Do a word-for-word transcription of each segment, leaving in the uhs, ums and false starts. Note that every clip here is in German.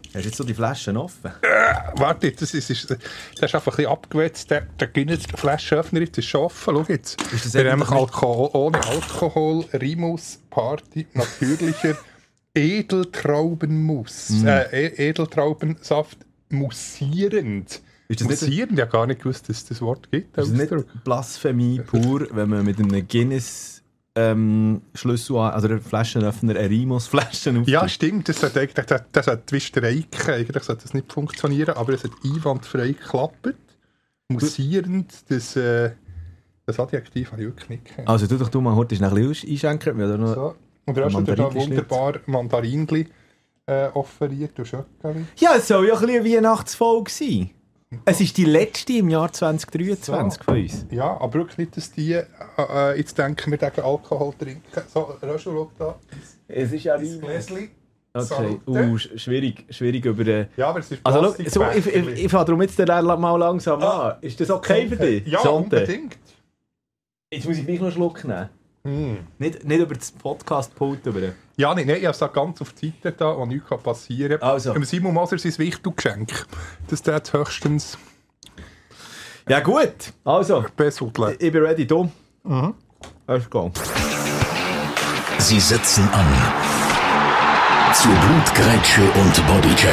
Hast du jetzt so die Flaschen offen? Äh, warte, das ist, das ist einfach ein bisschen abgewetzt. Der, der Guinness-Flaschenöffner ist schon offen. Schau jetzt. Ist das wir haben eigentlich- Alkohol, ohne Alkohol, Rimus, Party, natürlicher Edeltraubenmus. Mm. Äh, e- Edeltraubensaft, mussierend. Ist das nicht- mussierend? Ich habe gar nicht gewusst, dass es das Wort gibt. Ist es nicht Blasphemie pur, wenn man mit einem Guinness ähm, Schlüssel, also der Flaschenöffner, eine Rimus-Flaschen aufgibt? Ja, stimmt. Das sollte eigentlich das, das sollte wie streiken. Eigentlich sollte das nicht funktionieren, aber es hat einwandfrei geklappt. Mussierend, das, äh, das Adjektiv habe ich wirklich nicht gekannt. Also du doch du mal heute ein bisschen einschenken. Wir haben noch So. Und du hast dir da Mandarinli wunderbar Mandarinli äh, offeriert und Schöckeli. Ja, es soll ja ein bisschen eine Weihnachtsfolge sein. Es ist die letzte im Jahr zwanzig dreiundzwanzig von uns. Ja, aber wirklich nicht, dass die äh, äh, jetzt denken, wir denken Alkohol trinken. So, Röschel, schau da. Es ist ja Das Gläschen. Okay, Salute. uh, sch- schwierig, schwierig über den... Ja, aber es ist Also schau, Plastik. so, ich, ich, ich fange darum jetzt den mal langsam Ah. an. Ist das okay für dich? Ja, Sonte? unbedingt. Jetzt muss ich gleich noch einen Schluck nehmen. Mm. Nicht, nicht über das Podcast-Pult. Über. Ja, nein, nein, ich habe es ganz auf die Seite da, wo nichts passieren kann. Also. Dem Simon Moser sein Wichtelgeschenk. Das der jetzt höchstens Ja gut, also, besudeln. ich bin ready, du. Mhm. Let's go. Sie setzen an. Zur Blutgrätsche und Bodycheck.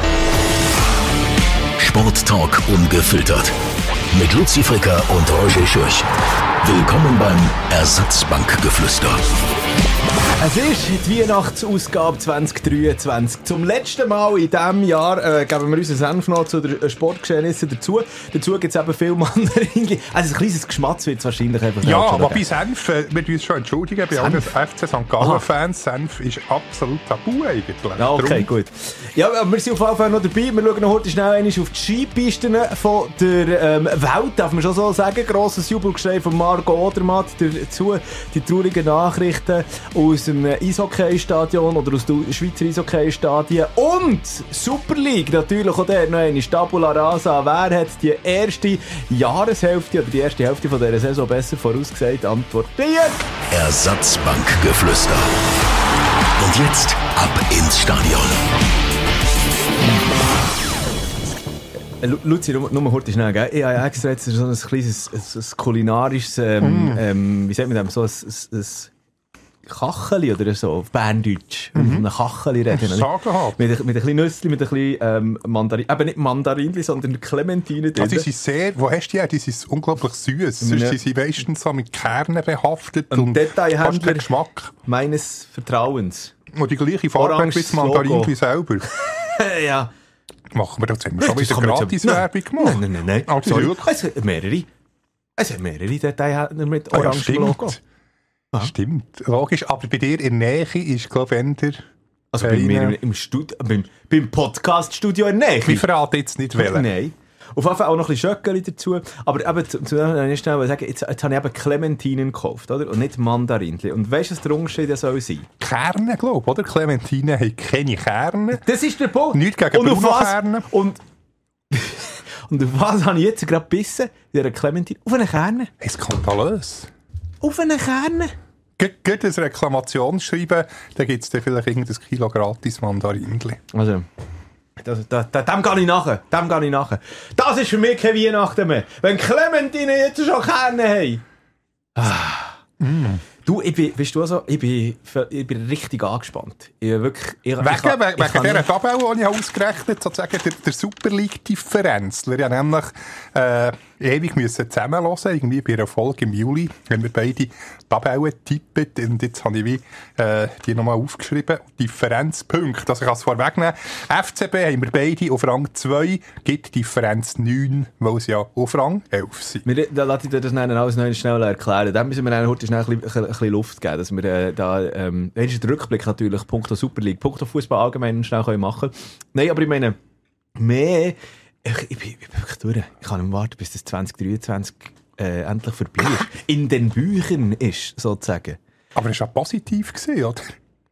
Sporttalk ungefiltert. Mit Luzi Fricker und Roger Schürch. Willkommen beim Ersatzbankgeflüster. Es ist die Weihnachtsausgabe zwanzig dreiundzwanzig. Zum letzten Mal in diesem Jahr äh, geben wir unseren Senf noch zu den Sportgeschehnissen dazu. Dazu gibt es eben viel Mandarinli. Also ein kleines Geschmatz wird es wahrscheinlich einfach Ja, nicht, aber oder? bei Senf, äh, wir müssen uns schon entschuldigen, bei allen F C Sankt Gallen-Fans, Senf ist absolut tabu eigentlich. Ja, okay, Darum- gut. Ja, aber wir sind auf jeden Fall noch dabei. Wir schauen noch heute schnell einmal auf die Skipisten von der ähm, Welt, darf man schon so sagen. Grosses Jubelgeschrei von Marco Odermatt. Dazu die traurigen Nachrichten aus dem Eishockey-Stadion oder aus den Schweizer Eishockey-Stadien. Und Super League natürlich auch der noch eine Tabula Rasa. Wer hat die erste Jahreshälfte oder die erste Hälfte von dieser Saison besser vorausgesagt? Antwort die. Ersatzbankgeflüster. Und jetzt ab ins Stadion. Äh, Lu- Luzi, nur, nur heute schnell, gell? Ich habe extra jetzt so ein kleines ein, ein kulinarisches, ähm, Mm. ähm, wie sagt man das, so ein, ein, ein Kacheli oder so, auf Berndeutsch. Mm-hmm. Von einem Kacheli reden. Sagen halt. Mit, ein- mit ein bisschen Nüssli, mit ein bisschen ähm, Mandarin, eben nicht Mandarinli, sondern Clementine drin. Also die sind sehr, wo hast du die her? Die sind unglaublich süß. Ja. Sonst sind sie meistens so mit Kernen behaftet Ein und fast Detailhändler. keinen Geschmack. Meines Vertrauens. Und die gleiche Farbe Oranges wie das Mandarinli Logo. selber. ja. Machen wir das, haben wir schon Das wieder kann man jetzt- Gratis-Werbung gemacht. Nein, nein, nein. nein. Also Sorry. wirklich? Es hat mehrere. Es hat mehrere Detailhändler mit Ah ja, orange Logo. stimmt. Stimmt, logisch. Aber bei dir in der Nähe ist, glaube ich, eher... Also bei mir im, im Studio, beim, beim Podcast-Studio in der Nähe. Wir verraten jetzt nicht welchen. Nein. Auf jeden Fall auch noch ein bisschen Schöckeli dazu. Aber eben, zu, zu dem schnell sagen, jetzt, jetzt habe ich eben Clementinen gekauft, oder? Und nicht Mandarinli. Und weißt du, was der Unterschied soll sein? Kerne, glaube ich, oder? Clementine haben keine Kerne. Das ist der Punkt. Nichts gegen und auf was, Bruno-Kerne. und, und auf was habe ich jetzt gerade gebissen? In dieser Clementine? Auf eine Kerne. Hey, skandalös. Auf eine Kerne. Geht ein Reklamationsschreiben, dann gibt es dann vielleicht irgendein Kilo gratis Mandarinli. Also, das, das, das, dem gehe ich nachher. Dem gehe ich nachher. Das ist für mich kein Weihnachten mehr. Wenn Clementine jetzt schon Kerne haben. Ah. Mm. Du, ich bin, weißt du also, ich bin, ich bin richtig angespannt. Ich bin wirklich... Ich, Wegen, ich kann, wegen, ich kann wegen dieser nicht- Tabelle, die ich habe ausgerechnet habe, sozusagen der, der Super League-Differenzler. Ich habe nämlich äh, ewig müssen zusammenhören, irgendwie bei einer Folge im Juli, wenn wir beide Tabellen tippen. Und jetzt habe ich wie, äh, die nochmal aufgeschrieben. Differenzpunkte. Also ich kann es vorwegnehmen. F C B haben wir beide auf Rang zwei, gibt Differenz neun, weil sie ja auf Rang elf sind. Wir, da lasse ich dir das dann alles noch schnell erklären. Dann müssen wir dann heute schnell ein bisschen, ein bisschen Luft geben, dass wir äh, da, ähm, das ist der Rückblick natürlich, punkto Super League, punkto Fußball allgemein schnell können machen. Nein, aber ich meine, mehr, ich, ich, bin, ich bin wirklich durch. Ich kann nicht warten, bis das zwanzig dreiundzwanzig äh, endlich vorbei ist. In den Büchern ist, sozusagen. Aber es war ja positiv gewesen, oder?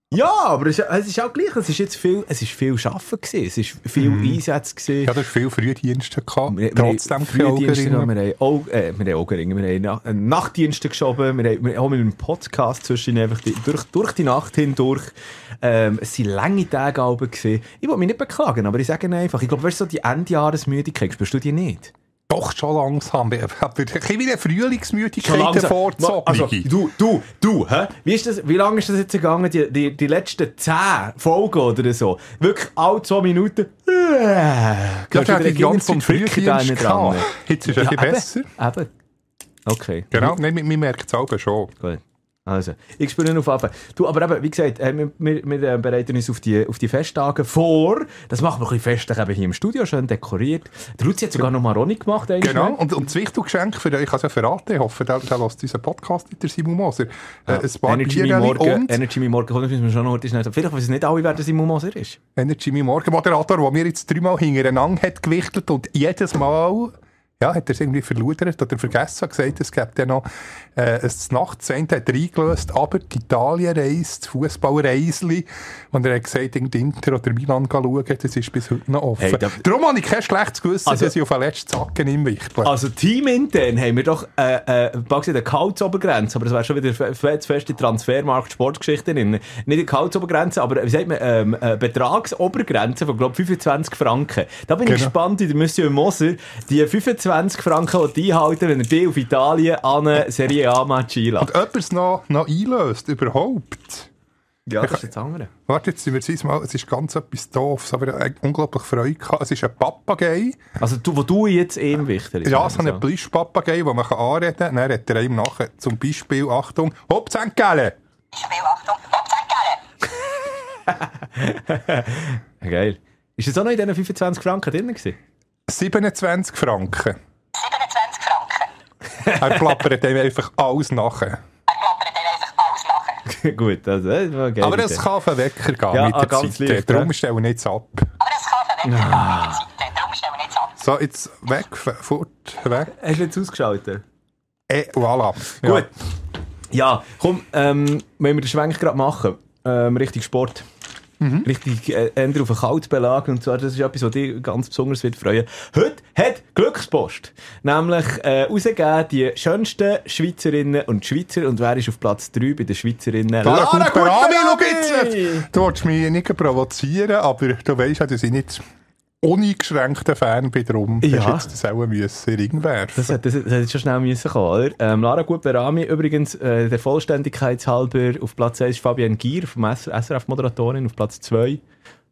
Ja, aber es ist, es ist auch gleich, es ist jetzt viel, es ist viel Arbeiten gewesen, es ist viel mm. Einsätze gewesen. Ja, du hast viel Frühdienste gehabt, wir, trotzdem keine Augenringe. Wir haben auch, äh, wir haben Augenringe, wir haben einen Nachtdienste geschoben, wir haben, wir haben mit einem Podcast zwischen einfach die, durch, durch die Nacht hindurch, ähm, es waren lange Tage gewesen. Ich will mich nicht beklagen, aber ich sage einfach, ich glaube, weißt du, so die Endjahresmüdigkeit, spürst du die nicht? Doch, schon langsam. Ich habe ein bisschen wie eine Frühlingsmüdigkeit vorgezogen. Also, du, du, du, hä? Wie, ist das, wie lange ist das jetzt gegangen, die, die, die letzten zehn Folgen oder so? Wirklich alle zwei Minuten. Äh, ja, ich habe die ganze Zeit Frühdienst gehabt. Jetzt ist es ja, ein bisschen besser. Eben. Okay. Genau, nein, man merkt es selber schon. Gut. Also, ich spiele auf Abend. Du, aber eben, wie gesagt, äh, wir, wir, wir bereiten uns auf die, auf die Festtage vor. Das machen wir ein bisschen fest, eben hier im Studio, schön dekoriert. Der Luzi hat sogar noch Maroni gemacht. Genau, und, und das wichtige Geschenk für euch, ich kann es ja verraten, ich hoffe, der, der lässt unseren Podcast mit der Simon Moser. Ja. Äh, ein paar Energy Me Morgen, und Energy Me Morgen, müssen wir schon noch heute schnell. Vielleicht wissen nicht alle, wer der Simon Moser ist. Energy Me Morgen Moderator, der mir jetzt dreimal hintereinander hat gewichtelt und jedes Mal... Ja, hat er es irgendwie verludert oder vergessen, gesagt, es gibt ja noch äh, ein Nachtzehnt, hat er eingelöst, aber die Italienreise, das Fußballreisli, und er hat gesagt, in Inter oder Milan schauen, das ist bis heute noch offen. Hey, da, Darum habe ich kein schlechtes Gewissen, also, dass ich auf den letzten Zacken im Wichtel. Also teamintern haben wir doch äh, äh, eine Kautzobergrenze, aber das wäre schon wieder das feste Transfermarkt Sportgeschichte drin. Nicht eine Kautzobergrenze, aber wie sagt man, ähm, äh, Betragsobergrenze von, glaube ich, fünfundzwanzig Franken. Da bin genau. ich gespannt, wie der Monsieur Moser die fünfundzwanzig Franken die einhalten, wenn er die auf Italien an eine Serie A-Match einlässt. Und ob er es noch, noch einlöst, überhaupt? Ja, das ist jetzt andere. Warte, jetzt sind wir mal, es ist ganz etwas Doofes, aber ich habe unglaublich Freude gehabt. Es ist ein Papagei. Also, du, wo du jetzt eben wichtig ist. Ja, so ein Plüsch-Papagei, den man anreden kann. Dann hat er ihm nachher zum Beispiel, Achtung, Hopp, Sankt Gallen! Beispiel, Achtung, Hopp, Sankt Gallen! Geil. Ist das auch noch in diesen fünfundzwanzig Franken drin gewesen? siebenundzwanzig Franken. siebenundzwanzig Franken. Er plappert dem einfach alles nachher. Er plappert dem einfach alles nachher. Gut, also, das war geil. Aber es kann auf den Wecker gehen ja, mit der ganz Zeit. leicht, Darum ja. stellen wir nichts ab. Aber es kann auf den Wecker ah. gehen mit der Zeit. Darum stellen wir nichts ab. So, jetzt weg, fort, weg. Hast du jetzt ausgeschaltet? Eh, voilà. Ja. Gut. Ja, komm, ähm, wenn wir den Schwenk gerade machen, ähm, Richtung Sport. Mhm. Richtig äh, ändern auf einen Kaltbelag. Und zwar, das ist etwas, was dich ganz besonders wird freuen. Heute hat Glückspost nämlich äh, rausgegeben, die schönsten Schweizerinnen und Schweizer. Und wer ist auf Platz drei bei den Schweizerinnen? Lara Gutberami, schau jetzt! Du willst mich nicht provozieren, aber du weißt ja, dass ich nicht uneingeschränkter Fan bin, darum ja. hast du jetzt das auch müssen in den Ring werfen. Das hätte das schon schnell müssen kommen, oder? Ähm, Lara Gutberami, übrigens, äh, der Vollständigkeit halber, auf Platz eins Fabienne Gier, vom S R F-Moderatorin, auf Platz zwei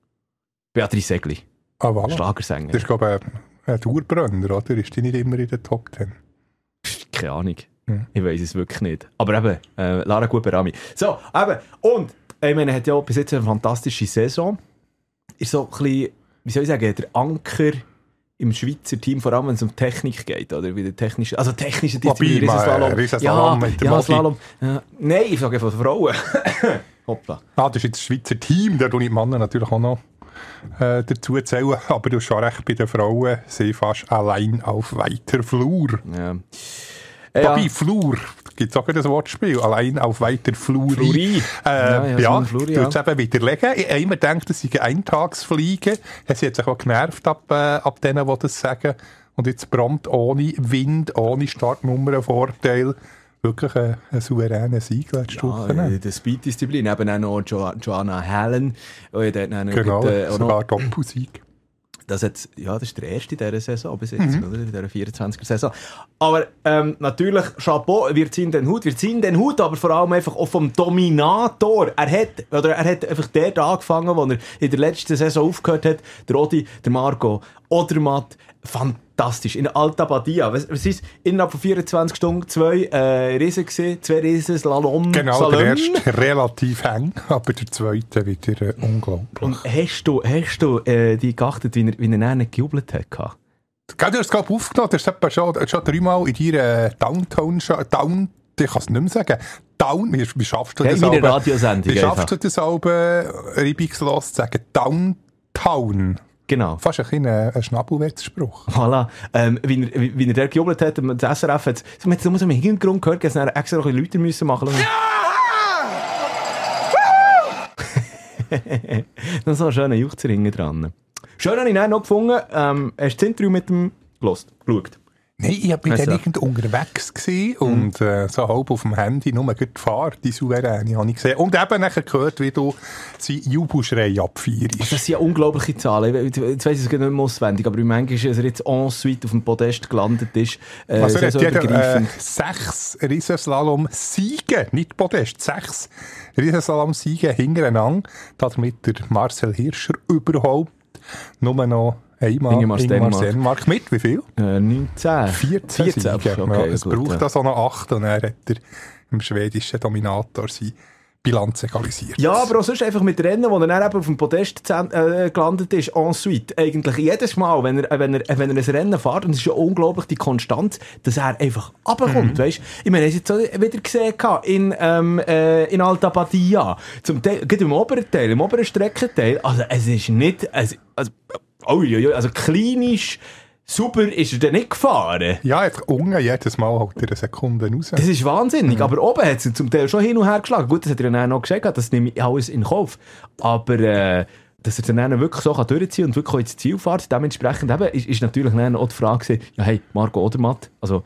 Beatrice Segli. Ah, voilà. Schlagersänger. Das ist, glaube ich, ein Dauerbrenner, oder? Ist die nicht immer in den Top Ten? Keine Ahnung. Hm. Ich weiss es wirklich nicht. Aber eben, äh, Lara Gutberami. So, eben, und, ich meine, er hat ja bis jetzt eine fantastische Saison. Ist so ein bisschen, wie soll ich sagen, der Anker im Schweizer Team, vor allem wenn es um Technik geht, oder? Wie der technische, also technische Disziplin, Riesenslalom. Riesenslalom ja, mit der ja, Slalom. Ja. Nein, ich sage von Frauen. Hoppla. Ah, das ist jetzt das Schweizer Team, da tue ich die Männer natürlich auch noch äh, dazu zählen. Aber du hast schon recht, bei den Frauen sind fast allein auf weiter Flur. Ja. Wobei, ja. Flur, gibt es auch das Wortspiel, allein auf weiter Fluri. Fluri. Äh, ja, ja, ja, so Fluri, du ja. es eben widerlegen. Ich habe immer gedacht, das sei Eintagsfliegen. Es hat sich auch genervt ab, äh, ab denen, die das sagen. Und jetzt prompt ohne Wind, ohne Startnummernvorteil wirklich ein, ein souveräner Sieg letzte Woche. Ja, in der Speed-Disziplin, eben auch noch jo- Joanna Hallen. Genau, gut, äh, sogar Doppelsieg. Das, hat, ja, das ist der erste in dieser Saison bis jetzt, Mhm. oder? In dieser vierundzwanziger Saison. Aber ähm, natürlich, Chapeau, wir ziehen den Hut, wir ziehen den Hut, aber vor allem einfach auch vom Dominator. Er hat, oder er hat einfach dort angefangen, wo er in der letzten Saison aufgehört hat. Der Rodi, der Marco, Odermatt, fantastisch. In Alta Badia, was, was ist innerhalb von vierundzwanzig Stunden zwei äh, Riesen gesehen, zwei Riesen Slalom. Genau, Salon. der erste relativ eng, aber der zweite wieder äh, unglaublich. Und hast du, hast du äh, die geachtet, wie er, wie er nicht gejubelt hat? Gell, du hast es gerade aufgenommen, du hast es schon, schon dreimal in deiner Downtown, Down, ich kann es nicht mehr sagen, Down, wie, wie schaffst du ja, das? In meiner Alben, Radiosendung. Wie schaffst du das Alben reibungslos zu sagen? Downtown. Genau. Fast ein bisschen ein, ein Schnabelwetzspruch. Voilà. Ähm, wie, er, wie, wie er der gejubelt hat, das S R F hat, so, man hat es im Hintergrund gehört, dass er extra noch ein bisschen Leute müssen machen müssen. Ja! Noch so einen schönen Juchzer hinten dran. Schön habe ich dann noch gefunden, ähm, hast du das Interview mit dem gelost, geschaut? Nein, ich war Also. dann irgendwo unterwegs gewesen und äh, so halb auf dem Handy nur die Fahrt, die Souveräne, habe ich gesehen. Und eben nachher gehört, wie du seinen Jubelschrei abfeierst. Das sind ja unglaubliche Zahlen. Jetzt weiss ich es nicht mehr auswendig, aber manchmal ist er jetzt ensuite auf dem Podest gelandet ist. Äh, Also er hat ja, äh, übergreifend. sechs Riesenslalom-Siege, nicht Podest, sechs Riesenslalom-Siege hintereinander. Damit der Marcel Hirscher überhaupt nur noch einmal Ingemar Stenmark. Stenmark mit, wie viel? Äh, neunzehn. vierzehn, vierzehn. Siege. Okay, ja, es gut, braucht ja. da so noch acht und er hat er im schwedischen Dominator seine Bilanz egalisiert. Ja, aber auch sonst einfach mit Rennen, wo er dann eben auf dem Podest zen- äh, gelandet ist, ensuite. Eigentlich jedes Mal, wenn er, wenn er, wenn er ein Rennen fährt, und es ist ja unglaublich die Konstanz, dass er einfach runterkommt, Mhm. weisst? Ich meine, ich habe es jetzt auch wieder gesehen in, ähm, äh, in Alta Badia. Zum Teil, gerade im oberen Teil, im oberen Streckenteil, also es ist nicht, also, also, oh, ja, ja, also klinisch super ist er dann nicht gefahren. Ja, jetzt unten jedes Mal holt er eine Sekunde raus. Das ist wahnsinnig, aber oben hat es zum Teil schon hin und her geschlagen. Gut, das hat er dann auch noch gesagt, das nehme ich alles in Kauf. Aber äh, dass er dann wirklich so kann durchziehen und wirklich auch ins Ziel fährt, dementsprechend eben, ist, ist natürlich dann auch die Frage gewesen, ja hey, Marco Odermatt, also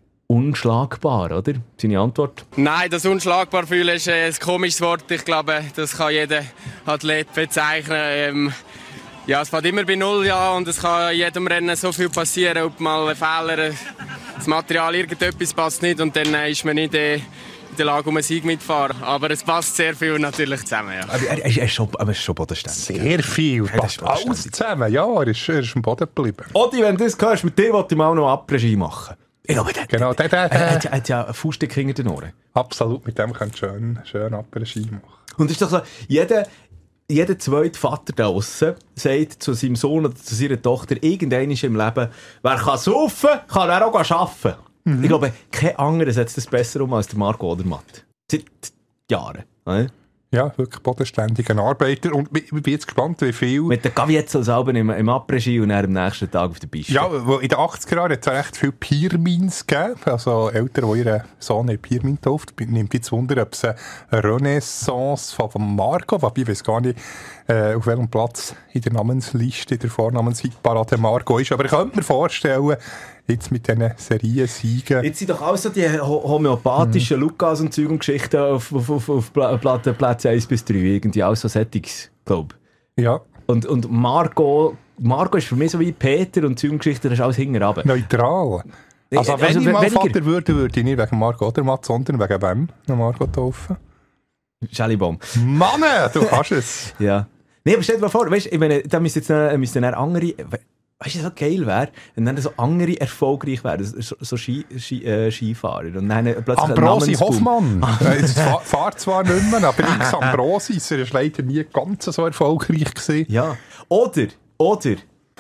unschlagbar, oder? Seine Antwort? Nein, das unschlagbar fühlen ist äh, ein komisches Wort. Ich glaube, das kann jeder Athlet bezeichnen. Ähm, ja, es fährt immer bei Null, ja, und es kann in jedem Rennen so viel passieren, ob mal ein Fehler, das Material, irgendetwas passt nicht und dann äh, ist man nicht äh, in der Lage, um einen Sieg mitzufahren. Aber es passt sehr viel natürlich zusammen, ja. Aber er, er, ist schon, aber er ist schon bodenständig. Sehr viel. das Passt ist alles verständlich. zusammen. Ja, er ist, er ist am Boden geblieben. Odi, wenn du das hörst, mit dir wollte ich mal noch Après-Ski machen. Ich glaube, der, Genau, der, der, er, hat, der, er hat ja einen Fußstück hinter den Ohren. absolut, mit dem könnt ihr schön, schön Après-Ski machen. Und es ist doch so, jeder, jeder zweite Vater da draussen sagt zu seinem Sohn oder zu seiner Tochter, irgendwann im Leben, wer kann saufen, kann er auch arbeiten. Mhm. Ich glaube, kein anderer setzt das besser um als der Marco Odermatt. Seit Jahren. Oder? Ja, wirklich bodenständiger Arbeiter. Und ich bin jetzt gespannt, wie viel... Mit der Gavietzel selber im, im Après-Ski und dann am nächsten Tag auf der Piste. Ja, weil in den achtziger Jahren hat es recht viele Piermins gegeben. Also Eltern, die ihren Sohn in Piermin tauft. Nimmt jetzt Wunder, ob es eine Renaissance von Marco, wobei ich weiß gar nicht, äh, auf welchem Platz in der Namensliste, in der Vornamenshitparade Marco ist. Aber ich könnte mir vorstellen, jetzt mit diesen Seriensiegen... Jetzt sind doch auch so die ho homöopathischen Lukas und Zeug und Geschichten auf, auf, auf, auf Pla Pla Plätze eins bis drei. Irgendwie auch so Settings, glaube ich. Ja, Und, und Marco, Marco ist für mich so wie Peter und Zeug und Geschichten, das ist alles hinten runter. neutral. Also, Also, wenn ich mal weniger- Vater würde, würde ich nicht wegen Marco Odermatt, sondern wegen wem noch Marco taufen. Schellibaum. Mann, du kannst es. Ja. Nee, aber stell dir mal vor, weißt, ich meine, da müssen jetzt noch, müssen dann andere, weißt du, so geil wäre, wenn dann so andere erfolgreich wären, so, so Ski, Ski, äh, Skifahrer. Und dann plötzlich ein Ambrosi Namensboom. Hoffmann. Äh, Es fa- fährt zwar nicht mehr, aber X Ambrosi ist er ist leider nie ganz so erfolgreich gewesen. Ja. Oder, oder.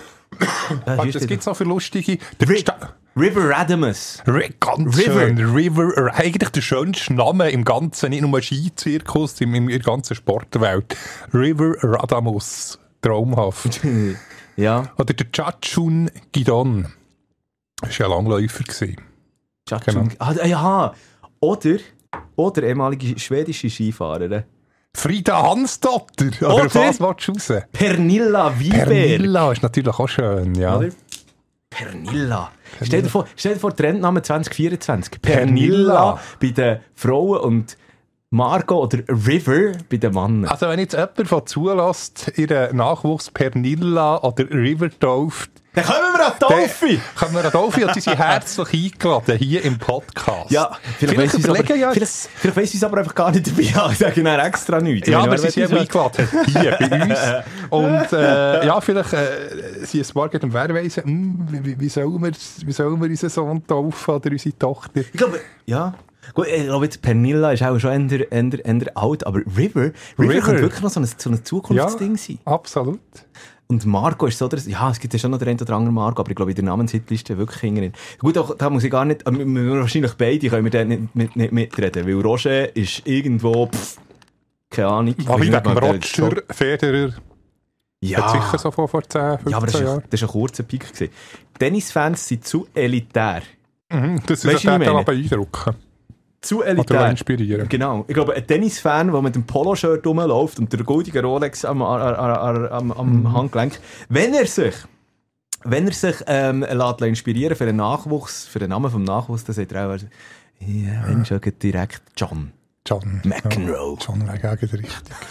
Was gibt es noch für lustige? Der Ri- Sta- River Radamus. Ri- Ganz River. schön. River. Eigentlich der schönste Name im ganzen, nicht nur Skizirkus, in, in der ganzen Sportwelt. River Radamus. Traumhaft. Ja. Oder der Chachun Gidon. Das war ja Langläufer gewesen. Genau. Ah, ja. Oder, oder ehemalige schwedische Skifahrer. Frida Hansdotter. Oder, Oder? auf was willst du raus? Pernilla Wiberg. Pernilla ist natürlich auch schön, ja. Oder? Pernilla. Stell dir vor, stell dir vor, Trendname zwanzig vierundzwanzig. Pernilla. Pernilla bei den Frauen und Marco oder River bei den Männern. Also wenn jetzt jemand von zulässt, ihren Nachwuchs Pernilla oder River tauft, Dann kommen wir an die Taufe! kommen wir an Taufe und sie sind herzlich eingeladen hier im Podcast. Ja, vielleicht, Vielleicht weiss sie es aber, überlegen ja- vielleicht, vielleicht weiss sie es aber einfach gar nicht dabei. Ich sage ihnen extra nichts. Ja, Wenn aber ich sie sind mal eben eingeladen hier bei uns. Und äh, ja, vielleicht äh, sind ein paar am Wehrweisen, hm, wie, wie, sollen wir, wie sollen wir unseren Sohn taufen oder unsere Tochter? Ich glaube, ja. Gut, ich glaube, jetzt Pernilla ist auch schon eher, eher, eher alt, aber River, River, River. könnte wirklich noch so ein, so ein Zukunftsding sein. Absolut. Und Marco ist so, der, ja, es gibt ja schon noch den einen oder anderen Marco, aber ich glaube, in der Namenshitliste wirklich hingerin. Gut, auch, da muss ich gar nicht, aber wir- wir- wahrscheinlich beide können wir da nicht, mit, nicht mitreden, weil Roger ist irgendwo, pff, keine Ahnung. ich Aber weiss wegen nicht mal, dem ob der jetzt Roger Federer Ja. hat sicher so vor, vor zehn, fünfzehn Ja, aber das war Jahren. das war ein kurzer Peak gewesen. Tennisfans sind zu elitär. Mhm, das Weißt ist du, ja was ich der meine? beeindrucken. zu elitär. Oder inspirieren. Genau. Ich glaube, ein Tennisfan, der mit dem Poloshirt rumläuft und der goldige Rolex am, am, am, am, am mhm. Handgelenk, wenn er sich, wenn er sich ähm, lässt inspirieren für den Nachwuchs, für den Namen vom Nachwuchs, dann sagt er auch, ja, wenn schon direkt John. John McEnroe. Ja, John wäre gegen richtig.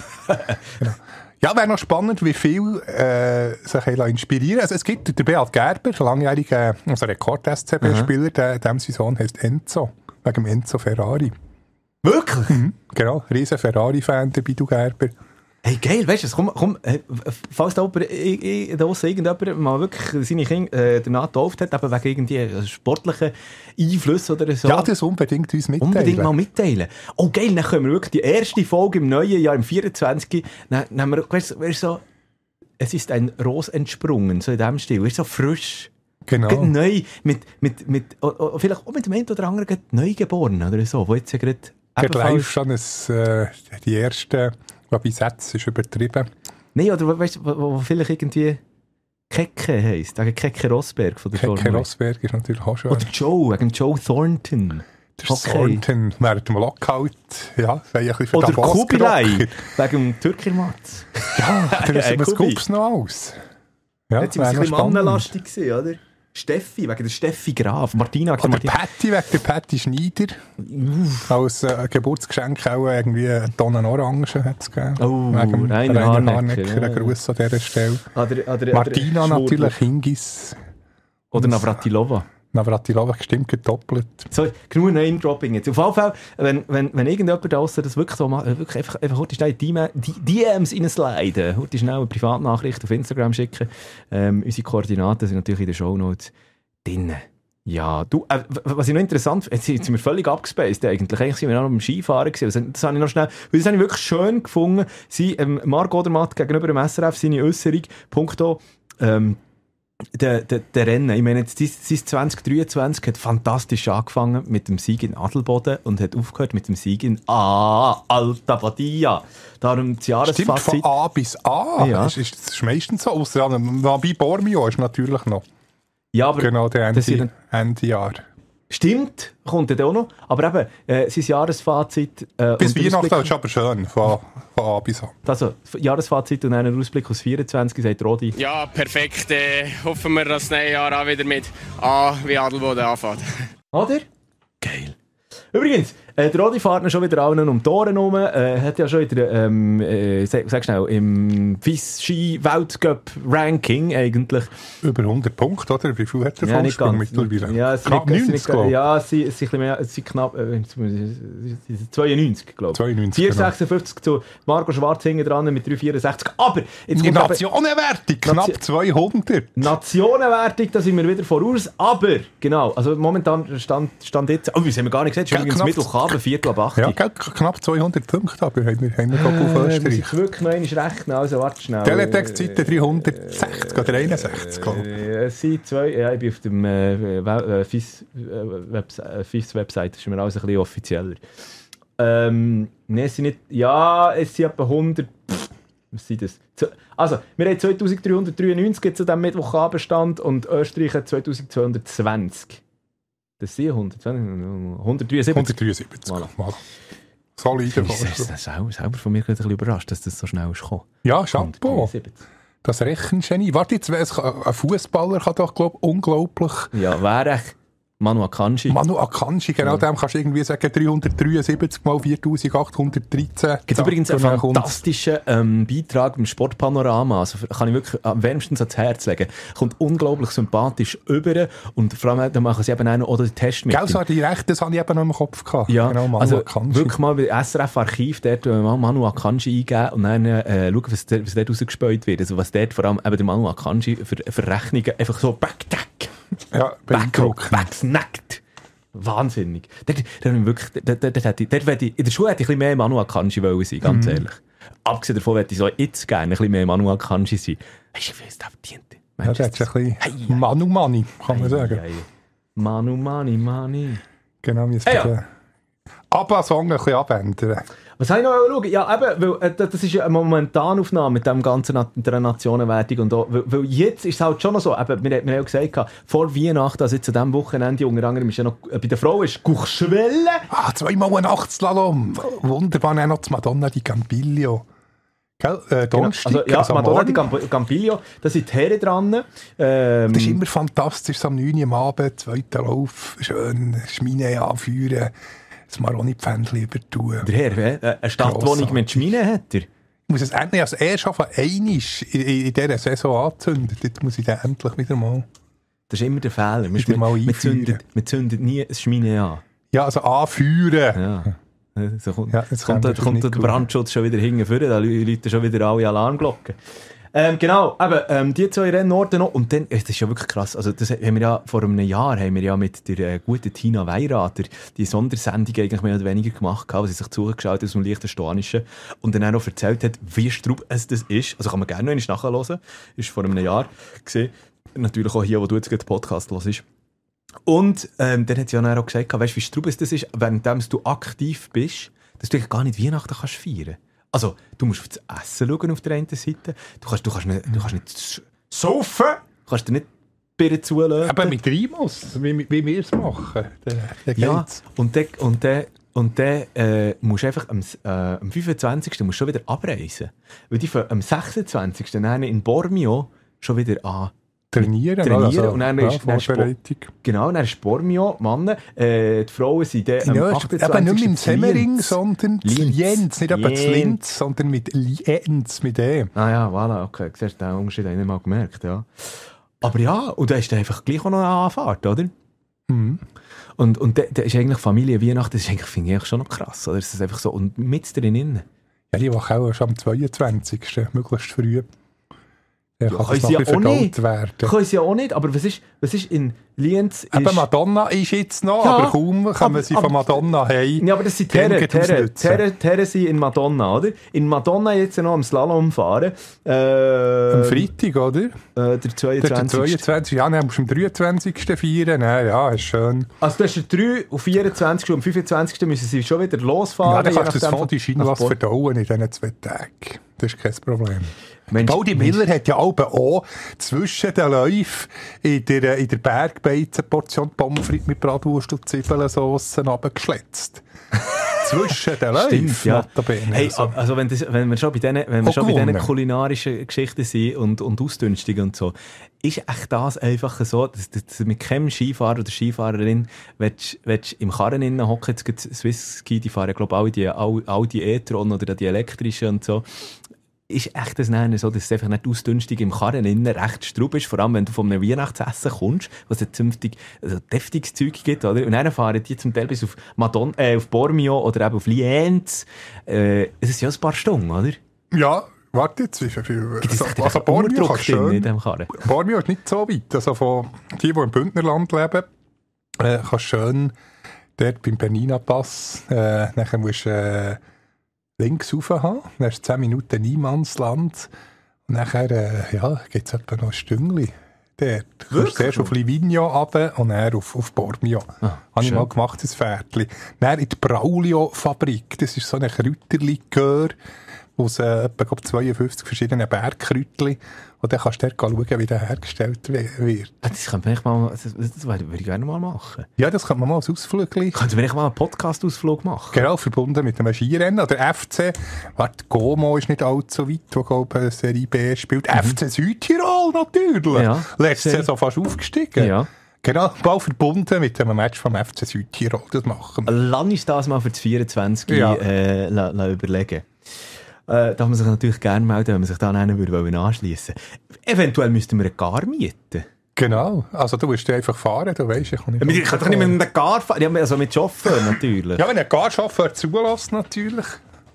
Genau. Ja, wäre noch spannend, wie viel äh, sich inspirieren. Also es gibt den Beat Gerber, langjähriger also Rekord-S C B-Spieler, der, dem sein Sohn heisst Enzo, wegen dem Enzo Ferrari. Wirklich? Mhm, genau, riesen Ferrari-Fan, der Bidu Gerber. Hey, geil, weißt du, komm, komm, falls da jemand, ich, ich, da draussen irgendjemand mal wirklich seine Kinder äh, danach getauft hat, eben wegen irgendwie sportlichen Einflüssen oder so. Ja, das unbedingt uns mitteilen. Unbedingt mal mitteilen. Oh geil, dann können wir wirklich die erste Folge im neuen Jahr, im vierundzwanzig. Dann, dann haben wir, weißt du, so, es ist ein Ros entsprungen, so in diesem Stil, weißt du, so frisch. Genau. Gerade neu, mit, mit, mit, oh, oh, vielleicht auch mit dem einen oder anderen gerade neugeboren oder so, wo jetzt ja gerade gerade live schon ein, äh, die erste, glaube ich, Sätze ist übertrieben. Nein, oder weißt du, wo, wo vielleicht irgendwie Keke heisst, wegen Keke Rosberg von der Keke Formel. Rosberg ist natürlich auch schon. Oder Joe, wegen Joe Thornton. Der okay. Thornton während dem Lockout, ja, wäre ein bisschen für oder Davos Kubilai, gerockt. wegen dem Türkirmatz. Ja, da ja, was gibt's noch aus? Ja, jetzt war es ein bisschen mannenlastig gewesen, oder? Steffi, wegen der Steffi Graf. Martina, oder Martina. Patti, wegen der Patti Schneider. Uff. Als äh, Geburtsgeschenk auch irgendwie eine Tonne Orangen hat es gegeben. Oh, wegen Rainer Harnecker. Ein Gruß an dieser Stelle. Oder, oder, Martina oder natürlich, Hingis. Oder Navratilova. Navratilova gestimmt gedoppelt. So, genug Name-Dropping jetzt. Auf jeden Fall, wenn, wenn, wenn irgendjemand da draussen das wirklich so macht, wirklich einfach, einfach heute schnell die D Ms reinsliden, heute schnell eine Privatnachricht auf Instagram schicken. Ähm, unsere Koordinaten sind natürlich in den Shownotes drin. Ja, du, äh, was ich noch interessant finde, jetzt sind wir völlig abgespaced eigentlich. Eigentlich sind wir noch beim Skifahren gewesen. Das habe ich noch schnell, weil das habe ich wirklich schön gefunden. Sie, ähm, Marc Odermatt gegenüber dem S R F, seine Äußerung, punkto, ähm, Der, der, der Rennen, ich meine, jetzt, sein zwanzig dreiundzwanzig hat fantastisch angefangen mit dem Sieg in Adelboden und hat aufgehört mit dem Sieg in A, Alta Badia. Darum das Jahresfazit. Stimmt, von A bis A. Ja. Ist, ist, das ist meistens so. Ausser bei Bormio ist natürlich noch. Ja, aber genau, der Ende, Ende Jahr. Stimmt, kommt dann auch noch. Aber eben, äh, sein Jahresfazit... Äh, bis Weihnachten ist aber schön, von, von A bis A. Also, Jahresfazit und einen Ausblick aus vierundzwanzig, sagt Rodi. Ja, perfekt. Äh, hoffen wir, dass das neue Jahr auch wieder mit A wie Adelboden anfängt. Oder? Geil. Übrigens, äh, der Rodi fährt schon wieder allen um die Ohren rum. Er äh, hat ja schon wieder, ähm, äh, sag, sag schnell, im F I S-Ski-Weltcup-Ranking eigentlich. Über hundert Punkte, oder? Wie viel hat er ja, Vorsprung mittlerweile? Ja, es knapp nicht, neunzig, glaube ich. Ja, es sind, es sind, mehr, es sind knapp äh, zweiundneunzig, glaube ich. zweiundneunzig, vier sechsundfünfzig genau. Zu Marco Schwarz hinten dran mit drei vierundsechzig. Aber jetzt die Nationenwertung, knapp Nation- zweihundert. Nationenwertung, da sind wir wieder voraus. Aber, genau, also momentan stand, stand jetzt... Oh, das haben wir gar nicht gesagt, schon übrigens Mittelkabel, Viertel ab acht. Ja, knapp zweihundert Punkte, aber haben wir, haben wir äh, auf Österreich. Ich wirklich noch einmal rechnen, also warte schnell. Teletextseite dreihundertsechzig oder einundsechzig, glaube ich. Es sind zwei, ja, ich bin auf dem äh, äh, F I S-Website, das ist mir alles ein bisschen offizieller. Ähm, ne, es sind nicht, ja, es sind etwa hundert, pff, was sind das? Also, wir haben zweitausenddreihundertdreiundneunzig jetzt an diesem Mittwochabendstand und Österreich hat zweitausendzweihundertzwanzig. Das sind hundertzwanzig, hundertdreiundsiebzig. hundertdreiundsiebzig, voilà. Voilà. Solide Vorschlag. Ich bin selber, selber von mir ein bisschen überrascht, dass das so schnell ist gekommen. Ja, Chapeau. Das Rechengenie. Warte, jetzt, ein Fußballer kann doch, glaube ich, unglaublich... Ja, wer echt? Manu Akanji. Manu Akanji, genau, ja. Dem kannst du irgendwie sagen, dreihundertdreiundsiebzig mal viertausendachthundertdreizehn. Es gibt übrigens einen fantastischen ähm, Beitrag im Sportpanorama, also kann ich wirklich am wärmstens ans Herz legen. Kommt unglaublich sympathisch über und vor allem, da machen sie eben auch noch oder den Test mit. Gell, so die Rechte, das habe ich eben noch im Kopf gehabt. Ja, genau, Manu also Akanji. Wirklich mal bei S R F-Archiv dort mal Manu Akanji eingeben und dann äh, schauen, was, der, was dort rausgespäut wird. Also was dort vor allem eben der Manu Akanji für, für Rechnungen einfach so back-tack. Ja, beeindruckend. Wegsnackt. Wahnsinnig. Dort, dort, wirklich, dort, dort, dort, dort, in der Schule hätte ich ein bisschen mehr Manu Akanji wollen sein, ganz mm. ehrlich. Abgesehen davon hätte ich so jetzt gerne ein bisschen mehr Manu Akanji sein. Weißt du, wie es da verdient? Ja, das ist ein bisschen hey, Manu Mani, kann man sagen. Hey, hey. Manu Mani Mani. Genau, wir müssen hey, ja. ABBA-Song ein bisschen abändern. Was habe ich noch schauen? Ja, eben, weil, äh, das ist ja eine Momentanaufnahme mit dem ganzen Na- der Nationenwertung und auch, weil, weil jetzt ist es halt schon noch so, eben, wir, wir haben ja gesagt, vor Weihnachten, also jetzt an diesem Wochenende, unter anderem ist ja noch, äh, bei der Frau ist Courchevel. Ah, zweimal ein Nachtslalom. Wunderbar, dann noch die Madonna di Campiglio. Gell? Äh, Donnerstag, Also, ja, also Madonna di morgen. Camp- Campiglio, da sind die Herren dran. Ähm, Das ist immer fantastisch, so am neun Uhr am Abend, zweiter Lauf, schön Schmine anführen, das Maroni-Pfändchen über tun. der Herr, äh, eine Stadtwohnung Grossartig. mit Schmine hat er. Ich muss es endlich als erst auf einmal in, in, in dieser Saison anzünden. Jetzt muss ich den endlich wieder mal... Das ist immer der Fehler. Wir, Wieder mal wir, wir, einführen. zünden, wir zünden nie ein Schmine an. Ja, also anführen. Ja. So kommt, Ja, jetzt kommt, können wir da, kommt nicht der gut. Brandschutz schon wieder hinten, da läuten schon wieder alle Alarmglocken. Ähm, genau, eben, ähm, die zwei Rennorte noch. Und dann, das ist ja wirklich krass, also das haben wir ja, vor einem Jahr haben wir ja mit der äh, guten Tina Weirater die Sondersendung eigentlich mehr oder weniger gemacht, wo sie sich zugeschaut aus dem Liechtensteinischen und dann auch noch erzählt hat, wie strub es das ist. Also kann man gerne noch einmal nachhören. Ist vor einem Jahr gesehen. Natürlich auch hier, wo du jetzt gerade den Podcast hörst. Und ähm, dann hat sie ja auch gesagt, weißt du, wie strub es das ist, währenddem du aktiv bist, dass du eigentlich gar nicht Weihnachten kannst feiern. Also, du musst auf das Essen schauen auf der einen Seite, du kannst, du kannst, nicht, du kannst nicht saufen, du kannst dir nicht Bier zulassen. Aber mit Rimos, wie, wie wir es machen, dann, dann Ja, geht's. und dann, und dann, und dann äh, musst du einfach am, äh, am fünfundzwanzigsten musst du schon wieder abreisen. Weil die fangen am sechsundzwanzigsten dann in Bormio schon wieder an. Trainieren, trainieren also, und dann ja, ist, dann ist Bo- Vorbereitung. Genau, dann ist Bormio, Mann. Äh, die Frauen sind dann am Ja, aber achtundzwanzigsten nicht mit dem Semmering, Lienz. sondern Lienz. Lienz. Nicht etwa Lienz. das Linz, sondern mit Lienz, mit dem. Ah ja, voilà, okay. Siehst du, den Unterschied habe ich nicht mal gemerkt, ja. Aber ja, und da ist dann einfach gleich auch noch eine Anfahrt, oder? Mhm. Und, und da, da ist eigentlich Familie Weihnachten, das ist eigentlich, finde ich, eigentlich schon noch krass, oder? Das ist einfach so, und mit drinnen. Ja, die machen auch schon am zweiundzwanzigsten möglichst früh. Ja, kann können das noch sie ein ja bisschen auch nicht. verdaut werden. Können sie ja auch nicht, aber was ist, was ist in Lienz? Ist, Eben Madonna ist jetzt noch, Ja, aber kaum kommen aber- sie aber- von Madonna heim. ja, aber das sind Dann Terren, geht es Terren, nützen. Terren, Terren sind in Madonna, oder? In Madonna jetzt noch am Slalom fahren. Äh, Am Freitag, oder? Äh, der Das ist der zweiundzwanzigsten zweiundzwanzigsten Ja, dann musst du am dreiundzwanzigsten feiern. Nein, ja, ist schön. Also du hast den drei und vierundzwanzigsten und am fünfundzwanzigsten müssen sie schon wieder losfahren. Ja, dann je kannst du das nachdem, voll die Schein nach was Bord. verdauen in diesen zwei Tagen. Das ist kein Problem. Mensch, Pauli Miller hat ja auch, auch zwischen den Läufen in der, in der Bergbeizen-Portion Pommes frites mit Bratwurst und Zwiebelsauce runtergeschletzt. Zwischen den Läufen, Stimmt, ja. notabene. Hey, Also, also wenn, das, wenn wir schon bei diesen, wenn wir Auch schon bei diesen gewonnen. kulinarischen Geschichten sind und, und Ausdünstungen und so, ist echt das einfach so, dass, dass du mit keinem Skifahrer oder Skifahrerin willst, willst im Karren innen hocken, jetzt gibt es Swisski, die fahren glaube ich alle die, all, all die E-Tron oder die elektrischen und so. Ist echt das Nein so, dass es einfach nicht ausdünstig im Karren innen recht strub ist, vor allem wenn du von einem Weihnachtsessen kommst, was ein zünftig, also deftiges Zeug gibt, oder? Und dann fahren die zum Teil bis auf Madonna, äh, auf Bormio oder eben auf Lienz. Äh, es ist ja ein paar Stunden, oder? ja, warte jetzt, wie viel... Gibt es Also, echt also einen Bormio Unterdruck kannst drin in schön... diesem Karren? Bormio ist nicht so weit. Also von die, die im Bündnerland leben, äh, kannst schön dort beim Bernina-Pass, äh, nachher musst du äh, links rauf haben, dann hast du zehn Minuten Niemannsland und nachher äh, ja, gibt es etwa noch ein Stüngli. Dort. Du kannst zuerst auf Livigno runter und dann auf, auf Bormio. Ah, Habe ich schön. mal gemacht, das Pferdchen. Dann in die Braulio-Fabrik. Das ist so ein Kräuterlikör aus äh, etwa glaub, zweiundfünfzig verschiedenen Bergkräutchen. Und dann kannst du dort schauen, wie der hergestellt we- wird. Ah, Das könnte man echt mal, das, das würde ich gerne mal machen. Ja, das könnte man mal als Ausflugli. Könnten wir echt mal einen Podcast-Ausflug machen? Genau, verbunden mit einem Skirennen. Oder F C, warte, Como ist nicht allzu weit, wo glaube ich Serie B spielt. F C Südtirol natürlich. Ja, Letzte sehr- Saison fast aufgestiegen. Ja. Genau, bald verbunden mit einem Match vom F C Südtirol. Das machen wir. Lass uns das mal für das vierundzwanzig Ja. äh, la, la überlegen. Äh, darf man sich natürlich gerne melden, wenn man sich da einen würde wollen anschliessen. Eventuell müssten wir eine Gar mieten. Genau, also du musst einfach fahren, du weißt, ich kann nicht... Ich kann doch nicht mit einem Gar fahren, ja, also mit Chauffeur natürlich. Ja, wenn ein Garchauffeur zulässt, natürlich.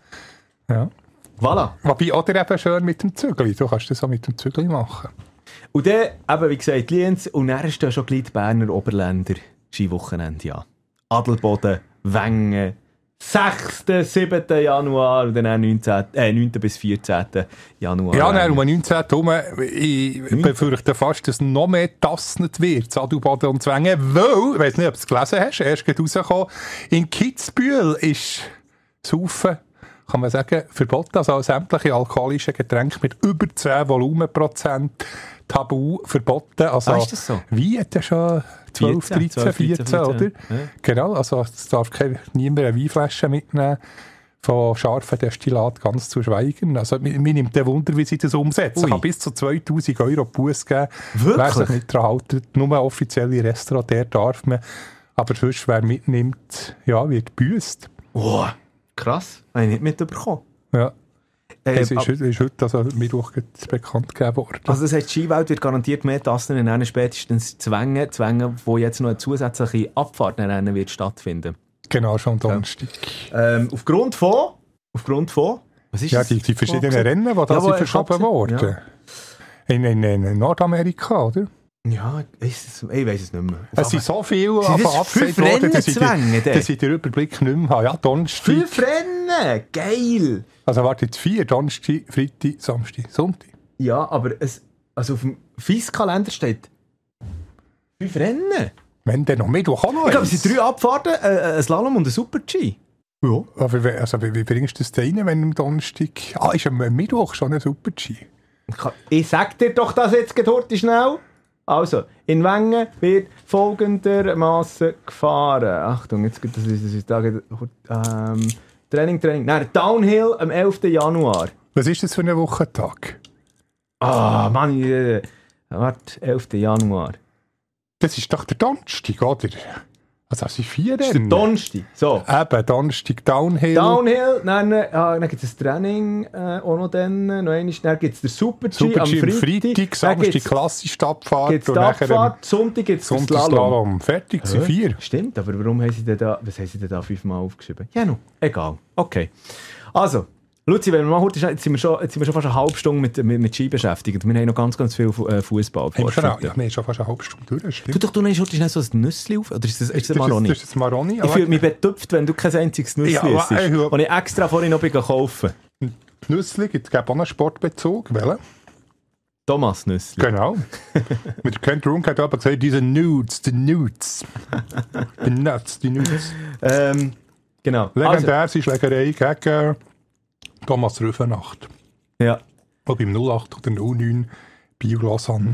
Ja. Voilà. Wobei, oder eben schön mit dem Zügel. Du kannst das auch mit dem Zügel machen. Und dann, eben, wie gesagt, Lienz, und dann ist da schon gleich die Berner Oberländer Skiwochenende, ja. Adelboden, Wengen, sechsten, siebten Januar und dann auch neunzehnten, äh, neunten bis vierzehnten Januar. Ja, dann um den neunzehnten herum, ich befürchte fast, dass noch mehr tasnet wird, Adelboden und Wengen, weil, ich weiss nicht, ob du es gelesen hast, erst gerade rausgekommen, in Kitzbühel ist Saufen kann man sagen, verboten. Also sämtliche alkoholische Getränke mit über zehn Volumenprozent tabu verboten. Also, ah, ist das so? Wein hat ja schon zwölf, dreizehn, vierzehn, oder? Ja. Genau, also es darf kein, niemand eine Weinflasche mitnehmen, von scharfen Destillat ganz zu schweigen. Also mir, mir nimmt der Wunder, wie sie das umsetzen. Ich habe bis zu zweitausend Euro Buß gegeben. Wirklich? Wer sich nicht daran hält, nur offizielle Restaurant, der darf man. Aber sonst, wer mitnimmt, ja, wird gebüßt. Oh, krass. Habe ich nicht mitbekommen. Ja. Äh, Es ist, ist heute, also Mittwoch, bekannt gegeben worden. Also das heisst, die Skiwelt wird garantiert mehr Tassen in Rennen spätestens zwängen, zwängen, wo jetzt noch eine zusätzliche Abfahrt in Rennen wird stattfinden. Genau, schon am Donnerstag. Ähm, aufgrund von... Aufgrund von... Was ist Ja, das? die, die verschiedenen Rennen, die da Ja, sind wo- verschoben worden. Ja. In, in, in Nordamerika, oder? Ja, ist es, ich weiss es nicht mehr. Es sind so viele Sind das einfach abgesagt fünf worden, dass ich, Rennenzwänge, die, dann? dass ich den Überblick nicht mehr habe. Ja, Donnerstag. Fünf Rennen! Geil! Also warte, jetzt vier. Donnerstag, Freitag, Samstag, Sonntag. Ja, aber es, also auf dem F I S-Kalender steht fünf Rennen. Wenn dann noch Mittwoch auch noch Ich glaube, es eins. sind drei Abfahrten, äh, ein Slalom und ein Super-G. Ja. Aber wie- also, wie, wie bringst du das da rein, wenn am Donnerstag... Ah, ist am Mittwoch schon ein Super-G? Ich kann- Ich sag dir doch das jetzt gerade schnell. Also, in Wengen wird folgendermaßen gefahren. Achtung, jetzt gibt es das ist da geht, ähm, Training, Training. Nein, Downhill am elften Januar. Was ist das für ein Wochentag? Ah, Mann, äh, warte, elften Januar. Das ist doch der Donnerstag, oder? Also, es sind vier Das ist der Rennen. Donnerstag. So. Eben, Donnerstag Downhill. Downhill, dann, äh, ah, dann gibt es das Training äh, auch noch dann, noch einmal, dann gibt es den Super-G Super am G am Freitag, Freitag, dann Samstag gibt's- klassische Abfahrt gibt's die nachher Abfahrt, Sonntag gibt es den Sonntag Slalom. Slalom. Fertig, sind vier. Stimmt, aber warum haben sie denn da, was haben sie denn da fünfmal aufgeschrieben? Ja, no, egal. Okay. Also, Luzi, wenn wir mal heute, jetzt sind wir schon, jetzt sind wir schon fast eine halbe Stunde mit, mit, mit Ski beschäftigt. Wir haben noch ganz, ganz viel Fu- äh, Fußball. Haben wir schon, ja, wir haben schon fast eine halbe Stunde durch, Du stimmt. doch, du nimmst heute schnell so ein Nüssli auf? Oder ist das, ist das, Das ist, Maroni? das ist das Maroni. Ich fühle mich betupft, wenn du kein einziges Nüssli Ja, isst. aber, äh, Und ich extra vorhin noch bin kaufen. Nüssli gibt es auch einen Sportbezug. Welchen? Thomas Nüssli. Genau. Mit der Kent Room hat aber gesagt, diese Nudes, die Nudes. Die Nuts, die Nudes. Ähm, genau. Legendär ist Schlägerei gegen Thomas Rüfenacht. Also, ja. Und beim null acht oder null neun Bio-Lausanne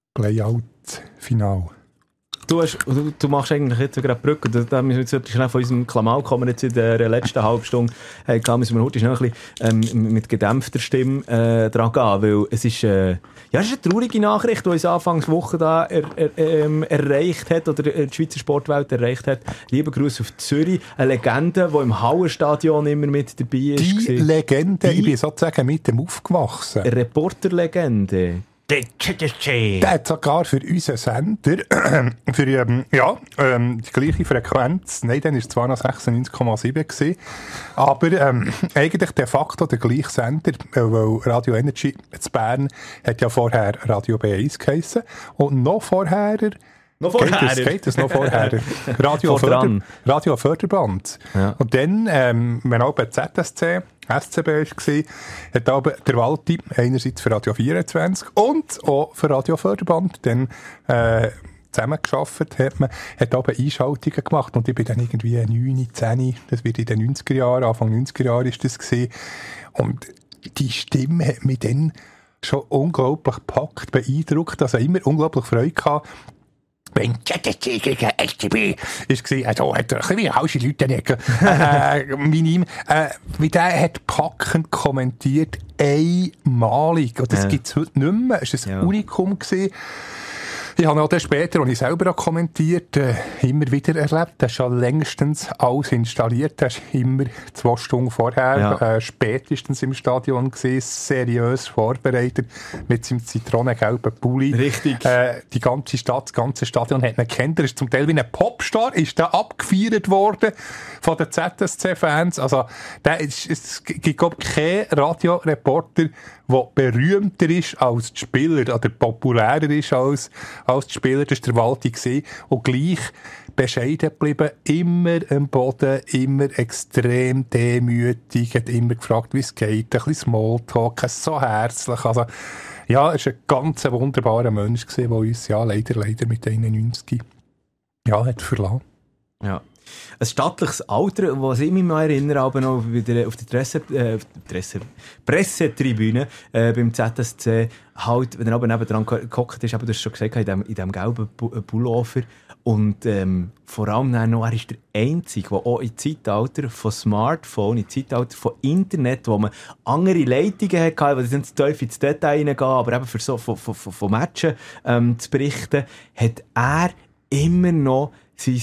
Playout-Final. Du, hast, du, du machst eigentlich jetzt gerade die Brücke. Da, da müssen wir jetzt schnell von unserem Klamauk kommen. Jetzt in der letzten halben Stunde hey, klar, müssen wir heute schnell ein bisschen ähm, mit gedämpfter Stimme äh, dran gehen. Weil es ist, äh, ja, es ist eine traurige Nachricht, die uns Anfangswoche da er, er, ähm, erreicht hat oder die Schweizer Sportwelt erreicht hat. Liebe Grüße auf Zürich. Eine Legende, die im Hallenstadion immer mit dabei ist. Die war. Legende, Die- ich bin sozusagen mit dem aufgewachsen. Eine Reporterlegende. Der hat sogar für unseren Sender, für ähm, ja, ähm, die gleiche Frequenz, nein, dann war es zwar noch sechsundneunzig Komma sieben gewesen, aber ähm, eigentlich de facto der gleiche Sender, äh, weil Radio Energy in Bern hat ja vorher Radio B eins geheissen und noch vorher... Noch Geht vorher. es, geht es noch vorher? Radio, Vor Förder, dran. Radio Förderband. Ja. Und dann, ähm, wenn auch bei Z S C, S C B war, hat aber der Walti einerseits für Radio vierundzwanzig und auch für Radio Förderband dann äh, zusammengearbeitet, hat man, hat aber Einschaltungen gemacht und ich bin dann irgendwie neun, zehn, das wird in den neunziger Jahren, Anfang neunziger Jahre ist das gewesen. Und die Stimme hat mich dann schon unglaublich gepackt, beeindruckt, also immer unglaublich Freude gehabt. Wenn Z S C gegen S C B ist gewesen, also hat er ein bisschen hausche Leute nicht, äh, minim, äh, wie der hat packend kommentiert, einmalig. Und das Ja. gibt es heute nicht mehr. Es war ein Ja. Unikum gewesen. Ich habe auch dann später, als ich selber auch kommentiert, äh, immer wieder erlebt. Du hast schon längstens alles installiert. Du hast immer zwei Stunden vorher, Ja. äh, spätestens im Stadion gesehen, seriös vorbereitet, mit seinem zitronengelben Pulli. Richtig. Äh, die ganze Stadt, das ganze Stadion hat ihn kennt. Er ist zum Teil wie ein Popstar, ist da abgefeiert worden von den Z S C-Fans. Also, der ist, es gibt, glaube ich, keinen Radioreporter, der berühmter ist als die Spieler oder populärer ist als, als die Spieler. Das war der Walti gewesen. Und gleich bescheiden geblieben, immer am Boden, immer extrem demütig, hat immer gefragt, wie es geht, ein bisschen Smalltalk, so herzlich. Also, ja, er war ein ganz wunderbarer Mensch gewesen, der uns ja leider, leider mit einundneunzig ja, hat verlassen. Ja. ein stattliches Alter, was ich mich mal erinnere, aber noch wieder auf der Dresse, äh, Dresse, Pressetribüne äh, beim Z S C, halt, wenn er aber nebendran gehockt ist, aber du hast schon gesagt, in dem, in dem gelben Pullover. Und ähm, vor allem noch, er ist der Einzige, der auch im Zeitalter von Smartphone, im Zeitalter von Internet, wo man andere Leitungen hatte, die sind zu tief ins Detail reingehen, aber eben für so von, von, von Matchen ähm, zu berichten, hat er immer noch sein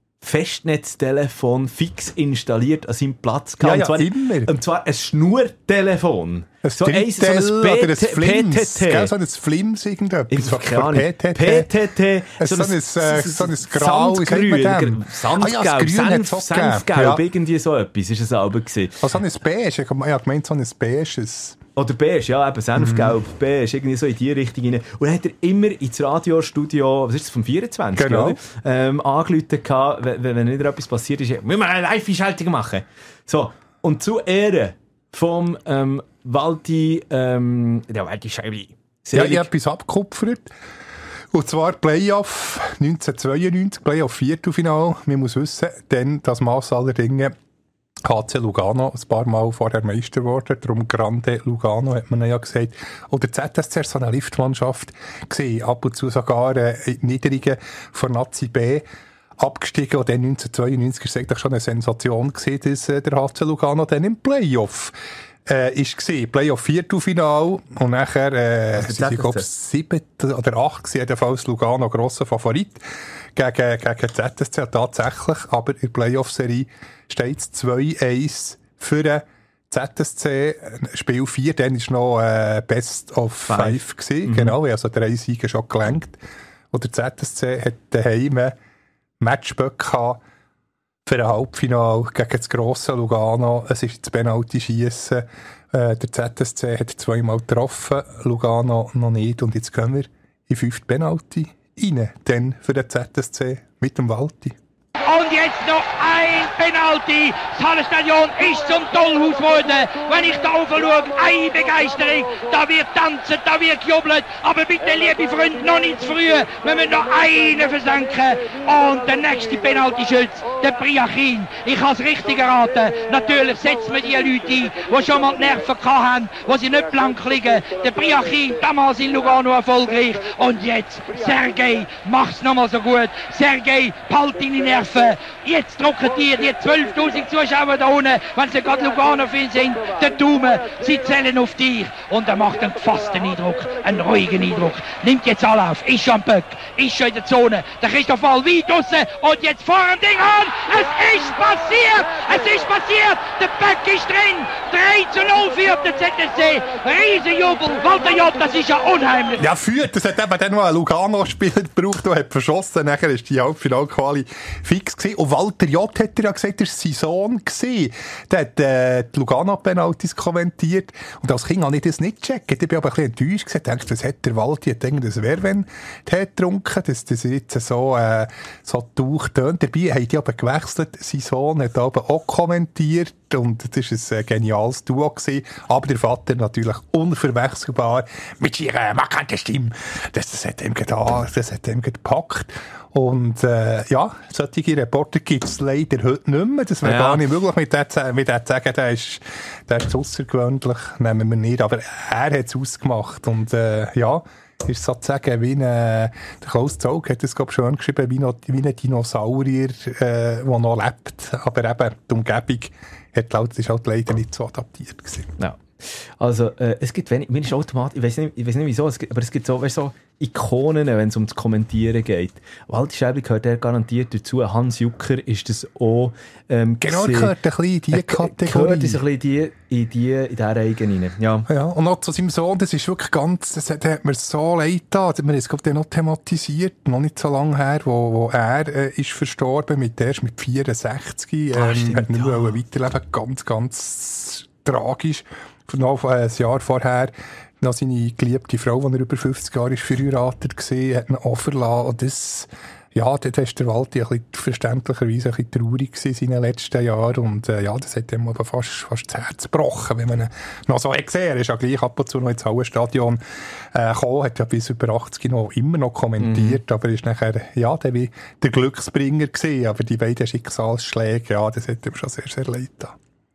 Festnetztelefon fix installiert an seinem Platz gehabt. Ja, ja, und, zwar, immer. und zwar ein Schnurtelefon. Ein so eins, so ein P T T, P T T. Gell, so ein Flims irgendetwas. Keine Ahnung. P T T. P T T. So ein, so ein, so ein Grau, Sandgrün. Sandgelb. Ah, ja, Grün Senf, Senfgelb. Ja. Irgendwie so etwas ist es aber gewesen. Also so ein Beige. Ich habe gemeint, so ein beiges. Oder beige, ja, eben Senfgelb, mhm. beige, irgendwie so in die Richtung rein. Und dann hat er immer ins Radiostudio, was ist das, vom vierundzwanzig, genau. oder? Ähm, angerufen gehabt, wenn, wenn wieder etwas passiert ist, müssen wir eine Live-Einschaltung machen. So, und zu Ehren vom ähm, Walti, ähm, der Walti Scheibli. Ja, ich habe etwas abgekupfert. Und zwar Playoff neunzehnhundertzweiundneunzig, Playoff Viertelfinale. Man muss wissen, denn das Mass aller Dinge H C Lugano, ein paar Mal vorher Meister geworden, darum Grande Lugano, hat man ja gesagt. Oder Z S C war so eine Liftmannschaft gewesen, ab und zu sogar äh, in die Niederungen von Nazi B abgestiegen. Und dann neunzehnhundertzweiundneunzig war es eigentlich schon eine Sensation gewesen, dass äh, der H C Lugano dann im Playoff äh, ist gewesen. Playoff Viertelfinale und nachher äh, also sind sie, glaube ich, sieben oder acht gewesen, jedenfalls Lugano grosser Favorit gegen, gegen Z S C tatsächlich, aber in der Playoff-Serie steht es zwei eins für den Z S C. Spiel vier, dann war noch äh, Best of Five. Five mhm. Genau, also drei Siege schon gelenkt. Und der Z S C hat daheim ein Matchböck gehabt für ein Halbfinale gegen das grosse Lugano. Es ist das Penalty-Schiessen. Äh, der Z S C hat zweimal getroffen, Lugano noch nicht. Und jetzt gehen wir in fünfte Penalty rein, dann für den Z S C mit dem Walti. Und jetzt noch ein Penalty. Das Hallenstadion ist zum Tollhaus geworden. Wenn ich da oben schaue, eine Begeisterung. Da wird tanzen, da wird gejubelt. Aber bitte, liebe Freunde, noch nicht zu früh. Wir müssen noch einen versenken. Und der nächste Penaltyschütz, der Priachin. Ich habe es richtig erraten. Natürlich setzen wir die Leute ein, die schon mal die Nerven hatten, die sie nicht blank liegen. Der Priachin, damals in Lugano erfolgreich. Und jetzt, Sergej, mach's nochmal so gut. Sergej, halt deine Nerven. Jetzt drucken die, die zwölftausend Zuschauer da unten, wenn sie gerade Lugano-Fan sind, den Daumen, sie zählen auf dich. Und er macht einen gefassten Eindruck, einen ruhigen Eindruck. Nimmt jetzt Anlauf, ist schon am Böck, ist schon in der Zone. Der Christoph Wall weit draussen und jetzt vor dem Ding an. Es ist passiert, es ist passiert. Der Böck ist drin. drei zu null für den Z S C. Riesenjubel. Walter J, das ist ja unheimlich. Ja, führt. Das hat eben dann noch einen Lugano-Spieler gebraucht, der hat verschossen. Nachher ist die Halbfinalquali fix gewesen. Und Walter J. hat er ja gesagt, er war sein Sohn gewesen. Der hat äh, die Lugano-Penalties kommentiert. Und als Kind habe ich das nicht gecheckt. Ich bin aber ein bisschen enttäuscht gewesen. Ich dachte, was hat der Walter? Ich dachte, das wäre, wenn der getrunken, dass das jetzt so, äh, so durchtönt. Dabei haben die aber gewechselt. Sein Sohn hat aber auch kommentiert. Und das war ein geniales Duo gewesen. Aber der Vater natürlich unverwechselbar mit ihrer markanten Stimme. Das, das hat ihm getan, das hat ihm gepackt. Und äh, ja, solche Reporter gibt es leider heute nicht mehr. Das wäre ja gar nicht möglich, mit dem zu sagen, der ist, der ist außergewöhnlich, nehmen wir nicht. Aber er hat es ausgemacht. Und äh, ja, ist sozusagen wie ein, äh, der Klaus Zaug hat es, glaube ich, schon geschrieben, wie, noch, wie ein Dinosaurier, äh, der noch lebt. Aber eben die Umgebung hat laut, ist halt leider nicht so adaptiert gewesen. Ja. Also, äh, es gibt wenig, mir ist automatisch, ich weiß nicht, ich weiß nicht wieso, es gibt, aber es gibt so, weißt, so Ikonen, wenn es ums Kommentieren geht. Walter Scheibli gehört der garantiert dazu. Hans Jucker ist das auch. Ähm, genau, er gehört ein bisschen in diese Kategorie. Gehört ein bisschen in die, in die, in diese Reihe rein. Ja. Ja, und noch zu seinem Sohn, das ist wirklich ganz, das hat, hat mir so leid getan. Wir haben es, glaube ich, noch thematisiert, noch nicht so lange her, wo, wo er äh, ist verstorben, mit, der ist mit vierundsechzig. Ähm, ah, stimmt, hat nicht ja. weiterleben. Ganz, ganz tragisch. Noch ein Jahr vorher noch seine geliebte Frau, die er über fünfzig Jahre ist, verheiratet war, hat ihn auch verlassen. Und das, ja, dort war der Walti ein bisschen verständlicherweise ein bisschen traurig gewesen in den letzten Jahren. Und äh, ja, das hat ihm aber fast, fast das Herz gebrochen, wenn man ihn noch so hat gesehen. Er ist ja gleich ab und zu noch ins Hallenstadion äh, gekommen, hat ja bis über achtzig noch immer noch kommentiert, mhm. aber ist nachher, ja, der wie der Glücksbringer gewesen. Aber die beiden Schicksalsschläge, ja, das hat ihm schon sehr, sehr leid getan.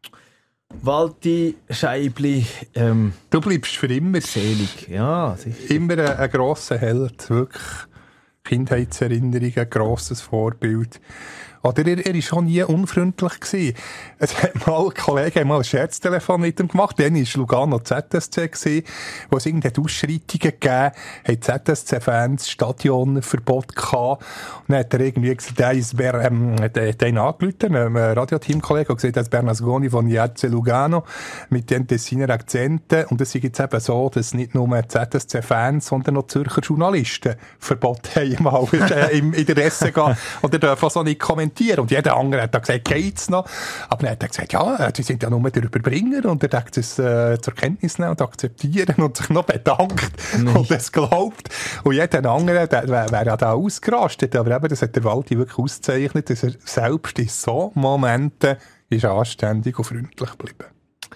Walti Scheibli, ähm, du bleibst für immer selig. Ja, sicher. Immer ein, ein grosser Held, wirklich. Kindheitserinnerungen, ein grosses Vorbild. Oder er, er war schon nie unfreundlich gewesen. Es hat mal ein Kollege mal ein Scherztelefon mit ihm gemacht. Dann war Lugano Z S C gewesen, wo es irgendeine Ausschreitungen gegeben hat, haben Z S C-Fans Stadionverbot gehabt. Und dann hat er irgendwie gesagt, der ist, ähm, hat einen angerufen, ein Radioteam-Kollege, und gesagt, das ist Bernasconi von J C Lugano, mit den Tessiner Akzenten. Und es ist jetzt eben so, dass nicht nur Z S C-Fans, sondern auch Zürcher Journalisten Verbot haben, mal in der Resse gehen. Oder dürfen so nicht kommentieren. Und jeder andere hat gesagt, geht's noch? Aber dann hat er gesagt, ja, die sind ja nur der Überbringer, und er hat es äh, zur Kenntnis nehmen und akzeptieren und sich noch bedankt nee. und es geglaubt. Und jeder andere, der wäre wär ja da ausgerastet. Aber eben, das hat der Walti wirklich ausgezeichnet, dass er selbst in so Momenten ist anständig und freundlich geblieben.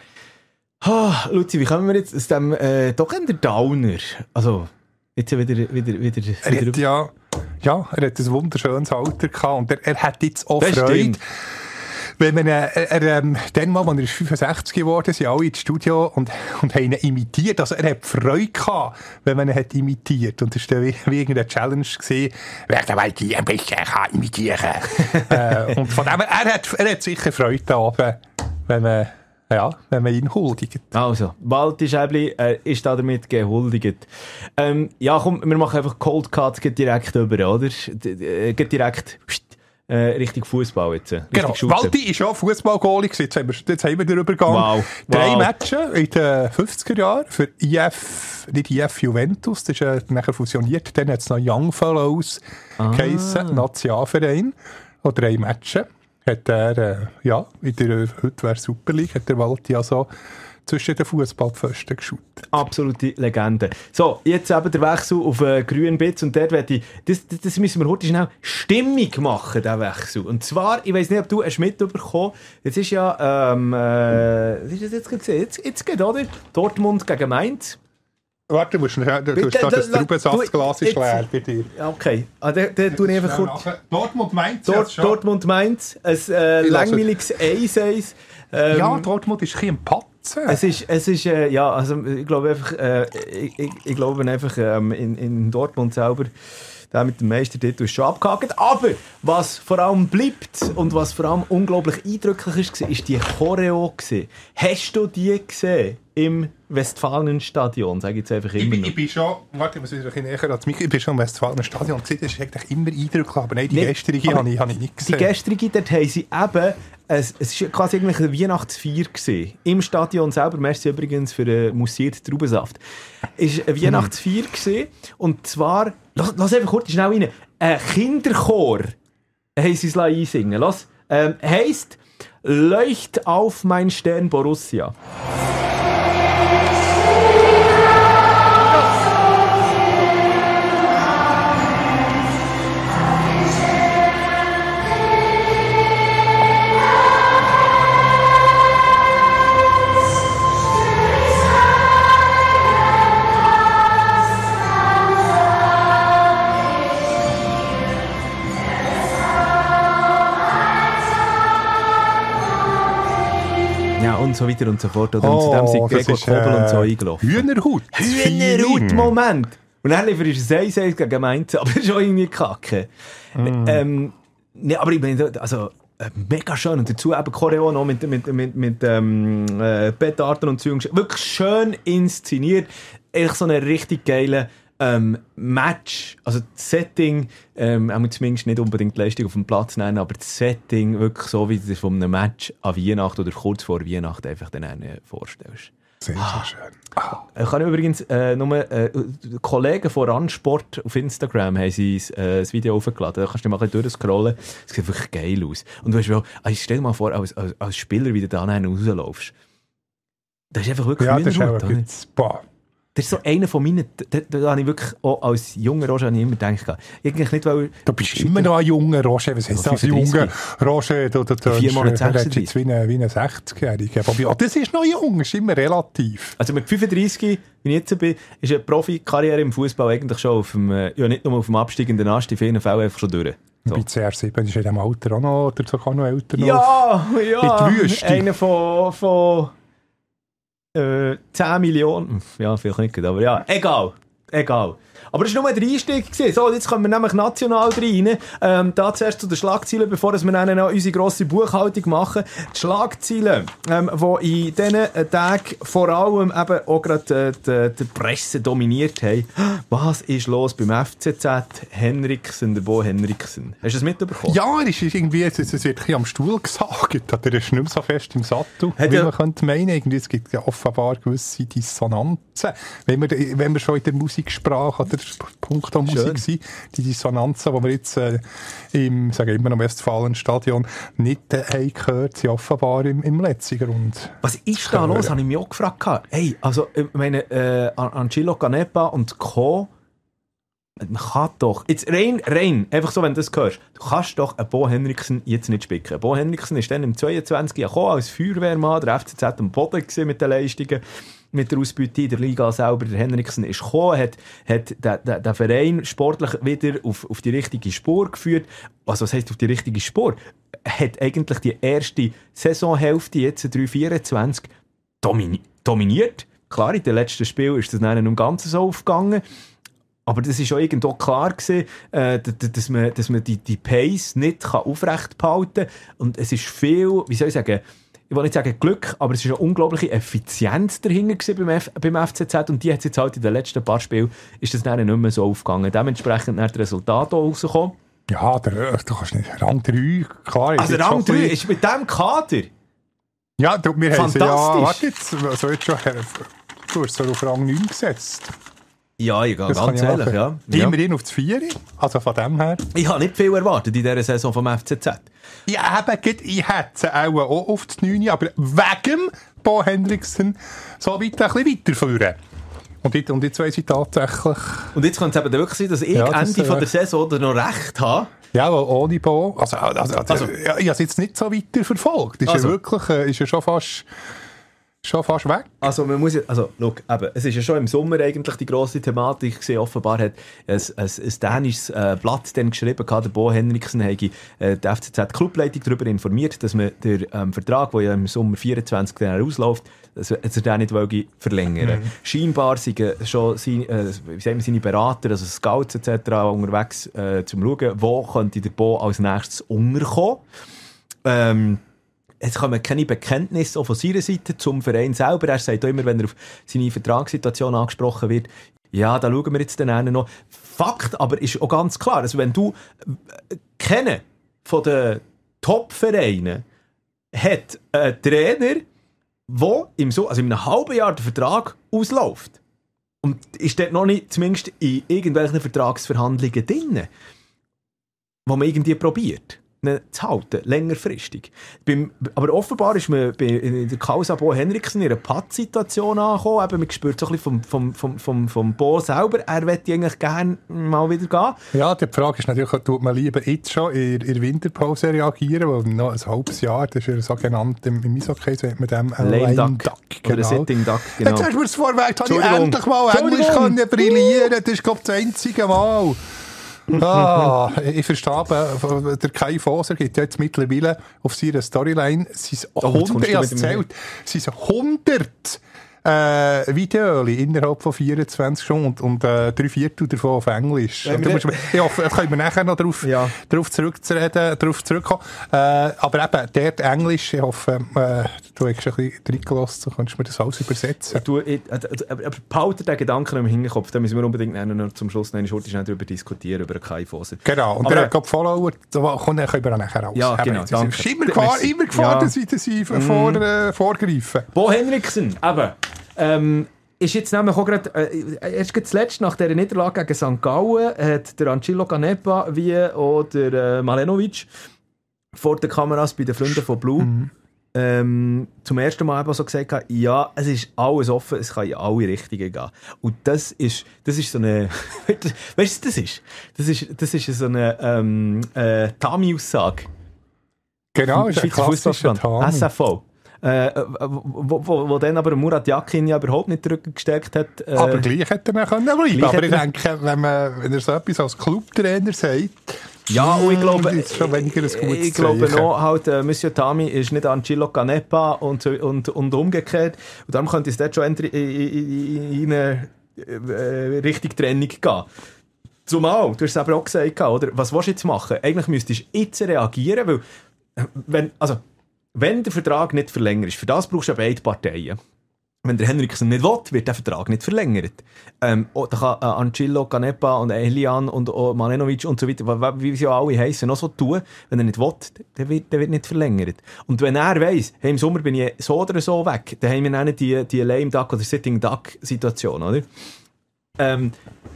Oh, Luzi, wie kommen wir jetzt aus dem äh, doch eher Downer? Also, jetzt wieder, wieder, wieder, wieder er hat ja, ja, er hat ein wunderschönes Alter gehabt, und er, er hat jetzt auch das Freude. Stimmt. Wenn man, äh, er, ähm, dann mal, als er fünfundsechzig geworden ist, sind alle ins Studio und, und haben ihn imitiert. Also er hat Freude gehabt, wenn man ihn hat imitiert. Und das war wie, wie irgendeine Challenge gewesen, wer der Walti ein bisschen kann imitieren. äh, und von dem, er hat, er hat sicher Freude da oben, wenn man, ja, wenn man ihn huldigt. Also, Walti Scheibli äh, ist da damit gehuldigt. Ähm, ja, komm, wir machen einfach Cold Cut direkt über, oder? D- d- direkt äh, Richtung Fußball jetzt. Äh, genau, Walti war schon Fußball-Goalie. Jetzt haben wir, jetzt haben wir den Übergang. Wow. Drei wow. Matches in den fünfziger Jahren für I F, nicht I F Juventus, das ist äh, nachher fusioniert. Dann hat es noch Young Fellows ah. geheissen, Nationalverein. Und drei Matches hat er, äh, ja, in der, heute wäre Super League, hat der Walti also zwischen den Fußballpfosten geschaut. Absolute Legende. So, jetzt eben der Wechsel auf äh, Grünbitz, und dort werde ich, das, das, das müssen wir heute schnell Stimmung machen, der Wechsel. Und zwar, ich weiss nicht, ob du hast mitbekommen, jetzt ist ja, ähm, äh, was ist das jetzt gesehen? Jetzt, jetzt geht, oder? Dortmund gegen Mainz. Warte, du musst schnell, du hast da, das Traubensaftglas ist leer bei dir. Okay, ah, dann, dann tue ich einfach kurz. Dortmund Mainz. Dort, Dortmund Mainz, ein äh, langweiliges eins eins. Ähm, ja, Dortmund ist ein bisschen ein Patzen. Es ist, es ist äh, ja, also ich glaube einfach, äh, ich, ich, ich glaube einfach ähm, in, in Dortmund selber, der mit dem Meistertitel ist schon abgehakt. Aber was vor allem bleibt und was vor allem unglaublich eindrücklich ist, ist die Choreo gewesen. Hast du die gesehen im Westfalenstadion? Sag ich jetzt einfach immer ich, noch. Ich bin schon, warte, ich muss wieder ein bisschen näher als mich. Ich bin schon im Westfalenstadion gesehen. Das ist eigentlich immer eindrücklich. Aber nein, die nee, gestrige habe ich, hab ich nicht gesehen. Die gestrige, dort haben sie eben, es, es war quasi eigentlich eine Weihnachtsfeier gewesen. Im Stadion selber, merci übrigens für den mussierten Traubensaft. Es war eine Weihnachtsfeier gewesen, und zwar, lass, lass einfach kurz schnell rein, ein Kinderchor haben sie es einsingen lassen. Ähm, heisst, Leucht auf mein Stern Borussia. Und so weiter und so fort. Oder? Und oh, zu dem sind Gregor Kobel äh, und so eingelaufen. Hühnerhut. Hühnerhut-Moment. Und dann liefert es ein eins eins gegen Mainz, aber das ist auch irgendwie kacke. Mm. Ähm, ne, aber ich meine, also, äh, mega schön. Und dazu eben Choreo noch mit, mit, mit, mit ähm, äh, Petarden und Zügen. Wirklich schön inszeniert. Echt so eine richtig geile ähm, Match. Also das Setting, ähm, auch zumindest nicht unbedingt die Leistung auf dem Platz nennen, aber das Setting wirklich so, wie du es von einem Match an Weihnachten oder kurz vor Weihnachten einfach dann vorstellst. Sehr, sehr ah. schön. Ah. Ich kann übrigens äh, nur, äh, Kollegen von Randsport auf Instagram haben sie äh, das Video aufgeladen. Da kannst du mal ein bisschen durchscrollen. Es sieht wirklich geil aus. Und du weißt, also stell dir mal vor, als, als, als Spieler, wie du da rauslaufst. Das ist einfach wirklich ja, das ist gut, auch ein bisschen, Das ist so einer von meinen, da, da, da habe ich wirklich auch als junger Roger immer gedacht, eigentlich nicht, weil... Du bist immer noch ein junger Roger, was heisst das, junger Roger? Du, du, du, vier Monate sechsunddreißig. Jetzt wie ein, wie ein sechzigjähriger. Oh, das ist noch jung, das ist immer relativ. Also mit fünfunddreißig, wie ich jetzt bin, ist eine Profikarriere im Fußball eigentlich schon auf dem, ja nicht nur auf dem absteigenden Ast, in vielen Fällen einfach schon durch. So. Bei C R sieben ist in diesem Alter auch noch, oder sogar noch älter. Ja, noch ja, in die Wüste. Einer von... von Äh, zehn Millionen. Ja, vielleicht nicht, aber ja, egal. Egal. Aber das war nur ein Einstieg. So, jetzt kommen wir nämlich national rein. Ähm, da zuerst zu den Schlagzeilen, bevor wir dann noch unsere grosse Buchhaltung machen. Die Schlagzeilen, ähm, die in diesen Tagen vor allem eben auch gerade die, die, die Presse dominiert haben. Was ist los beim F C Z? Henriksen, der Bo Henriksen. Hast du das mitbekommen? Ja, er ist irgendwie, es, es wird ein bisschen am Stuhl gesagt. Er ist nicht mehr so fest im Sattel, Hat wie ja, man könnte meinen. Irgendwie, es gibt ja offenbar gewisse Dissonanzen. Wenn wir, wenn wir schon in der Musiksprache oder Punkt an Musik sind, die Dissonanzen, die wir jetzt äh, im, sagen immer noch Westfalenstadion nicht äh, haben gehört, sind offenbar im, im letzten Grund. Was ist da los? Habe ich mich auch gefragt. Hey, also, ich meine, äh, Angelo Canepa und Co. Man kann doch, jetzt rein, rein, einfach so, wenn du das hörst, du kannst doch einen Bo Henriksen jetzt nicht spicken. Bo Henriksen ist dann im zweiundzwanzig gekommen als Feuerwehrmann, der F C Z am Boden gewesen mit den Leistungen, mit der Ausbeute in der Liga selber. Der Henriksen ist gekommen, hat, hat den, den, den Verein sportlich wieder auf, auf die richtige Spur geführt. Also was heisst auf die richtige Spur? Hat eigentlich die erste Saisonhälfte, jetzt drei vierundzwanzig, domini- dominiert. Klar, in den letzten Spielen ist das dann im Ganzen so aufgegangen. Aber das war schon irgendwo klar gewesen, äh, dass man, dass man die, die Pace nicht aufrecht behalten kann. Und es ist viel, wie soll ich sagen, ich will nicht sagen Glück, aber es war eine unglaubliche Effizienz dahinter beim, F- beim F C Z. Und die hat jetzt halt in den letzten paar Spielen ist das dann nicht mehr so aufgegangen. Dementsprechend dann das Resultat auch rausgekommen. Ja, der, du kannst nicht. Rang drei, klar. Also Rang drei ist mit diesem Kader. Ja, du, wir haben sie ja, fantastisch. warte jetzt, so jetzt schon, du hast so auf Rang neun gesetzt. Ja, ich gehe Das ganz ehrlich, ja. ja. Immerhin auf das vier. Also von dem her. Ich habe nicht viel erwartet in dieser Saison vom F C Z. Ja, eben, ich hätte sie auch, auch auf das neun, aber wegen Bo Henriksen so weit ein bisschen weiterführen. Und jetzt, und jetzt weiss ich tatsächlich... Und jetzt könnte es eben wirklich sein, dass ich Ja, das, Ende äh, von der Saison noch recht habe. Ja, weil ohne Bo... Also, also, also, Also- ja, ich habe es jetzt nicht so weiter verfolgt. Ist Also. ja wirklich äh, ist ja schon fast... Schon fast weg. Also man muss ja, also schau, eben, es ist ja schon im Sommer eigentlich die grosse Thematik gewesen. Offenbar hat ein, ein, ein dänisches äh, Blatt dann geschrieben, der Bo Henriksen habe äh, die F C Z-Clubleitung darüber informiert, dass man den ähm, Vertrag, der ja im Sommer vierundzwanzig dann ausläuft, dass, dass er den nicht wollte verlängern. Mhm. Scheinbar sind schon seine, äh, wie sagen wir, seine Berater, also Scouts et cetera unterwegs, äh, zum schauen, wo könnte der Bo als nächstes unterkommen. Ähm, Es kommen keine Bekenntnisse auch von seiner Seite zum Verein selber. Er sagt auch immer, wenn er auf seine Vertragssituation angesprochen wird, ja, da schauen wir jetzt dann noch. Fakt aber ist auch ganz klar, also wenn du äh, kennen von den Top-Vereinen hat ein Trainer, der im so, also in einem halben Jahr der Vertrag ausläuft und ist dort noch nicht zumindest in irgendwelchen Vertragsverhandlungen drin, wo man irgendwie probiert zu halten, längerfristig. Beim, aber offenbar ist man bei, in der Causa Bo Henriksen in einer Pattsituation angekommen. Eben, man spürt so ein bisschen vom, vom, vom, vom Bo selber, er möchte eigentlich gerne mal wieder gehen. Ja, die Frage ist natürlich, tut man lieber jetzt schon in, in der Winterpause reagieren, weil noch ein halbes Jahr, das ist ja so genannt im, im Eishockey, so hat man dem ein Lame Lame Duck. Duck. Oder Genau. Sitting Duck, genau. Jetzt hast du mir das vorweg, habe ich Entschuldigung. endlich mal Englisch Entschuldigung. können brillieren. Das ist, glaube ich, das einzige Mal. Ah, ich verstehe, aber der Kai Foser gibt ja jetzt mittlerweile auf seiner Storyline, es sind Oh, jetzt kommst hundert, du ich habe es mit dem- gezählt, es sind hundert äh, Videos innerhalb von vierundzwanzig Stunden und, und äh, drei Viertel davon auf Englisch. Ja, Und da wir- musst du- ich hoffe, da können wir nachher noch darauf, Ja. darauf zurückzureden, darauf zurückkommen. Äh, aber eben, dort Englisch, ich hoffe, äh, du hast ein bisschen reingelassen, so kannst du mir das alles übersetzen. Du, ich, äh, aber aber behalte den Gedanken im Hinterkopf, da müssen wir unbedingt noch zum Schluss noch eine Schurte schnell darüber diskutieren, über Kai Foser. Genau, und Aber- der hat gerade Follower, da kommen wir auch nachher raus. Ja, Eben, genau, jetzt danke. ist immer Gefahr, Merci. immer Gefahr, Ja. dass sie, dass sie vor, äh, vorgreifen. Bo Henriksen, eben, ähm, ist jetzt nämlich auch gerade, äh, erst gerade zuletzt nach dieser Niederlage gegen Sankt Gallen hat der Angelo Canepa wie auch der äh, Malenovic vor den Kameras bei den Freunden von Blue ähm, zum ersten Mal eben so gesagt habe, ja, es ist alles offen, es kann in alle Richtungen gehen. Und das ist, das ist so eine, weißt du, was das ist? Das ist, das ist so eine ähm, äh, Tami-Aussage. Genau, ist ein klassischer Tami. S V V. Äh, wo, wo, wo dann aber Murat Yakin ja überhaupt nicht zurückgesteckt hat. Äh, aber gleich hätte er können bleiben. Aber ich denke, wenn, man, wenn er so etwas als Clubtrainer sagt, ja, und ich glaube, ist schon weniger ein gutes ich glaube Zeichen. noch, halt, äh, Monsieur Tami ist nicht Angelo Canepa und, und, und umgekehrt. Und darum könnte es dort schon in, in, in eine äh, Richtung Trennung gehen. Zumal, du hast es aber auch gesagt, oder? Was willst du jetzt machen? Eigentlich müsstest du jetzt reagieren, weil wenn, also, wenn der Vertrag nicht verlängert ist, für das brauchst du ja beide Parteien. Wenn der Henriksen nicht will, wird der Vertrag nicht verlängert. Ähm, oh, da kann äh, Angelo Canepa und Elian und oh, Malenovic und so weiter, wie sie ja alle heissen, noch so tun. Wenn er nicht will, der wird, der wird nicht verlängert. Und wenn er weiss, hey, im Sommer bin ich so oder so weg, dann haben wir nicht die, die Lame Duck oder Sitting Duck Situation, oder? Ähm,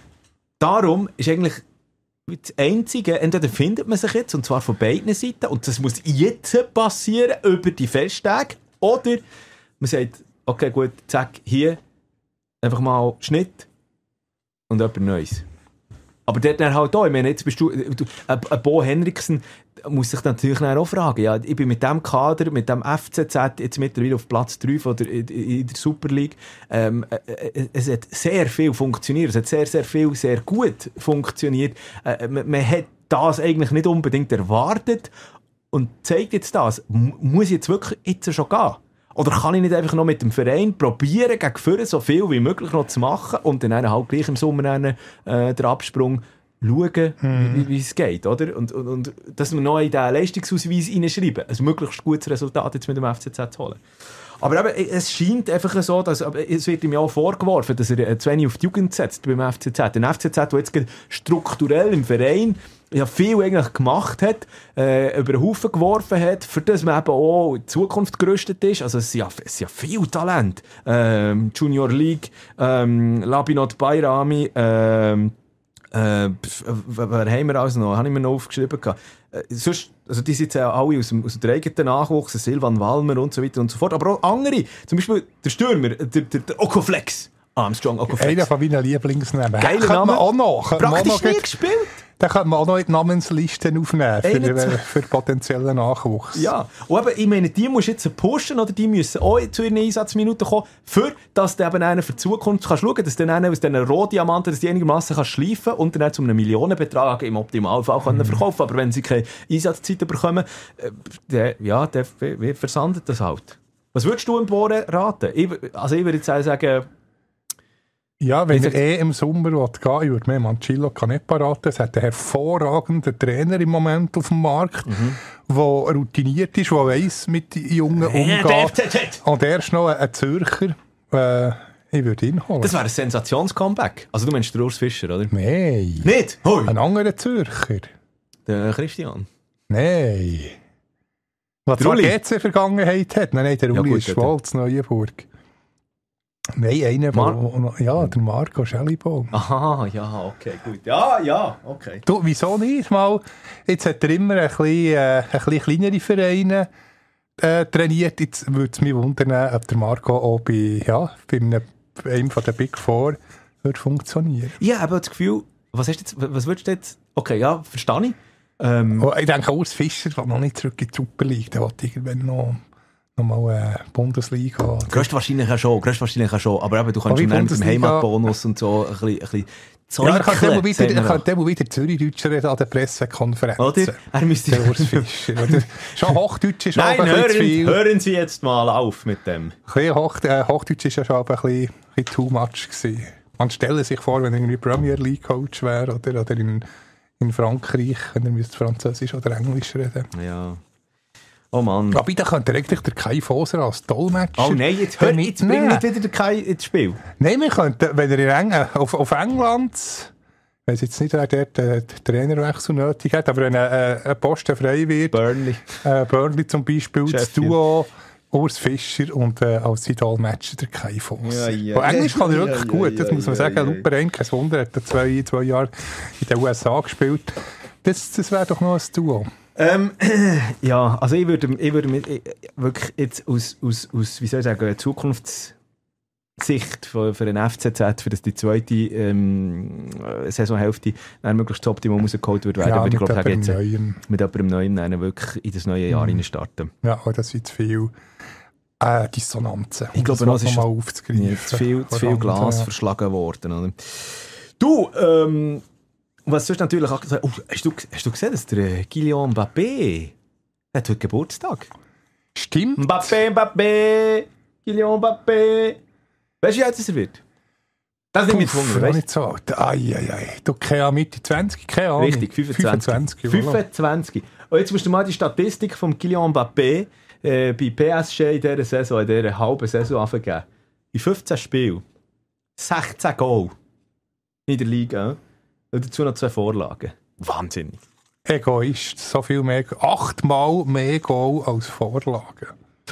darum ist eigentlich das Einzige, entweder findet man sich jetzt, und zwar von beiden Seiten, und das muss jetzt passieren, über die Festtage, oder man sagt, okay, gut, zack, hier, einfach mal Schnitt und etwas Neues. Aber der, der halt auch, ich meine, jetzt bist du, du ein, ein Bo Henriksen muss sich natürlich auch fragen, ja, ich bin mit dem Kader, mit dem F C Z jetzt mittlerweile auf Platz drei von der, in, in der Super League. Ähm, äh, es hat sehr viel funktioniert, es hat sehr, sehr viel, sehr gut funktioniert. Äh, man, man hat das eigentlich nicht unbedingt erwartet und zeigt jetzt das. M- muss ich jetzt wirklich jetzt schon gehen? Oder kann ich nicht einfach noch mit dem Verein probieren, gegen Führer so viel wie möglich noch zu machen und dann halt gleich im Sommer einen, äh, den Absprung schauen, hm. wie, wie es geht, oder? Und, und, und dass wir noch in diesen Leistungsausweis reinschreiben, ein möglichst gutes Resultat jetzt mit dem F C Z zu holen. Aber eben, es scheint einfach so, dass, aber es wird ihm ja auch vorgeworfen, dass er zu wenig auf die Jugend setzt beim F C Z. Der F C Z, der jetzt strukturell im Verein ja viel eigentlich gemacht hat, äh, über den Haufen geworfen hat, für das man eben auch in die Zukunft gerüstet ist. Also es sind ja, es sind ja viel Talent. Ähm, Junior League, ähm, Labinot Bayrami, ähm, äh, wer haben wir alles noch? Habe ich mir noch aufgeschrieben. Äh, sonst, also die sind ja alle aus dem, aus dem eigenen Nachwuchs, Silvan Walmer und so weiter und so fort. Aber auch andere, zum Beispiel der Stürmer, der, der, der Okoflex. Armstrong Okoflex. Einer von meinen Lieblingsnamen. Geiler Name. Auch noch. Praktisch nie gespielt. Den könnte man auch noch in die Namenslisten aufnehmen für, für, für potenziellen Nachwuchs. Ja, und eben, ich meine, die musst du jetzt pushen, oder die müssen auch zu ihren Einsatzminuten kommen, für dass du eben einen für die Zukunft kannst schauen, dass du einen aus diesen Rohdiamanten, dass die einigermaßen kannst schleifen und dann zu einem Millionenbetrag im Optimalfall mhm. können verkaufen. Aber wenn sie keine Einsatzzeit bekommen, äh, der, ja, der, der versandet das halt. Was würdest du im Bohren raten? Ich, also ich würde jetzt sagen, ja, wenn er eh im Sommer gehen will, ich würde mir Angelo Canepa raten. Es hat einen hervorragenden Trainer im Moment auf dem Markt, der mhm. routiniert ist, der weiss, mit den Jungen umgeht. Und er ist noch ein Zürcher. Äh, ich würde ihn holen. Das wäre ein Sensations-Comeback. Also du meinst den Urs Fischer, oder? Nein. Nicht? Hoi. Ein anderer Zürcher. Der Christian. Nein. Was zwar G C-Vergangenheit hat. Nein, nein, der Uli ja, ist Schwalz, Neuenburg. Nein, einer, Mar- wo, ja, der Marco Schellibaum. Aha, ja, okay, gut. Ja, ja, okay. Du, wieso nicht mal? Jetzt hat er immer ein bisschen, äh, ein bisschen kleinere Vereine äh, trainiert. Jetzt würde es mich wundern, ob der Marco auch bei, ja, bei einem, einem von den Big Four würde funktionieren. Ja, aber das Gefühl, was, hast du jetzt, was würdest du jetzt... Okay, ja, verstehe ich. Ähm, oh, ich denke, Urs Fischer will noch nicht zurück in die Super League. Der will irgendwann noch... nochmal äh, Bundesliga. Größtwahrscheinlich auch schon, größtwahrscheinlich auch schon. Aber eben, du kannst schon mit dem Heimatbonus und so ein bisschen, ein bisschen zurückkeln. Ja, er kann immer wieder Zürich-Deutscher reden an der Pressekonferenz. Oder? Er müsste... Der Urs Fischer. Oder? Schon Hochdeutsch ist Nein, auch ein hören, bisschen zu viel. hören Sie jetzt mal auf mit dem. Hoch, äh, Hochdeutsch ist ja schon ein bisschen, ein bisschen too much gewesen. Man stelle sich vor, wenn er irgendwie Premier League Coach wäre oder, oder in, in Frankreich, wenn er müsste Französisch oder Englisch reden. Ja. Oh Mann. Aber da könnte eigentlich der Kai Foser als Dolmetscher... Oh nein, jetzt, hör, jetzt bring nicht wieder den Kai ins Spiel. Nein, wir könnten, wenn er in Eng- auf, auf England... Ich weiss jetzt nicht, wer dort den Trainerwechsel nötig hat, aber wenn ein, ein Posten frei wird... Burnley. Äh, Burnley zum Beispiel, das Duo Urs Fischer und äh, als sein Dolmetscher der Kai Foser. Ja, ja, Englisch kann er wirklich ja, gut, das ja, muss man ja, sagen. Ja, ja. Luper Enk, kein Wunder, hat er zwei, zwei Jahre in den U S A gespielt. Das, das wäre doch noch ein Duo. Ähm, ja, also ich würde, ich würde mit, ich, wirklich jetzt aus, aus, aus, wie soll ich sagen, Zukunftssicht für, für den F C Z, für das die zweite ähm, Saisonhälfte dann möglichst das Optimum rausgeholt wird, Ja, würde ich mit glaube jemandem jetzt Neuem. mit jemandem Neuem dann wirklich in das neue Jahr Mhm. mhm. starten. Ja, oh, das sind zu viel äh, Dissonanzen. Ich Um glaube, das das ist noch mal aufzugreifen. Ja, zu viel, zu viel Verdammt, Glas ja. verschlagen worden. Oder? Du, ähm, was sonst natürlich auch gesagt, oh, hast, du, hast du gesehen, dass der äh, Kylian Mbappé der hat heute Geburtstag? Stimmt. Mbappé, Mbappé, Kylian Mbappé. Weißt du, wie alt er wird? Das nimmt mich Uff, Wunder, noch weißt nicht so alt. Ai, ai, ai. Du, keine Ahnung, Mitte zwanzig, keine Ahnung. Richtig, fünfundzwanzig. fünfundzwanzig, voilà. fünfundzwanzig. Und jetzt musst du mal die Statistik von Kylian Mbappé äh, bei P S G in dieser Saison, in dieser halben Saison angeben. In fünfzehn Spielen sechzehn Goal in der Liga und dazu noch zwei Vorlagen. Wahnsinnig. Egoist. So viel mehr. Achtmal mehr Goal als Vorlagen.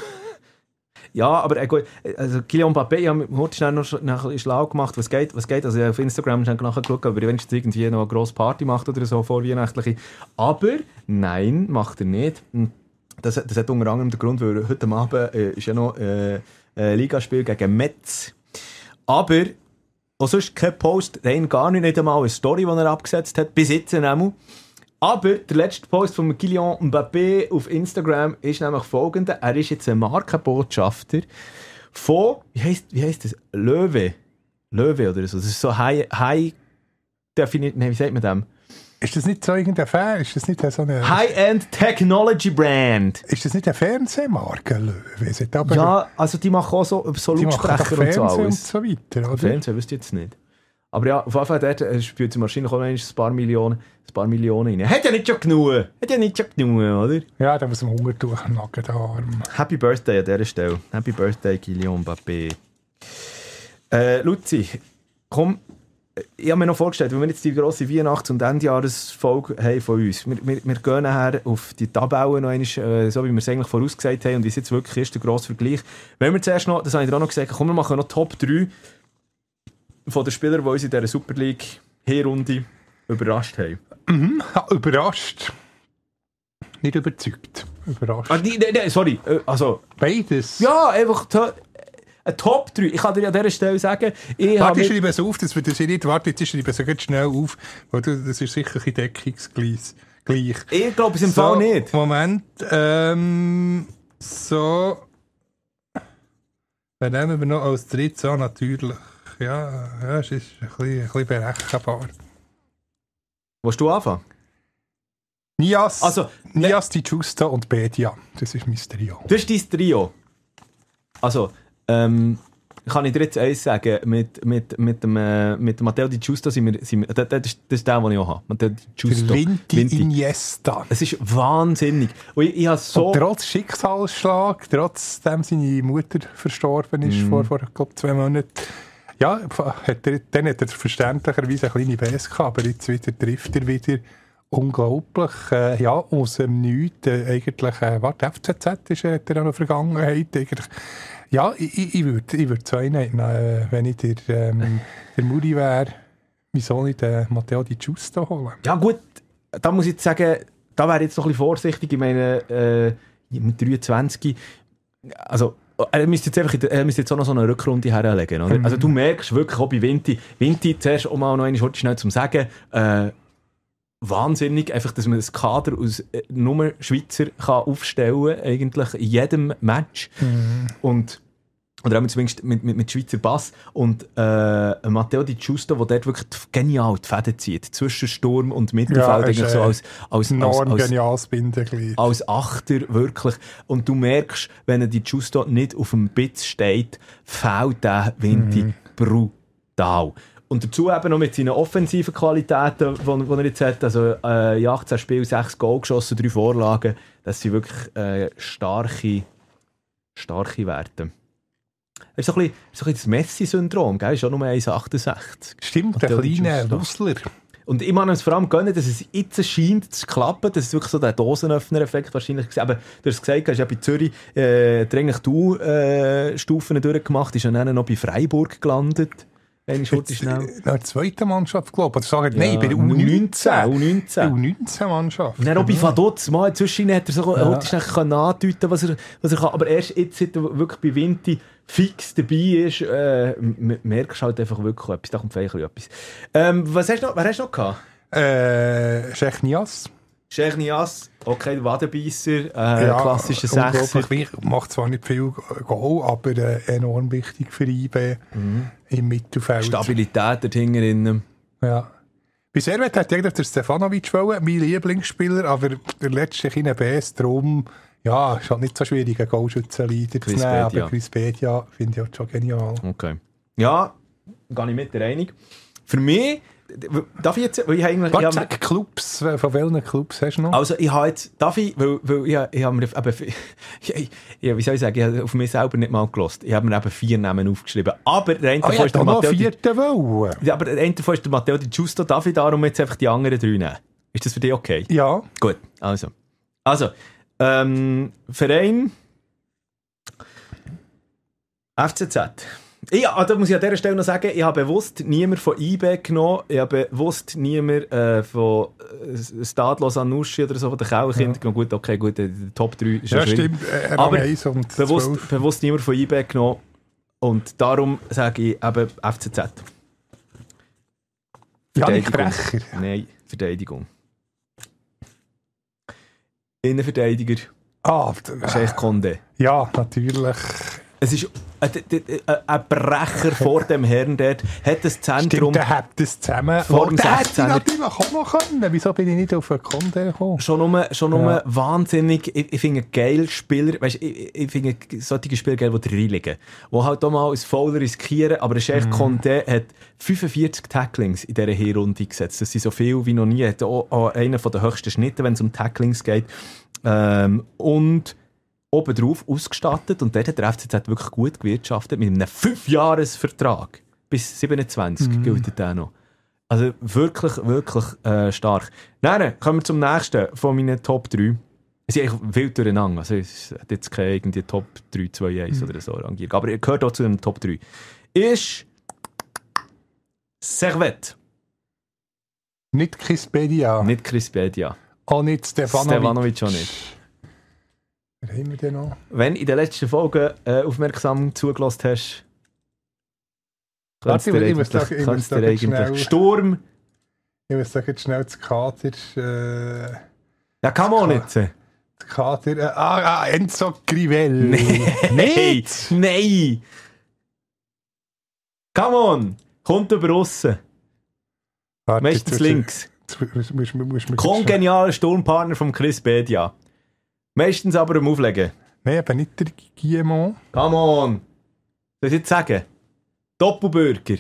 Ja, aber äh, gut, also Kylian Mbappé, ich habe heute schnell noch, noch ein bisschen schlau gemacht, was geht, was geht. Also ich habe auf Instagram schon nachgeschaut, aber wenn jetzt irgendwie noch eine grosse Party macht oder so, vorweihnachtliche. Aber nein, macht er nicht. Das, das hat unter anderem den Grund, weil heute Abend äh, ist ja noch äh, ein Ligaspiel gegen Metz. Aber auch sonst kein Post, rein gar nicht, nicht einmal eine Story, die er abgesetzt hat, bis jetzt einmal. Aber der letzte Post von Kylian Mbappé auf Instagram ist nämlich folgender. Er ist jetzt ein Markenbotschafter von, wie heisst, wie heisst das? Löwe. Löwe oder so. Das ist so High, High definiert, nein, wie sagt man dem? Ist das nicht so irgendein Fan? Ist das nicht so eine... High-End Technology Brand. Ist das nicht eine Fernsehmarke, Löwe? Es hat aber Ja, also die machen auch so, so die machen doch Lautsprecher und so Fernsehen und alles. so weiter, oder? Fernsehen wüsste ich jetzt nicht. Aber ja, auf jeden Fall dort äh, spielt sie wahrscheinlich auch noch ein paar Millionen, ein paar Millionen rein. Hat ja nicht schon genug. Hat ja nicht schon genug, oder? Ja, da muss man Hunger durchnagen, der Arm. Happy Birthday an dieser Stelle. Happy Birthday, Kylian Mbappé. Äh, Luzi, komm, ich habe mir noch vorgestellt, wenn wir jetzt die grosse Weihnachts- und Endjahresfolge haben von uns, wir, wir, wir gehen nachher auf die Tabelle noch einmal, äh, so wie wir es eigentlich vorausgesagt haben und wie es jetzt wirklich ist, der grosse Vergleich. Wenn wir zuerst noch, das habe ich dir auch noch gesagt, komm, wir machen noch Top drei von den Spielern, die uns in dieser Super League-Hinrunde überrascht haben. Mhm. Ja, überrascht. Nicht überzeugt. Überrascht. Ah, nee, nee, nee, sorry, äh, also... Beides. Ja, einfach to- ein Top drei. Ich kann dir an dieser Stelle sagen, ich Warte, habe... ich schreibe es auf, das wird das nicht. Warte, jetzt schreibe ich es ganz schnell auf, weil du- das ist sicher ein deckungsgleich. Gleich. Ich glaube es im So, Fall nicht. Moment. Ähm, so. Dann nehmen wir noch als drittes an, natürlich. Ja, ja, es ist ein bisschen, ein bisschen berechenbar. Willst du anfangen? Nias, Also, Nias Di Giusto und Bedia. Das ist mein Trio. das ist dein Trio. Also, ähm, kann ich dir jetzt eins sagen, mit, mit, mit, dem, äh, mit dem Matteo Di Giusto sind wir, sind wir das, das, ist, das ist der, den ich auch habe. Matteo Di Giusto. Der Vinti Iniesta. Es ist wahnsinnig. Und ich, ich habe so... Und trotz Schicksalsschlag, trotzdem seine Mutter verstorben ist, mm. vor, vor glaub, zwei Monaten, ja, hat er, dann hat er verständlicherweise eine kleine Bässe gehabt, aber jetzt wieder trifft er wieder unglaublich, äh, ja, aus dem Nichts, äh, eigentlich, äh, warte, F C Z ist er, hat er auch noch Vergangenheit, eigentlich. Ja, ich, ich, ich würde ich würd so einen, äh, wenn ich der, ähm, der Muri wäre, wieso nicht den Matteo Di Giusto holen? Ja gut, da muss ich jetzt sagen, da wäre ich jetzt noch ein bisschen vorsichtig. Ich meine, äh, mit dreiundzwanzig, also er müsste jetzt, einfach, er müsste jetzt auch noch so eine Rückrunde herlegen. Oder? Mhm. Also du merkst wirklich auch bei Vinti, Vinti zuerst auch mal noch einmal schnell zum Sagen, äh, wahnsinnig, einfach, dass man das Kader aus äh, nur Schweizer kann aufstellen kann, eigentlich in jedem Match. Mhm. Und oder auch zumindest mit, mit, mit Schweizer Bass. Und äh, Matteo Di Giusto, der dort wirklich genial die Fäden zieht. Zwischen Sturm und Mittelfeld. Ja, eigentlich so als, als, als, als, geniales Bindeglied. Als Achter, wirklich. Und du merkst, wenn Di Giusto nicht auf dem Bitz steht, fehlt der Vinti mhm. brutal. Und dazu eben noch mit seinen offensiven Qualitäten, die er jetzt hat. Also äh, in achtzehn Spielen sechs Goal geschossen, drei Vorlagen. Das sind wirklich äh, starke, starke Werte. Das ist so ein bisschen, so ein bisschen das Messi-Syndrom, gell? Ist auch nur eins Komma achtundsechzig. Stimmt, der kleine Wussler. Und ich muss uns vor allem gönnen, dass es jetzt scheint zu klappen, dass es wirklich so der Dosenöffner-Effekt wahrscheinlich war. Aber du hast gesagt, du hast ja bei Zürich äh, dringlich du äh, Stufen durchgemacht, ist ja dann noch bei Freiburg gelandet. Eine Schurte schnell. In der zweiten Mannschaft, glaube ich. Oder sagen, Ja, nein, bei der U neunzehn. U U neunzehn. U neunzehn-Mannschaft. Und dann auch bei Vaduz, mal inzwischen hat er so, ja. hat er schnell andeuten, was er, was er kann. Aber erst jetzt, seit er wirklich bei Vinti fix dabei ist, äh, merkst du halt einfach wirklich etwas. Da kommt vielleicht etwas. Ähm, was hast du noch, wer hast du noch gehabt? Äh, Sheikh Niasse. Sheikh Niasse, okay, der Wadenbeisser, äh, ja, klassischer Sechser. Macht zwar nicht viel Goal, aber äh, enorm wichtig für I B mhm. im Mittelfeld. Stabilität dort hinten. Ja. Bei Servet hat eigentlich der Stefanovic wollen, mein Lieblingsspieler, aber der letzte China B S, darum, ja, ist halt nicht so schwierig, einen Goalschützenleiter zu nehmen, aber Chris Bedia finde ich halt schon genial. Okay. Ja, gehe ich mit dir einig. Für mich, darf ich jetzt, weil ich eigentlich... Warte, sag Clubs, von welchen Clubs hast du noch? Also ich habe jetzt, darf ich, weil, weil ich, ich habe mir, eben, ich, ja, wie soll ich sagen, ich habe auf mich selber nicht mal gehört. Ich habe mir eben vier Namen aufgeschrieben. Aber der eine oh, davon ist der Matteo... vierten wollen. Ja, aber der eine davon ist der Matteo Di Giusto. Darf ich darum jetzt einfach die anderen drei nehmen? Ist das für dich okay? Ja. Gut, also. Also, ähm, Verein... F C Z. Ja, da muss ich an dieser Stelle noch sagen, ich habe bewusst niemand von I B genommen, ich habe bewusst niemand äh, von äh, Stadlos Anuschi oder so, von den Kauerkindern genommen. Gut, okay, gut, die Top drei ist ja stimmt, äh, aber eins und bewusst, bewusst niemand von I B genommen und darum sage ich eben F C Z. Janik Brecher. Nein, Verteidigung. Innenverteidiger. Ah, Cheikh Condé. Ja, natürlich. Es ist ein, ein Brecher vor dem Herrn dort, hat das Zentrum... Stimmt, der hat das zusammen... Vor dem der hätte natürlich auch noch können. Wieso bin ich nicht auf einen Condé gekommen? Schon nur, schon nur ja. wahnsinnig... Ich, ich finde geil Spieler... Weißt, ich, ich finde solche Spieler geil, die reinliegen. Die halt auch mal als Fouler riskieren, aber Cheikh mm. Condé hat fünfundvierzig Tacklings in dieser Hinrunde gesetzt. Das sind so viel wie noch nie. Er hat auch, auch einen der höchsten Schnitte, wenn es um Tacklings geht. Ähm, und... obendrauf ausgestattet und dort hat der F C Z wirklich gut gewirtschaftet mit einem fünf-Jahres-Vertrag. Bis siebenundzwanzig mm. gilt der noch. Also wirklich, wirklich äh, stark. Nein, kommen wir zum nächsten von meinen Top drei. Es sind eigentlich wild durcheinander. Also es hat jetzt keine irgendwie Top drei, zwei, eins mm. oder so rangiert. Aber ihr gehört auch zu den Top drei. Ist Servet. Nicht Chris Bedia. Nicht Chris Bedia. Auch nicht Stefanovic. Stefanovic auch nicht. Wer haben wir denn noch? Wenn du in den letzten Folgen äh, aufmerksam zugelassen hast, kannst du dir eigentlich, kannst dir eigentlich Sturm. Ich muss sagen, schnell das Kader. Äh, ja, kann man auch nicht. Das Kader. Äh, ah, ah, Enzo Grivell. Nein! Nein! Come on! Kommt über aussen. Meistens links. Kongenialer Sturmpartner von Chris Bedia. Meistens aber am Auflegen. Nein, aber nicht der Guillemot. Come on! Soll ich jetzt sagen? Doppelbürger.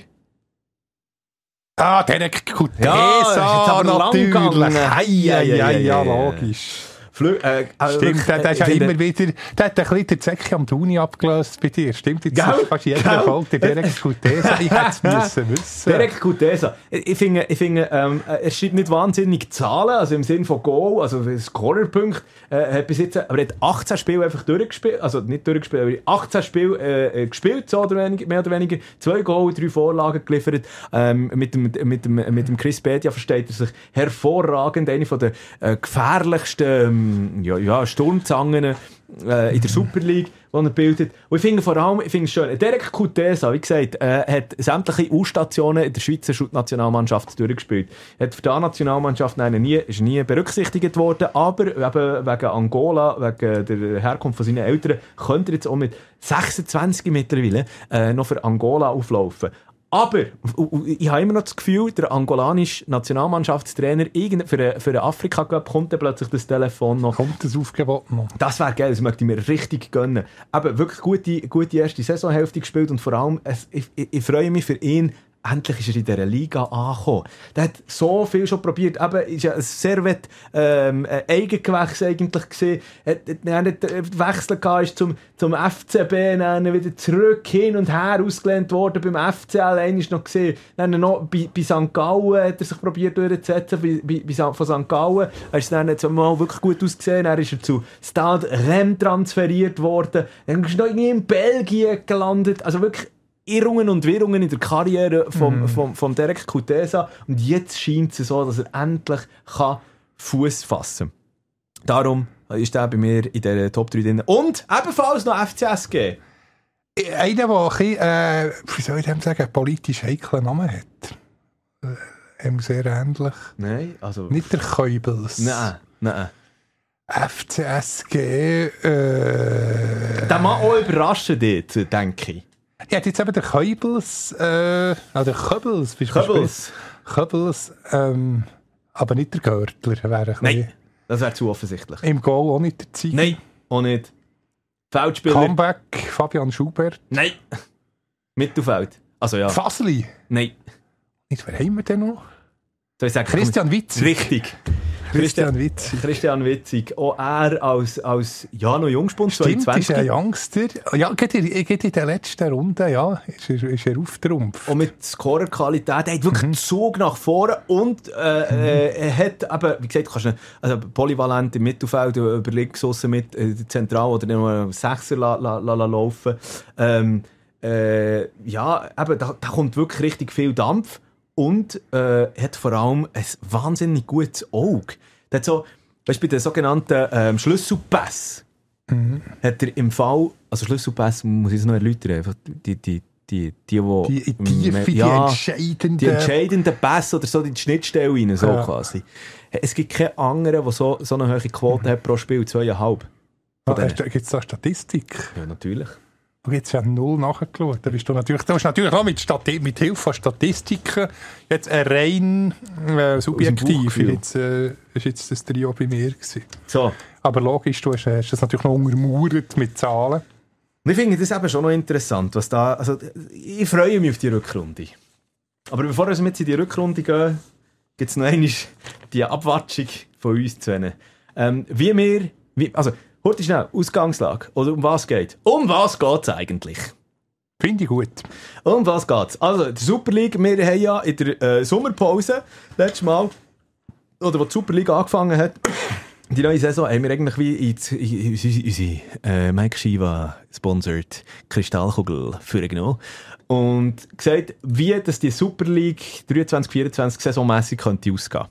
Ah, Derek Kutesa, ja, natürlich. Hei, ja, ja, ja, logisch. Flü äh, also stimmt, der, der ist ja immer wieder, der hat ein bisschen den Zecke am Duni abgelöst bei dir. Stimmt, jetzt ist fast jeder Folge der Derek Kutesa. Ich hätte es müssen wissen. Derek Kutesa. Ich finde, ich finde ähm, er schreibt nicht wahnsinnig Zahlen, also im Sinne von Goal, also Scorerpunkt. Äh, hat bis jetzt, aber er hat achtzehn Spiele einfach durchgespielt, also nicht durchgespielt, aber achtzehn Spiele äh, gespielt, so oder weniger, mehr oder weniger. Zwei Goal, drei Vorlagen geliefert. Ähm, mit, dem, mit, dem, mit dem Chris Bedia versteht er sich hervorragend. Eine von der äh, gefährlichsten ähm, Ja, ja, Sturmzangen äh, in der Super League, die er bildet. Und ich finde vor allem, ich finde es schön, Derek Kutesa, wie gesagt, äh, hat sämtliche U-Stationen in der Schweizer Nationalmannschaft durchgespielt. Hat für die A-Nationalmannschaft nie, ist nie berücksichtigt worden, aber eben wegen Angola, wegen der Herkunft von seinen Eltern, könnte er jetzt auch mit sechsundzwanzig mittlerweile äh, noch für Angola auflaufen. Aber ich habe immer noch das Gefühl, der angolanische Nationalmannschaftstrainer für den, für den Afrika-Cup kommt dann plötzlich das Telefon noch. Kommt das Aufgebot noch? Das wäre geil, das möchte ich mir richtig gönnen. Aber wirklich gute, gute erste Saisonhälfte gespielt und vor allem, es, ich, ich, ich freue mich für ihn, endlich ist er in dieser Liga angekommen. Der hat so viel schon probiert. Eben, ist ja ein Servet ähm, ein Eigengewächs eigentlich gesehen. Er hat einen Wechsel gehabt, ist zum, zum F C B, dann wieder zurück, hin und her ausgelehnt worden beim F C L. Einer ist noch gesehen, dann noch bei, bei Sankt Gallen hat er sich probiert durchzusetzen, bei, bei, bei, von Sankt Gallen. Er ist dann jetzt mal wirklich gut ausgesehen. Dann ist er zu Stade Rennes transferiert worden. Dann ist er noch irgendwie in Belgien gelandet. Also wirklich Irrungen und Wirrungen in der Karriere vom, mm. vom, vom Derek Kutesa und jetzt scheint es so, dass er endlich kann Fuß fassen kann. Darum ist er bei mir in dieser Top drei drin. Und ebenfalls noch F C S G. Einer, der ein bisschen, äh, wie soll ich dem sagen, politisch heiklen Namen hat. Äh, ihm sehr ähnlich. Nein, also... Nicht der Keubels. Nein, nein. F C S G... Äh, der mag auch überraschen dort, denke ich. Ja, jetzt eben der Keubels... Äh, ah, der Keubels. Keubels. Keubels, ähm, aber nicht der Görtler. Wäre Nein, bisschen, das wäre zu offensichtlich. Im Goal auch nicht der Ziege. Nein, auch nicht. Feldspieler. Comeback, Fabian Schubert. Nein. Mittelfeld. Also ja. Fasli. Nein. Nicht, wer haben wir denn noch? Soll ich sagen, Christian Witzig. Richtig. Christian Witzig. Christian Witzig. Auch er als, als ja, noch Jungspund, Stimmt, ist ein Youngster. Ja, geht in, geht in der letzten Runde, ja, ist er, ist er auftrumpft. Und mit Scorerqualität, er hat wirklich einen mhm. Zug nach vorne und äh, mhm. äh, er hat eben, wie gesagt, kannst du also polyvalent im Mittelfeld über links aussen mit äh, zentral oder nur Sechser la, la, la, la laufen. Ähm, äh, ja, eben, da, da kommt wirklich richtig viel Dampf. Und äh, hat vor allem ein wahnsinnig gutes Auge. Der hat so, weißt, bei den sogenannten ähm, Schlüsselpässen mhm. hat er im Fall, also Schlüsselpässe muss ich es noch erläutern, die, die, die, die, die, wo, die, die, ähm, die, ja, entscheidenden... die entscheidenden Pässe oder so in die Schnittstelle rein, so ja. quasi. Es gibt keinen anderen, der so, so eine hohe Quote mhm. hat pro Spiel, zweieinhalb. Ah, gibt es da Statistik? Ja, natürlich. Du hast jetzt ja null nachgeschaut. Da bist du natürlich, du hast natürlich auch mit, Stati- mit Hilfe von Statistiken jetzt ein rein äh, subjektiv. Jetzt, äh, ist jetzt das Trio bei mir gewesen. So. Aber logisch, du hast, hast das natürlich noch untermauert mit Zahlen. Und ich finde das eben schon noch interessant, was da, also ich freue mich auf die Rückrunde. Aber bevor wir jetzt in die Rückrunde gehen, gibt es noch einmal die Abwatschung von uns zu ähm, Wie wir, wie, also heute schnell, Ausgangslage. Oder um was geht? Um was geht es eigentlich? Finde ich gut. Um was geht es? Also, die Super League, wir haben ja in der äh, Sommerpause, letztes Mal, oder wo die Super League angefangen hat, die neue Saison, haben wir eigentlich wie in die, in, in, unsere äh, Mike Shiva sponsored Kristallkugel vorgenommen und gesagt, wie das die Super League dreiundzwanzig vierundzwanzig saisonmässig könnte ausgehen.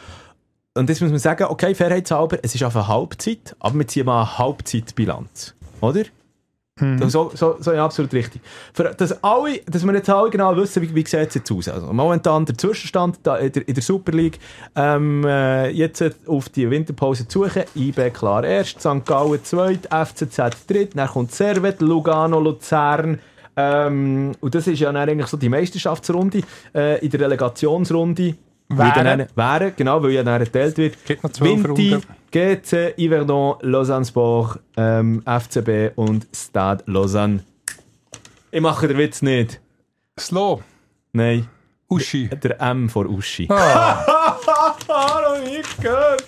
Und jetzt muss man sagen, okay, fairheitshalber, es ist auf eine Halbzeit, aber wir ziehen mal eine Halbzeitbilanz. Oder? Mhm. So, so, so ja, absolut richtig. Für, dass, alle, dass wir jetzt alle genau wissen, wie, wie sieht es jetzt aus. Also momentan der Zwischenstand da in, der, in der Super League. Ähm, äh, jetzt auf die Winterpause zu suchen. I B klar erst, Sankt Gallen zweit, F C Z dritt, dann kommt Servet, Lugano, Luzern. Ähm, und das ist ja dann eigentlich so die Meisterschaftsrunde. Äh, in der Relegationsrunde wären, wären, genau, weil ja dann erteilt wird. Geht noch zwölf Vinti, G C, Yverdon, Lausanne Sport, ähm, F C B und Stade Lausanne. Ich mache den Witz nicht. Slow. Nein. Uschi. Der M vor Uschi. Ah. Noch nie gehört.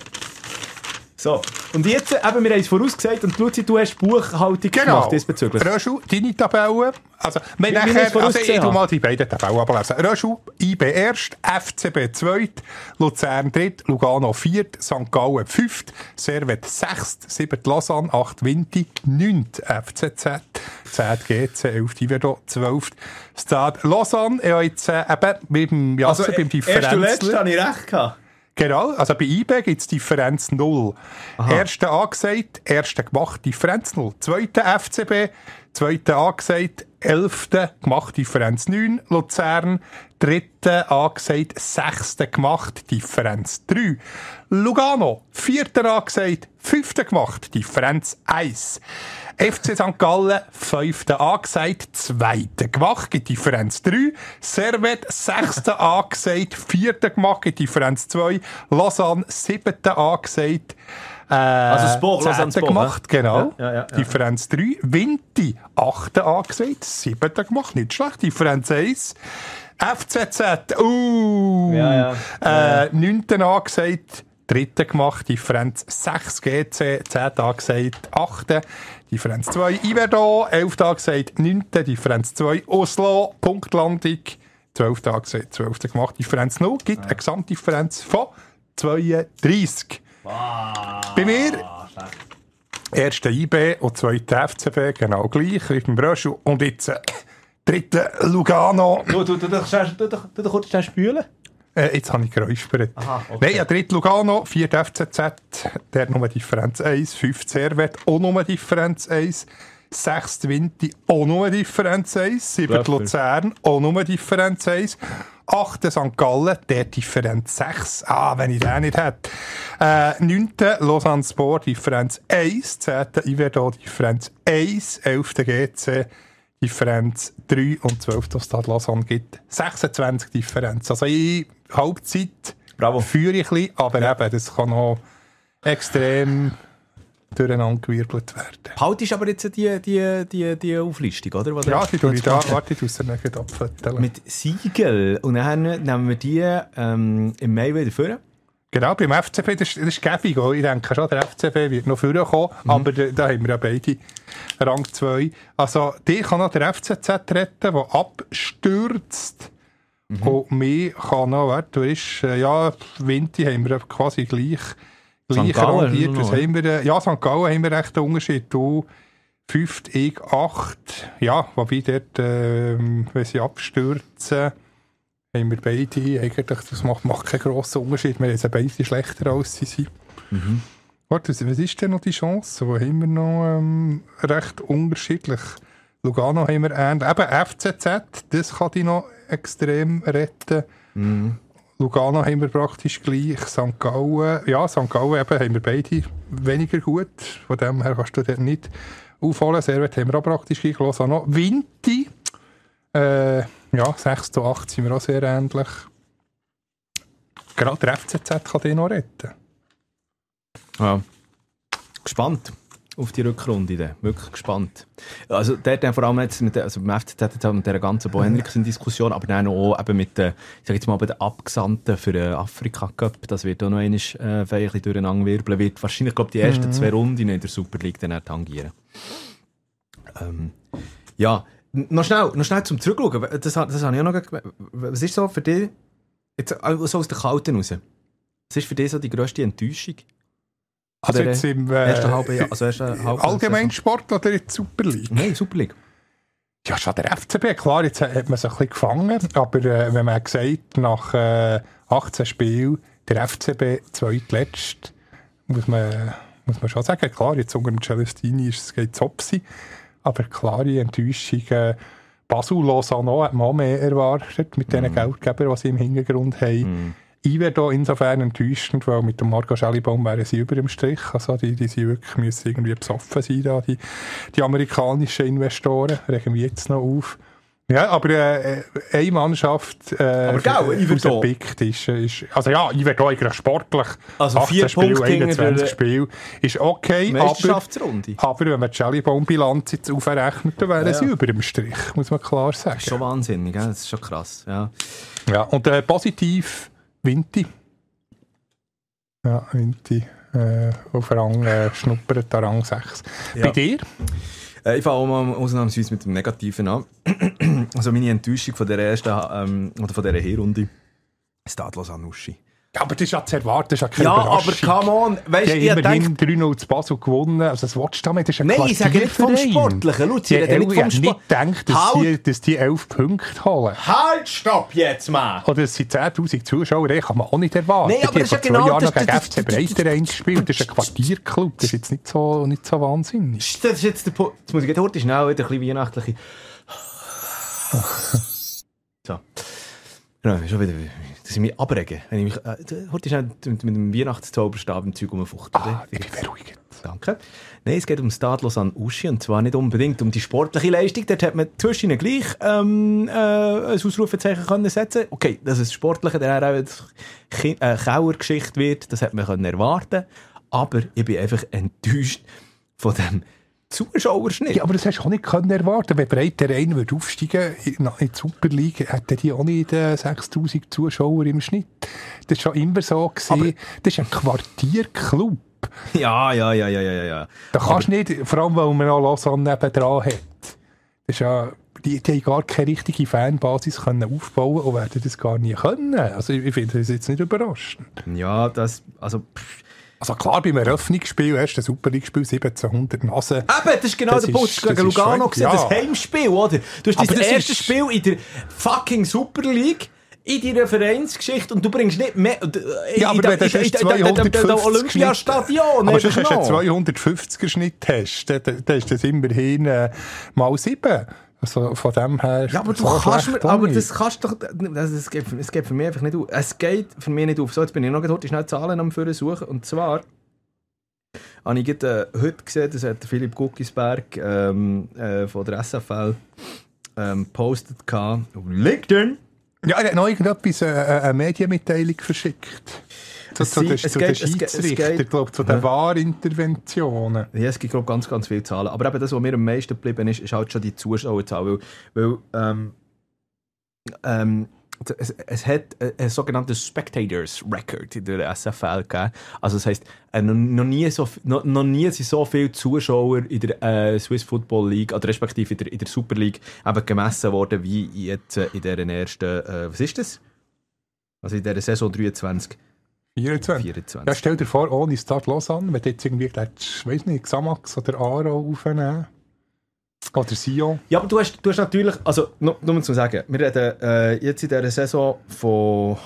So, und jetzt, eben, wir haben es vorausgesagt und Luzi, du hast Buchhaltung genau. gemacht diesbezüglich. Röschel, deine Tabellen. Also, wir nachher, also ich tu mal die beiden Tabellen ablesen. Röschel, I B erst, F C B zweit, Luzern dritt, Lugano viert, Sankt Gallen fünft, Servet sechst, siebert Lausanne, acht Vinti, neunt F C Z, zehn G C, elf Yverdon, zwölf Stade Lausanne. Ja, jetzt äh, eben mit dem Jasse, also, beim Differenzler. Erst du letzt habe ich recht gehabt. Genau, also bei I B gibt es Differenz null. Erster angesagt, erster gemacht, Differenz null. Zweiter F C B, zweiter angesagt, elfter gemacht, Differenz neun. Luzern, dritter angesagt, sechster gemacht, Differenz drei. Lugano, vierter angesagt, fünfter gemacht, Differenz eins. F C Sankt Gallen, fünfter angesagt, zweiter gemacht, gibt Differenz drei. Servet, sechster angesagt, vierter gemacht, gibt Differenz zwei. Lausanne, siebter angesagt, äh, also Sport, Lausanne Sport, gemacht, ne? genau. Ja, ja, ja, Differenz drei. Vinti, achter angesagt, siebter gemacht, nicht schlecht, Differenz eins. F C Z, uh, ja, ja. Äh, neunter angesagt, dritter gemacht, Differenz sechs, G C, zehnter angesagt, achter, Differenz zwei, Yverdon, elfter angesagt, neunter, Differenz zwei, Oslo, Punktlandung, zwölfter angesagt, zwölfter gemacht, Differenz null, gibt eine Gesamtdifferenz von zweiunddreissig. Wow. Bei mir, erster I B und zweiter F C B, genau gleich, wie beim Bröschel. Und jetzt äh, Dritte Lugano. Du, du, du, du, du, du, du kurz schnell spülen? Äh, jetzt habe ich geräuspert. Aha, okay. Nein, ja, dritte Lugano, vierte F C Z, der Nummer Differenz eins, fünfte Servet, auch Nummer Differenz eins, sechste Vinti, auch Nummer Differenz eins, siebte Luzern, auch Nummer Differenz eins, achte Sankt Gallen, der Differenz sechs, ah, wenn ich den nicht hätte. Äh, neunte Lausanne Sport, Differenz eins, zehnte Iverdon, Differenz eins, elfte G C, Differenz drei und zwölfte Stade Lausanne gibt sechsundzwanzig Differenz. Also in Halbzeit Bravo. führe ich ein bisschen, aber ja. eben, das kann noch extrem durcheinander gewirbelt werden. Haltest aber jetzt die, die, die, die Auflistung, oder? Was Ja, die tue ich da. machen? Warte, ich muss sie nicht abfetteln. Mit Siegel. Und dann nehmen wir die ähm, im Mai wieder vor. Genau, beim F C B, das ist, das ist gäbig. Ich denke schon, der F C B wird noch vorkommen, mhm. aber da, da haben wir ja beide Rang zwei. Also, die kann noch der F C Z retten, der abstürzt. Mhm. Und mir kann noch, warte, du ist, ja, Vinti haben wir quasi gleich, gleich rangiert. Was haben wir? Ja, Sankt Gallen haben wir recht einen Unterschied. Du fünft, ich acht. Ja, wobei dort, äh, wenn sie abstürzen, haben wir beide, eigentlich, das macht, macht keinen grossen Unterschied. Wir sind beide schlechter als sie sind. Mhm. Warte, was ist denn noch die Chance? Wo haben wir noch ähm, recht unterschiedlich? Lugano haben wir ähnlich. Eben F C Z, das kann die noch extrem retten. Mhm. Lugano haben wir praktisch gleich. Sankt Gallen, ja, Sankt Gallen eben, haben wir beide weniger gut. Von dem her kannst du dort nicht aufholen. Servet haben wir auch praktisch gleich. Lausanne noch. Vinti, äh, ja, sechs zu acht sind wir auch sehr ähnlich. Gerade der F C Z kann den noch retten. Ja. Gespannt auf die Rückrunde. Dann. Wirklich gespannt. Also dort vor allem jetzt mit der, also beim F C Z jetzt mit der ganzen Bo Henriksen-Diskussion, aber dann auch eben mit den, ich sage jetzt mal, bei den Abgesandten für den Afrika-Cup. Das wird auch noch einmal äh, ein bisschen durcheinander wirbeln. Wird wahrscheinlich, glaube die ersten mhm. zwei Runden in der Super League dann tangieren. Ähm, ja, noch schnell, noch schnell zum Zurückschauen. Das, das habe ich auch noch gemerkt. Was ist so für dich, jetzt so aus der Kalten raus, was ist für dich so die grösste Enttäuschung? Also jetzt im äh, ersten halben Jahr, also ersten halben Allgemeinsport oder in der Super League? Nein, Super League. Ja, schon der F C B, klar, jetzt hat man sich ein bisschen gefangen, aber äh, wenn man gesagt nach äh, achtzehn Spielen der F C B zweitletzt, muss man, muss man schon sagen, klar, jetzt unter dem Celestini ist es geht Zopsi, aber klare Enttäuschung. Äh, Basel, Lausanne hat man auch mehr erwartet mit den mm. Geldgebern, die sie im Hintergrund haben. Mm. Iverdon insofern enttäuschend, weil mit dem Marco Schellibaum wären sie über dem Strich. Also die, die sind wirklich, müssen irgendwie besoffen sein, da, die, die amerikanischen Investoren. Regen wir jetzt noch auf. Ja, aber äh, eine Mannschaft äh, aber gell, Iverdon ist, ist, also ja, Iverdon eigentlich sportlich. Also vier Punkte einundzwanzig Spiele ist okay, aber, aber wenn man die Schellibaum-Bilanz jetzt aufrechnet, dann wären ja, sie ja. über dem Strich, muss man klar sagen. Das ist schon wahnsinnig, das ist schon krass. Ja, ja und äh, positiv Vinti. Ja, Vinti. Äh, auf Rang äh, schnuppert an Rang sechs. Ja. Bei dir? Äh, ich fange auch mal ausnahmsweise mit dem Negativen an. Also meine Enttäuschung von der ersten ähm, oder von dieser Hinrunde Stade Lausanne. Ja, aber das ist ja zu erwarten, das ist ja keine ja, Überraschung. aber come on. Weißt, die haben immerhin drei null zu Basel gewonnen. Also das willst du damit, das ist ein Nein, ich sage nicht vom Sportlichen. Lutz, ich rede nicht vom Sportlichen. Ich habe nicht gedacht, dass, halt. die, dass die elf Punkte holen. Halt, stopp jetzt mal! Oder es sind zehntausend Zuschauer, das kann man auch nicht erwarten. Nein, aber die das haben ist ja vor zwei genau Jahren das, noch gegen das, F C Breiterein gespielt. Das ist ein Quartierclub. Das ist jetzt nicht so, nicht so wahnsinnig. Das ist jetzt der Punkt. Jetzt muss ich heute schnell wieder ein bisschen weihnachtliche... So. Ja, schon wieder... dass ich mich abrege. Wenn ich mich, äh, heute ist mit, mit dem Weihnachtszauberstab im Zeug umfuchten. Ah, ich bin beruhigt. Danke. Nein, es geht um Stade Lausanne Uschi und zwar nicht unbedingt um die sportliche Leistung. Dort hat man zwischen ihnen gleich ähm, äh, ein Ausrufezeichen können setzen. Okay, dass es sportliche, der auch eine Kauergeschichte wird, das hat man können erwarten. Aber ich bin einfach enttäuscht von dem Zuschauerschnitt. Ja, aber das hast du auch nicht können erwarten. Wenn Breiterein würde aufsteigen in die Super League, hätten die auch nicht äh, sechstausend Zuschauer im Schnitt. Das war schon immer so gewesen. Aber das ist ein Quartierclub. Ja, ja, ja, ja, ja, ja. Da kannst du nicht, vor allem weil man noch Lausanne nebendran hat. Das ist ja, die, die haben gar keine richtige Fanbasis können aufbauen und werden das gar nie können. Also ich, ich finde das jetzt nicht überraschend. Ja, das, also... Pff. Also klar, beim Eröffnungsspiel, erst ein Super League-Spiel, siebzehnhundert Nasen. Eben, das ist genau das der Punkt. ist, Gegen Lugano gesehen, ja. das Heimspiel, oder? Du hast Aber dein das erstes ist- Spiel in der fucking Super League, in deiner Vereinsgeschichte, und du bringst nicht mehr... äh, Ja, aber in der- wenn du in der- sonst in der- in der- in der zweihundertfünfzig Olympiastadion, aber sonst einfach hast du einen noch. zweihundertfünfziger Schnitt hast, dann, dann ist das immerhin äh, mal sieben. Also von dem her... Ja, aber du so kannst schlecht mir, auch aber nicht. das kannst doch, das, es, geht, es geht für mich einfach nicht auf. Es geht für mich nicht auf. So, jetzt bin ich noch heute schnell Zahlen am Führen suchen. Und zwar habe ich gerade, äh, heute gesehen, das hat der Philipp Guckisberg ähm, äh, von der S F L ähm, postet gehabt auf LinkedIn. Ja, er hat noch irgendetwas, äh, eine Medienmitteilung verschickt. Zu, Es zu, sei- den- es zu geht- den es geht- es Schiedsrichter, geht- glaube zu den Ja. Wahrinterventionen. Ja, es gibt glaub, ganz, ganz viele Zahlen. Aber eben das, was mir am meisten geblieben ist, ist halt schon die Zuschauerzahl. Weil, weil ähm, ähm, es, es hat ein sogenanntes Spectators Record in der S F L gegeben. Also das heisst, äh, noch, noch, nie so, noch, noch nie sind so viele Zuschauer in der äh, Swiss Football League, oder respektive in der, in der Super League, eben gemessen worden, wie jetzt äh, in dieser ersten, äh, was ist das? Also in dieser Saison dreiundzwanzig, vierundzwanzig. vierundzwanzig. Ja, stell dir vor, ohne Stade Lausanne, wenn du jetzt irgendwie, ich weiß nicht, Xamax oder Aro aufnehmen. Oder Sion. Ja, aber du hast, du hast natürlich, also nur, nur zu sagen, wir reden äh, jetzt in dieser Saison von...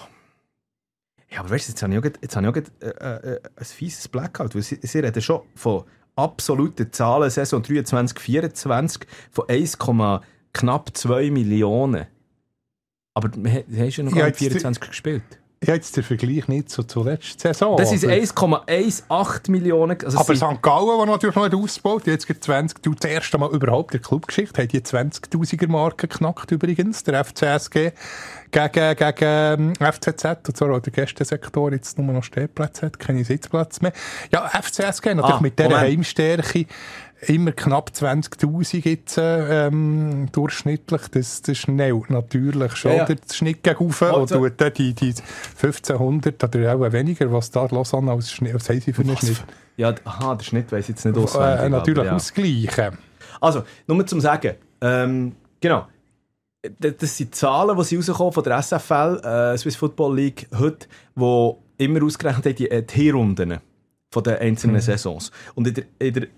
Ja, aber weißt du, jetzt habe ich auch, grad- jetzt habe ich auch grad, äh, äh, ein fieses Blackout, weil sie, sie reden schon von absoluten Zahlen, Saison dreiundzwanzig vierundzwanzig, von eins, knapp zwei Millionen. Aber wir ha- wir haben schon noch Ja, gar jetzt- nicht vierundzwanzig gespielt. Ich habe jetzt den Vergleich nicht so zur letzten Saison. Das ist aber- eins Komma achtzehn Millionen. Also es Aber sind- Sankt Gallen, der natürlich noch nicht ausgebaut, die jetzt gerade zwanzig, du, das erste Mal überhaupt in der Clubgeschichte, hat die zwanzigtausiger Marke geknackt übrigens, der F C S G gegen, gegen F C Z, und zwar auch der Gästensektor jetzt nur noch Stehplätze hat, keine Sitzplätze mehr. Ja, F C S G natürlich Ah, mit dieser Moment. Heimstärke immer knapp zwanzigtausend jetzt ähm, durchschnittlich, das, das schnell natürlich schon Ja, ja. der Schnitt gegen rauf und Also- tut dann die, die fünfzehnhundert oder auch weniger, was da Lausanne als Schnitt, was haben sie für einen Schnitt? ja, aha, der Schnitt weiss ich jetzt nicht auswendig. Äh, natürlich aber ja. ausgleichen. Also, nur zum Sagen, ähm, genau, D- das sind Zahlen, die rauskommen von der S F L, äh, Swiss Football League, heute, die immer ausgerechnet haben, die, äh, die Hinrunden von den einzelnen Mhm. Saisons. Und in der, in der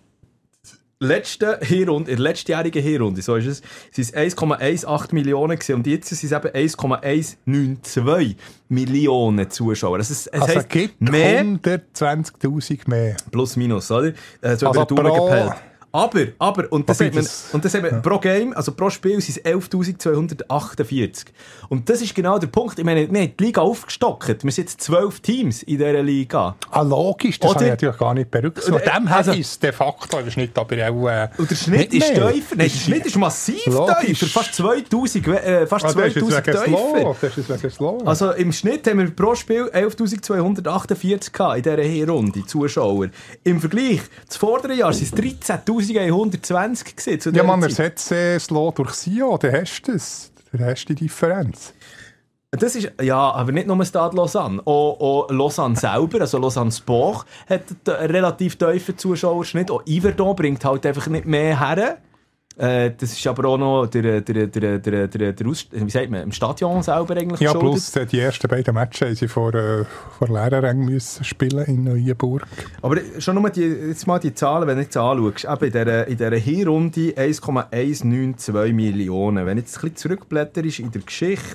letzten Hinrunde, in der letztjährigen Hinrunde, so ist es, sind es eins Komma achtzehn Millionen gewesen, und jetzt sind es eben eins Komma hundertneunundneunzig Millionen Zuschauer. Das ist, es Also heisst, gibt mehr hundertzwanzigtausend mehr. plus minus, oder? Äh, so Also über den Daumen pro- gepellt. Aber, aber, und das Wobei hat man, das- und das hat man pro Game, also pro Spiel, sind es elftausendzweihundertachtundvierzig. Und das ist genau der Punkt. Ich meine, wir haben die Liga aufgestockt. Wir sind jetzt zwölf Teams in dieser Liga. Ah, logisch, das Oder- habe ich natürlich gar nicht berücksichtigt. Oder- Von dem her also- ist es de facto der Schnitt aber auch... Äh, Und der Schnitt nicht ist mehr. tiefer. Nein, der Schnitt ist massiv Logisch. tiefer. Fast zweitausend, äh, fast Ah, das ist zweitausend jetzt wegen tiefer. Slow. Das ist wegen Slow. Also im Schnitt haben wir pro Spiel elftausendzweihundertachtundvierzig gehabt in dieser Hinrunde, Zuschauer. Im Vergleich, das vordere Jahr waren es dreizehntausendeinhundertzwanzig gewesen, zu ja, dieser man Zeit. ersetzt äh, Slow durch Sion, dann hast du das. Dann hast du die Differenz. Das ist, ja, aber nicht nur Stade Lausanne. Auch, auch Lausanne selber, also Lausanne Sport, hat einen relativ tiefen Zuschauerschnitt. Auch Yverdon bringt halt einfach nicht mehr her. Äh, das ist aber auch noch der, der, der, der, der, der Aus, wie sagt man, im Stadion selber eigentlich Ja, geschuldet. plus äh, die ersten beiden Matches haben sie vor, äh, vor Lehrerrängen müssen spielen in Neuenburg. Aber schon nur die, jetzt mal die Zahlen, wenn du jetzt anschaust, eben in dieser, in dieser Hinrunde eins Komma hundertneunundneunzig Millionen. Wenn jetzt ein bisschen zurückblätter ist in der Geschichte,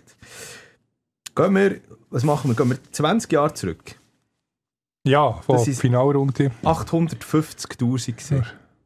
gehen wir, was machen wir, gehen wir zwanzig Jahre zurück. Ja, von Das der ist- Finalrunde. achthundertfünfzigtausend gewesen.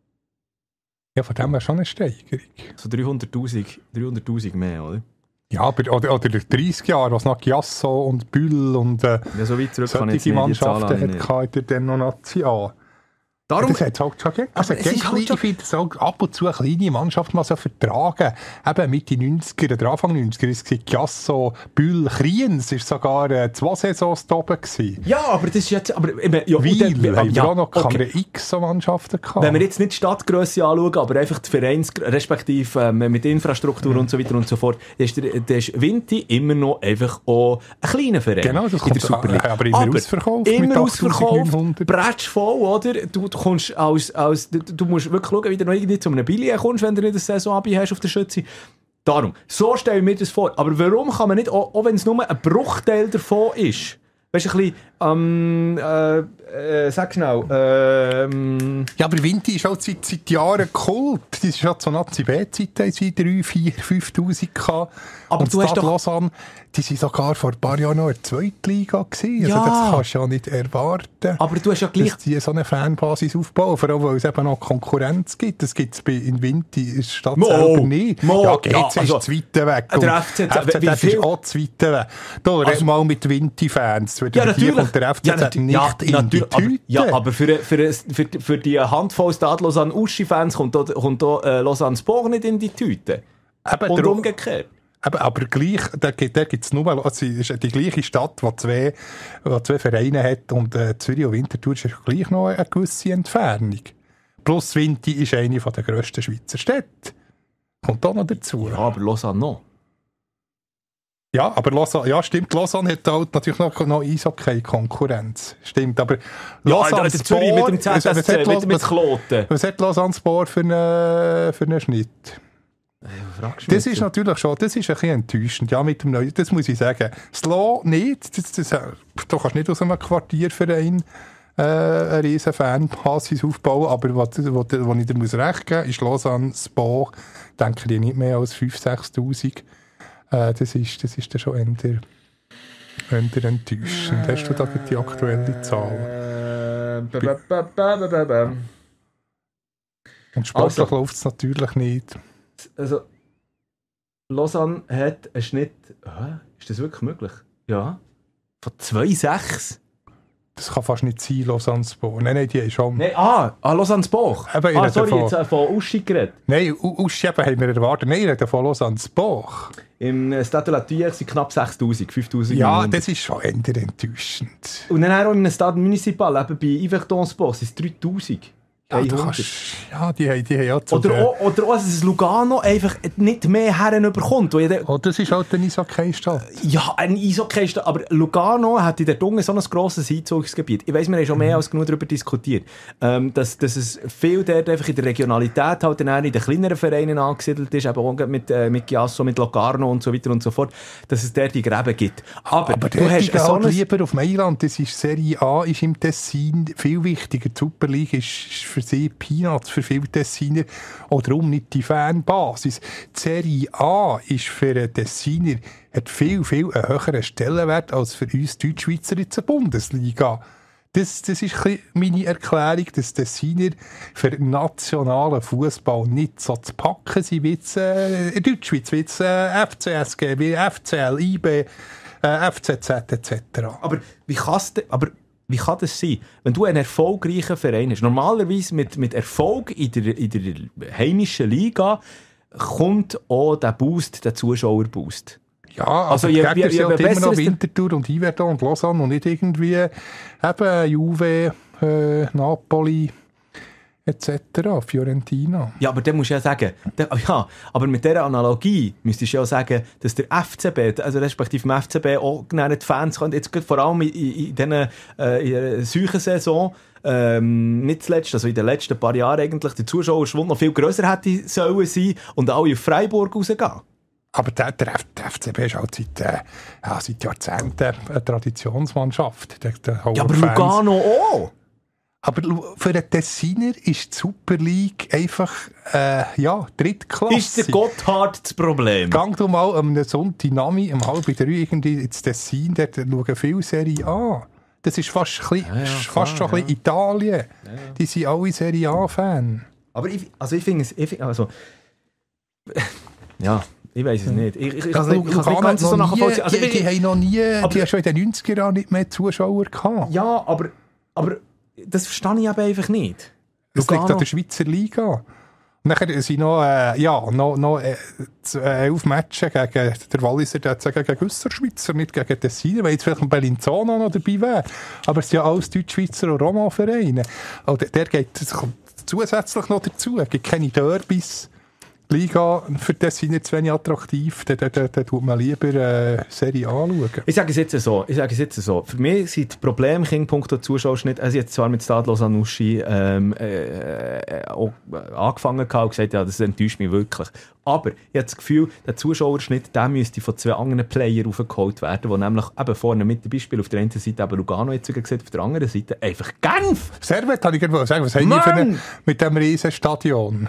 Ja, von dem wäre schon eine Steigerung. So dreihunderttausend, dreihunderttausend mehr, oder? Ja, aber oder, oder dreißig Jahre, was noch Giasso und Bühl und äh, Ja, so weit zurück kann ich jetzt solche nicht, die Zahlen Mannschaften habe ich hat nicht. in der Denomination. Darum, Das hat halt schon gegeben. Aber Also, es ist halt ich schon- finde es auch ab und zu eine kleine Mannschaft mal so vertragen. Eben Mitte neunziger oder Anfang neunziger war es Giasso, Bühl, Kriens, ist sogar äh, zwei Saisons da oben gewesen. ja, aber das ist jetzt, aber, ich meine, ja, und Weil, dann- haben wir ja, auch noch okay. Kamera X so Mannschaften gehabt. Wenn wir jetzt nicht die Stadtgrösse anschauen, aber einfach die Vereins, respektive ähm, mit Infrastruktur und so weiter und so fort, dann ist, der, der ist Vinti immer noch einfach auch ein kleiner Verein. Genau, das in kommt der Super League. aber immer ausverkauft mit Immer ausverkauft, achttausendneunhundert. bretsch voll, oder? Du, du kommst als, als, du, du musst wirklich schauen, wie du noch irgendwie zu einem Billy kommst, wenn du nicht eine Saison hast auf der Schütze. Darum, so stelle ich mir das vor. Aber warum kann man nicht, auch, auch wenn es nur ein Bruchteil davon ist, weißt du, ein bisschen ähm, äh, äh, sag schnell, ähm... Ja, aber Vinti ist halt seit, seit Jahren Kult. Das ist ja zur Nazi-B-Zeit, haben sie drei, vier, fünftausend gehabt. Aber und du hast doch... Lausanne, die waren sogar vor ein paar Jahren noch in der Zweitliga gewesen. Ja. Also das kannst du ja nicht erwarten. Aber du hast ja gleich... Dass die so eine Fanbasis aufbauen, vor allem, weil es eben noch Konkurrenz gibt. Das gibt es in Vinti in der Stadt Mo, selber nicht. Mo, ja, G C ja, also, ist zu weit weg. der F C Z, F C Z wie viel- ist auch zu weit weg. Da red Also- mal mit Vinti-Fans. Ja, Hier natürlich. kommt der F C Z Ja, natu- nicht ja, in die natürlich, aber, Tüte. ja, aber für, für, für, für die Handvoll Stade Lausanne-Uschi-Fans kommt auch, kommt auch äh, Lausanne-Sport nicht in die Tüte. Eben, Und der- umgekehrt. Eben, aber gleich, da gibt es nur, also es ist die gleiche Stadt, die zwei, die zwei Vereine hat, und äh, Zürich und Winterthur ist gleich noch eine gewisse Entfernung. Plus Vinti ist eine der grössten Schweizer Städte. Kommt auch noch dazu. Ja, aber Lausanne noch. Ja, aber Lausanne, ja, stimmt, Lausanne hat halt natürlich noch, noch Eishockey-Konkurrenz. Stimmt, aber Ja, der Zürich mit dem Z S C, mit, mit Kloten. Was hat Lausanne Sport für einen, für einen Schnitt? Das ist natürlich schon, das ist ein bisschen enttäuschend, ja, mit dem Neuen, das muss ich sagen. Das Law nicht, das, das, du kannst nicht aus einem Quartierverein äh, eine riesen Fanbasis aufbauen, aber was, was, was ich dir muss recht geben muss, ist Lausanne Sport, denke ich, nicht mehr als fünftausend, sechstausend. Äh, das ist, das ist dann schon eher, eher enttäuschend. Hast du da die aktuelle Zahl? Äh, ba, ba, ba, ba, ba, ba. Und sportlich Also- läuft es natürlich nicht. Also, Lausanne hat einen Schnitt... Hä? Ist das wirklich möglich? Ja. Von zwei Komma sechs? Das kann fast nicht sein, Lausanne Sport. Nein, nein, die ist schon... Nein, ah, ah Lausanne Sport. Eben, ich Ah, rede sorry, von- jetzt äh, von Uschi geredet. Nein, Uschi eben haben wir erwartet. Nein, ich rede von Lausanne Sport. Im äh, Stade de la Thuile sind knapp sechstausend, fünftausend. Ja, das ist schon eher enttäuschend. Und dann auch im Stade Municipal, eben bei Yverdon Sport, sind es dreitausend. Ja, du hundert. kannst, ja, die haben, die haben ja zu Oder der- auch, oder auch, dass es Lugano einfach nicht mehr herüberkommt. Oh, das ist halt eine Eishockey-Stadt. Ja, ein Eishockey ist da, aber Lugano hat in der Dunge so ein grosses Einzugsgebiet. Ich weiss, wir haben schon mehr als genug darüber diskutiert, ähm, dass, dass es viel dort einfach in der Regionalität halt dann auch in den kleineren Vereinen angesiedelt ist, eben auch mit, äh, mit Chiasso, mit Locarno und so weiter und so fort, dass es dort die Gräben gibt. Aber, Aber du der hast geht so halt ein... lieber auf Mailand. Das ist Serie A, ist im Tessin viel wichtiger. Die Super League ist für sie Peanuts, für viele Tessiner. Oder darum nicht die Fanbasis. Die Serie A ist für einen Tessiner hat viel, viel einen höheren Stellenwert als für uns Deutschschweizer in der Bundesliga. Das, das ist ein bisschen meine Erklärung, dass die Tessiner für nationalen Fußball nicht so zu packen sind wie jetzt, äh, in Deutschschweiz, wie jetzt, äh, F C S G, wie F C L, I B, äh, F C Z et cetera. Aber wie kann's denn, aber wie kann das sein, wenn du einen erfolgreichen Verein hast? Normalerweise mit, mit Erfolg in der, in der heimischen Liga kommt auch der Boost, der Zuschauerboost. Ja, Also also je- die Gegner je- je sind halt immer besser noch es der- Winterthur und Yverdon und Lausanne und nicht irgendwie eben Juve, äh, Napoli et cetera, Fiorentina. Ja, aber dann musst du ja sagen, der, ja, aber mit dieser Analogie müsstest du ja sagen, dass der F C B, also respektive im F C B auch genau die Fans können, jetzt gerade vor allem in, in, in dieser äh, Saison, ähm, nicht zuletzt, also in den letzten paar Jahren eigentlich, der Zuschauerschwund noch viel grösser hätte sollen sein und alle auf Freiburg rausgehen. Aber der, der, F- der F C B ist halt seit, äh, ja, seit Jahrzehnten eine Traditionsmannschaft. Der, der Ja, aber Fans. Lugano auch. Aber Lu- für den Tessiner ist die Super League einfach äh, ja, Drittklasse. Ist der Gotthard das Problem? Gang du mal am Sonntag Nami, um halb drei irgendwie ins Tessin, dort schauen viele Serie A. Das ist fast, ein bisschen, Ja, ja, fast klar, schon ein bisschen ja. Italien. Ja, ja. Die sind alle Serie A-Fan. Aber ich, also ich finde es, ich find, also, ja, ich weiß es nicht. Ich, ich, ich, Also, ich, ich kann es nicht ganz so nachvollziehen. Also, die, ich- die haben noch nie, aber- die haben schon in den neunziger Jahren nicht mehr Zuschauer gehabt. Ja, aber, aber das verstehe ich aber einfach nicht. Das liegt Lugano- an der Schweizer Liga. Und nachher sind noch, äh, ja, noch, noch äh, z- äh, elf Matches gegen der Walliser, der hat gegen Össerschweizer, nicht gegen Tessiner, weil jetzt vielleicht ein Bellinzona noch dabei wäre. Aber es sind ja alles Deutschschweizer und Roma-Vereine. Und der geht, das kommt zusätzlich noch dazu. Es gibt keine Derbys. die Liga für das sind nicht zu wenig attraktiv, dann, dann, dann, dann tut man lieber äh, Serie A schauen. Ich sage es jetzt so, ich sage es jetzt so. Für mich sind die Probleme in puncto Zuschauerschnitt, also jetzt zwar mit Stadlos Anuschi ähm, äh, äh, auch angefangen und gesagt, ja, das enttäuscht mich wirklich. Aber ich habe das Gefühl, der Zuschauerschnitt, der müsste von zwei anderen Playern aufgeholt werden, die nämlich eben vorne mit dem Beispiel auf der einen Seite eben Lugano jetzt gesagt, auf der anderen Seite einfach Genf! Servet, habe ich gerade sagen, was haben die für eine, mit dem riesen Stadion?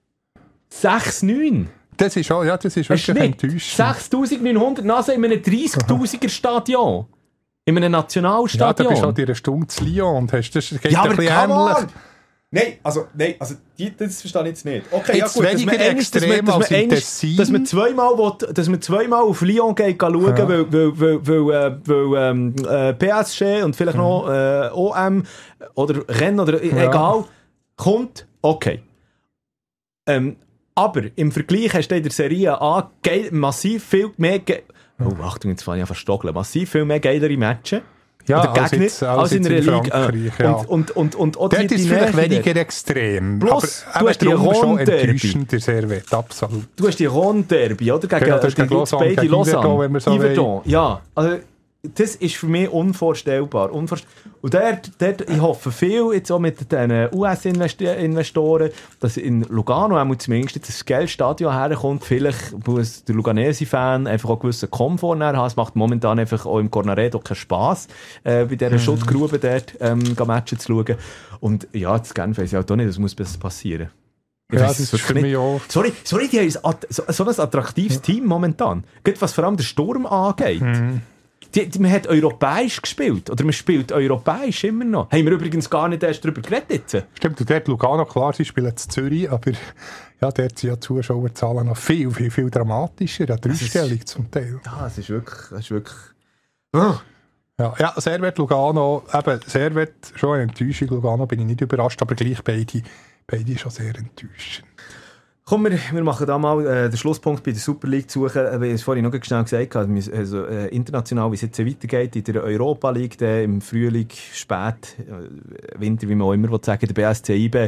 sechs neun. Das ist auch, ja, das ist wirklich enttäuschend. sechstausendneunhundert Nasen in einem dreissigtausiger Stadion. In einem Nationalstadion. Ja, da bist du halt in einer Stunde zu Lyon und hast, das geht ja, ein bisschen ähnlich. Nein, also, nein, also die, das verstehe ich jetzt nicht. Okay, jetzt ja gut, weniger extrem als im Tessin. Dass man zweimal, will, dass man zweimal auf Lyon geht schauen, ja. weil, weil, weil, weil, weil ähm, äh, P S G und vielleicht mhm. noch äh, O M oder Rennes oder ja. egal, kommt, okay. Ähm, aber im Vergleich hast du in der Serie A geil, massiv viel mehr... Ge- oh, Achtung, jetzt fange ich an verstockeln. Massiv viel mehr geilere Matches. Ja, oder als, Gegner, jetzt, als, als in einer Liga. Äh, ja. Und, und, und, und, und dort ist es vielleicht weniger extrem. Plus, aber du hast die Ron-Derby. Der Servet, absolut. Du hast die Ron-Derby, oder? Gegen, genau, gegen Lausanne, gegen Yverdon, wenn wir so Yverdon. Ja, also das ist für mich unvorstellbar. Unvorst- und dort, dort, ich hoffe viel, jetzt auch mit den U S-Investoren, dass in Lugano auch zumindest jetzt ein geiles Stadion herkommt. Vielleicht muss der Luganese-Fan einfach auch einen gewissen Komfort haben. Es macht momentan einfach auch im Cornaredo keinen Spass, äh, bei dieser mhm. Schuttgrube dort ähm, Matchen zu schauen. Und ja, das Genf weiss ich auch nicht, das muss besser passieren. Ich ja, das ist für mich auch. Sorry, sorry, die haben so, so ein attraktives ja. Team momentan. Gerade was vor allem der Sturm angeht. Mhm. Die, die, man hat europäisch gespielt. Oder man spielt europäisch immer noch. Haben wir übrigens gar nicht erst darüber geredet jetzt. Stimmt, und dort Lugano, klar, sie spielen in Zürich, aber ja, dort sind ja Zuschauerzahlen noch viel, viel, viel dramatischer. Ja, dreistellig zum Teil. Ja, es ist wirklich... Es ist wirklich oh. ja, ja, Servet, Lugano, eben, Servet, schon eine Enttäuschung. Lugano bin ich nicht überrascht, aber gleich beide, beide schon sehr enttäuschend. Komm, wir, wir machen da mal äh, den Schlusspunkt bei der Super League zu suchen. Wie ich es vorhin noch schnell gesagt habe, also, äh, international, wie es jetzt weitergeht, in der Europa League, äh, im Frühling, spät, äh, Winter, wie man auch immer will sagen, der B S C I B,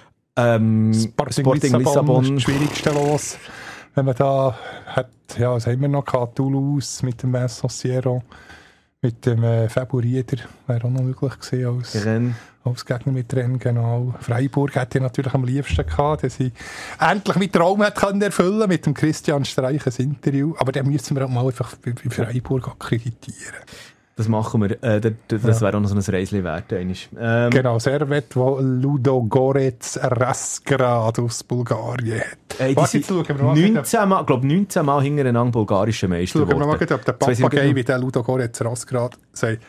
ähm, Sporting, Sporting Lissabon, Lissabon. Das Schwierigste los. Wenn man da hat, ja, was haben wir noch gehabt? Toulouse mit dem Vincent mit dem äh, Faburieder, wäre auch noch möglich gewesen als... Rennes. Als Gegner mit Rennes, genau. Freiburg hätte ich natürlich am liebsten gehabt, dass ich endlich meinen Traum hätte können erfüllen mit dem Christian Streich ein Interview. Aber dann müssen wir auch mal einfach bei Freiburg akkreditieren. Das machen wir. Äh, das das ja. wäre auch noch so ein Reisli wert. Ähm, genau, Servet, wo Ludogorets Razgrad aus Bulgarien hat. Ey, Warte, jetzt schauen wir mal. neunzehn Mal, glaube neunzehn Mal hintereinander bulgarische Meister geworden. Schauen wir mal, ob der Papagei wie der Ludogorets Razgrad sagt.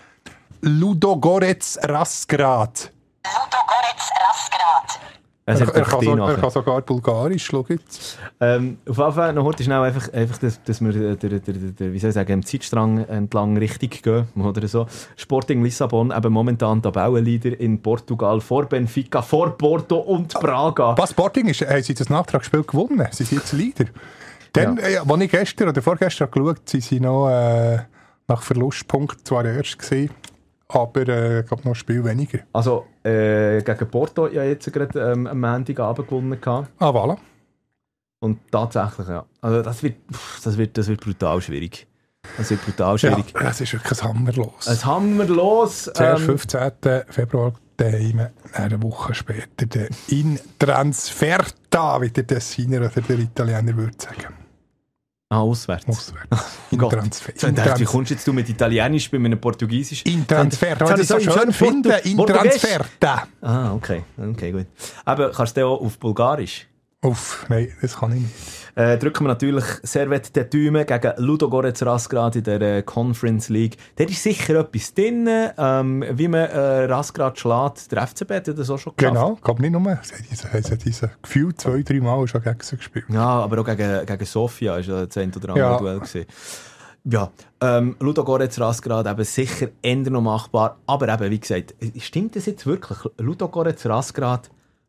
Ludogorets Razgrad. Ludogorets Razgrad. Er, er, er, kann so, er kann sogar Bulgarisch, schau jetzt. Ähm, auf jeden Fall noch heute schnell einfach, einfach dass, dass wir der, der, der, der, wie soll ich sagen, im Zeitstrang entlang richtig gehen, oder so. Sporting Lissabon, eben momentan Tabellenleader in Portugal, vor Benfica, vor Porto und Braga. Was Sporting ist, haben sie das Nachtragsspiel gewonnen, sie sind jetzt Leader. Dann, ja. äh, als ich gestern oder vorgestern geschaut, sie sind noch äh, nach Verlustpunkt zwar erst gesehen, aber äh, ich glaube noch ein Spiel weniger. Also äh, gegen Porto ja jetzt gerade ähm, am Montagabend gewonnen gehabt. Ah, voilà. Und tatsächlich, ja. Also das wird, das wird, das wird brutal schwierig. Das wird brutal schwierig. Ja, es ist wirklich ein Hammerlos. Ein Hammerlos. Zuerst ähm, fünfzehnten Februar daheim, eine Woche später der in Transferta, wie der Tessiner oder der Italiener würde sagen. Ah, auswärts. Auswärts. In oh Transfer. So, Trans- wie kommst jetzt du mit Italienisch bei einem Portugiesisch? In Transfer. Wenn du so schön finden, in Transferta. Ah, okay. Okay, gut. Aber kannst du auch auf Bulgarisch? Uff, nein, das kann ich nicht. Äh, drücken wir natürlich Servet der Däume gegen Ludogorets Razgrad in der äh, Conference League. Da ist sicher etwas drin, ähm, wie man äh, Razgrad schlägt. Der F C B hat das auch schon geschafft. Genau, ich glaube nicht nur. Sie haben diese Gefühl zwei, drei Mal schon gegen sie gespielt. Ja, aber auch gegen, gegen Sofia war ja das ein oder andere ja. Duell gewesen. Ja, ähm, Ludogorets Razgrad eben sicher eher noch machbar. Aber eben, wie gesagt, stimmt das jetzt wirklich? Ludogorets Razgrad,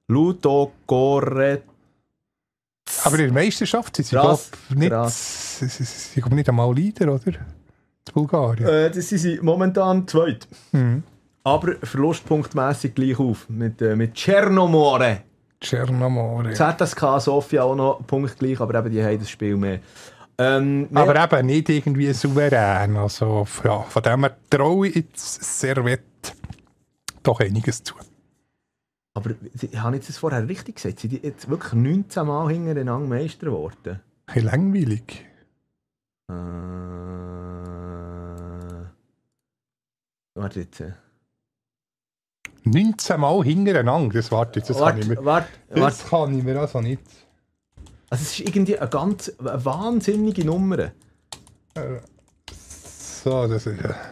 Ludogorets Aber in der Meisterschaft sind sie Krass, glaub, nicht, sie, sie, sie, sie nicht einmal Leader, oder? In Bulgarien. Äh, das sind sie momentan zweit. Mhm. Aber verlustpunktmässig gleich auf. Mit, äh, mit Chernomore. Chernomore. Z S K Sofia auch noch punktgleich, aber eben die haben das Spiel mehr. Ähm, aber mehr... eben nicht irgendwie souverän. Also, ja, von dem her traue ich jetzt Servette doch einiges zu. Aber ich habe jetzt das vorher richtig gesagt. Sind die jetzt wirklich neunzehn Mal hintereinander Meister geworden? Ein bisschen langweilig. Äh... Warte jetzt. neunzehn Mal hintereinander, das warte jetzt, das wart, kann ich mir, wart, das wart. kann ich mir also nicht. Also es ist irgendwie eine ganz eine wahnsinnige Nummer. So, das ist eine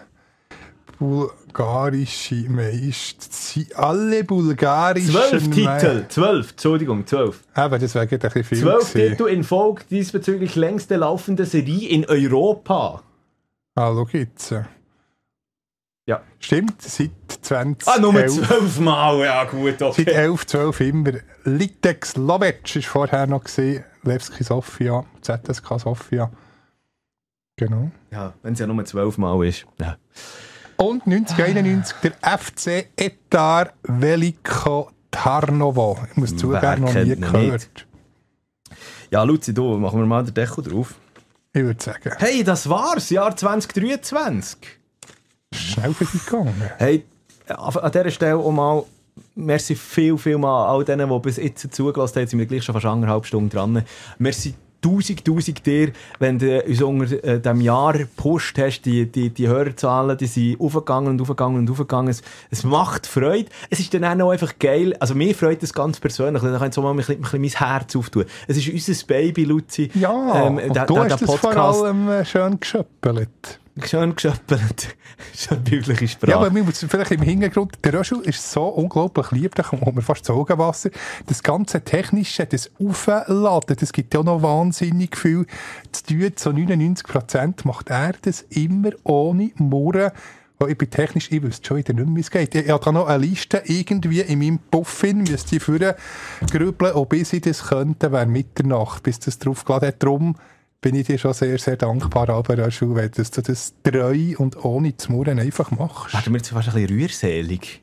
bulgarische Meister. Alle bulgarischen Zwölf Titel, Me- zwölf, Entschuldigung, zwölf. Eben, das wäre ein bisschen viel Zwölf gewesen. Titel in Folge, diesbezüglich längste laufende Serie in Europa. Ah, schau jetzt. Ja. Stimmt, seit zwanzig Ah, nur elf zwölf Mal, ja gut, okay. Seit elf, zwölf immer. Litex Lovec war vorher noch gesehen. Levski Sofia, Z S K Sofia. Genau. Ja, wenn es ja nur zwölf Mal ist. Ja. Und neunzehnhunderteinundneunzig der F C Etar Veliko Tarnovo. Ich muss zugeben, noch nie gehört. Ja, Luzi, du, machen wir mal den Deckel drauf. Ich würde sagen. Hey, das war's, Jahr zwanzig dreiundzwanzig. Schnell vorbeigegangen. Hey, an dieser Stelle auch mal merci viel, viel mal all denen, die bis jetzt zugelassen haben. Sind wir gleich schon fast anderthalb Stunden dran. Merci tausend, tausend dir, wenn du uns unter äh, diesem Jahr gepusht hast. Die, die, die Hörerzahlen, die sind aufgegangen und aufgegangen und aufgegangen. Es, es macht Freude. Es ist dann auch einfach geil. Also mir freut das ganz persönlich. Da kann ich so mal ein bisschen, ein bisschen mein Herz auftun. Es ist unser Baby, Luzi. Ja, ähm, und der, du der, hast der das vor allem äh, schön geschöppelt. Schön geschöppelt. Schön bildliche Sprache. Ja, aber wir müssen vielleicht im Hintergrund, der Röschel ist so unglaublich lieb, da kommt mir fast das Augenwasser. Das ganze Technische, das Aufladen, das gibt ja auch noch wahnsinnig viel zu tun. Zu neunundneunzig Prozent macht er das immer ohne Murren. Ich bin technisch, ich wüsste schon wieder nicht mehr, wie es geht. Ich habe da noch eine Liste irgendwie in meinem Puffin, müsste ich vorher grübeln, ob ich sie das könnte, wäre Mitternacht, bis das draufgeladen hat. Darum bin ich dir schon sehr, sehr dankbar, aber Röschel, weil dass du das treu und ohne zu murren einfach machst. Werden wir jetzt fast ein bisschen rührselig?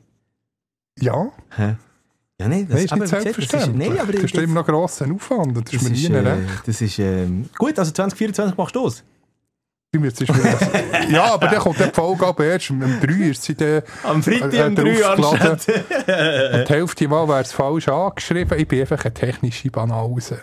Ja. Hä? Ja, nee, das, Nein, ist aber nicht wie gesagt, selbstverständlich. Das ist, nee, aber das ist das, immer noch grossen Aufwand. Das, das ist mir ist, nie äh, recht. das ist ähm, gut, also zwanzig vierundzwanzig machst du es. Du müsstest wieder- ja, aber dann kommt die Folge ab erst. Um drei ist sie dann Am Freitag äh, um drei draufgeladen. anstatt. Und die Hälfte Mal wäre es falsch angeschrieben. Ich bin einfach eine technische Banause.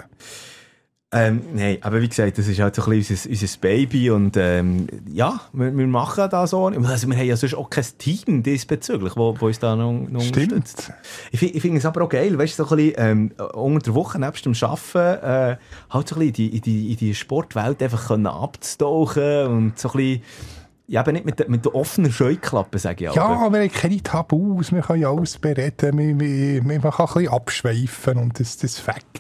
Ähm, nein, aber wie gesagt, das ist halt so ein bisschen unser, unser Baby und ähm, ja, wir, wir machen da so. Also wir haben ja sonst auch kein Team diesbezüglich, wo, wo uns da noch, noch unterstützt. Stimmt. Ich, ich finde es aber auch geil, weißt du, so ein bisschen ähm, unter der Woche nebst dem Arbeiten äh, halt so ein bisschen in die, in die, in die Sportwelt einfach können abzutauchen und so ein bisschen, ja, aber nicht mit, der- mit der offenen Scheuklappe, sage ich auch. Ja, wir haben keine Tabus, wir können ja alles bereden, wir, wir, man kann ein bisschen abschweifen und das, das Fakt.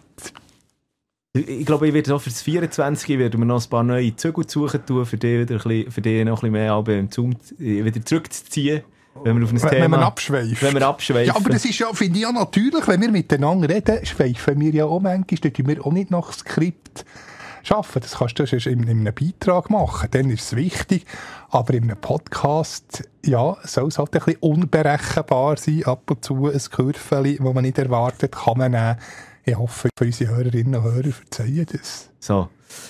Ich, ich glaube, ich werde auch für das vierundzwanzig werden wir noch ein paar neue Zügel suchen tun, für die, wieder ein bisschen, für die noch ein bisschen mehr Alben im Zoom wieder zurückzuziehen, wenn wir auf ein Wenn, Thema... wenn man abschweift. Wenn wir abschweifen. Ja, aber das ist ja, finde ich ja natürlich, wenn wir miteinander reden, schweifen wir ja auch manchmal, da tun wir auch nicht nach Skript arbeiten. Das kannst du sonst in, in einem Beitrag machen, dann ist es wichtig. Aber in einem Podcast, ja, soll es halt ein bisschen unberechenbar sein, ab und zu ein Kürfeli, das man nicht erwartet, kann man nehmen. Ich hoffe, für unsere Hörerinnen und Hörer verzeihen das. So.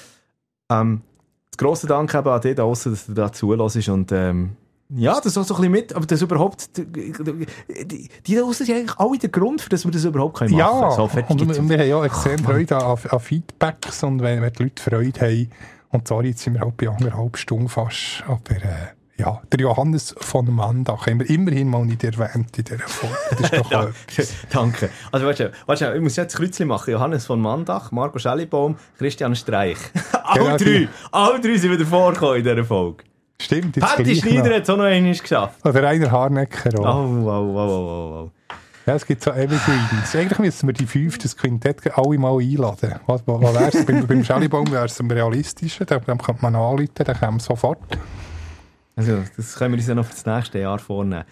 Ähm, das grosse Dank eben an dich da draussen, dass du da zuhörst und ähm, ja, das auch so ein bisschen mit, aber das überhaupt, die, die, die da draussen sind eigentlich alle der Grund, für dass wir das überhaupt machen können. Ja, so, fertig und gibt's- wir, wir haben ja extrem Ach, Freude an, an Feedbacks und wenn, wenn die Leute Freude haben, und sorry, jetzt sind wir halt bei anderthalb Stunden fast, aber äh, ja, der Johannes von Mandach haben wir immerhin mal nicht erwähnt in dieser Folge. Das ist doch Ja, etwas. danke. Also weißt du, weißt du, ich muss jetzt ein Kreuzchen machen. Johannes von Mandach, Marco Schellibaum, Christian Streich. alle Genau, drei, die- alle drei sind wieder vorgekommen in dieser Folge. Stimmt, jetzt Patti gleich Schneider noch. hat es auch noch einmal geschafft. Oder Rainer Harnecker Oh, auch. wow, wow, wow, wow, wow. Ja, es gibt so Evergreens. Eigentlich müssen wir die fünf, das Quintett, alle mal einladen. Was, was, was wär's? beim beim Schellibaum wäre es am realistischen, dem, dem könnte man anrufen, der kommt sofort. Also, das können wir uns ja noch für das nächste Jahr vornehmen.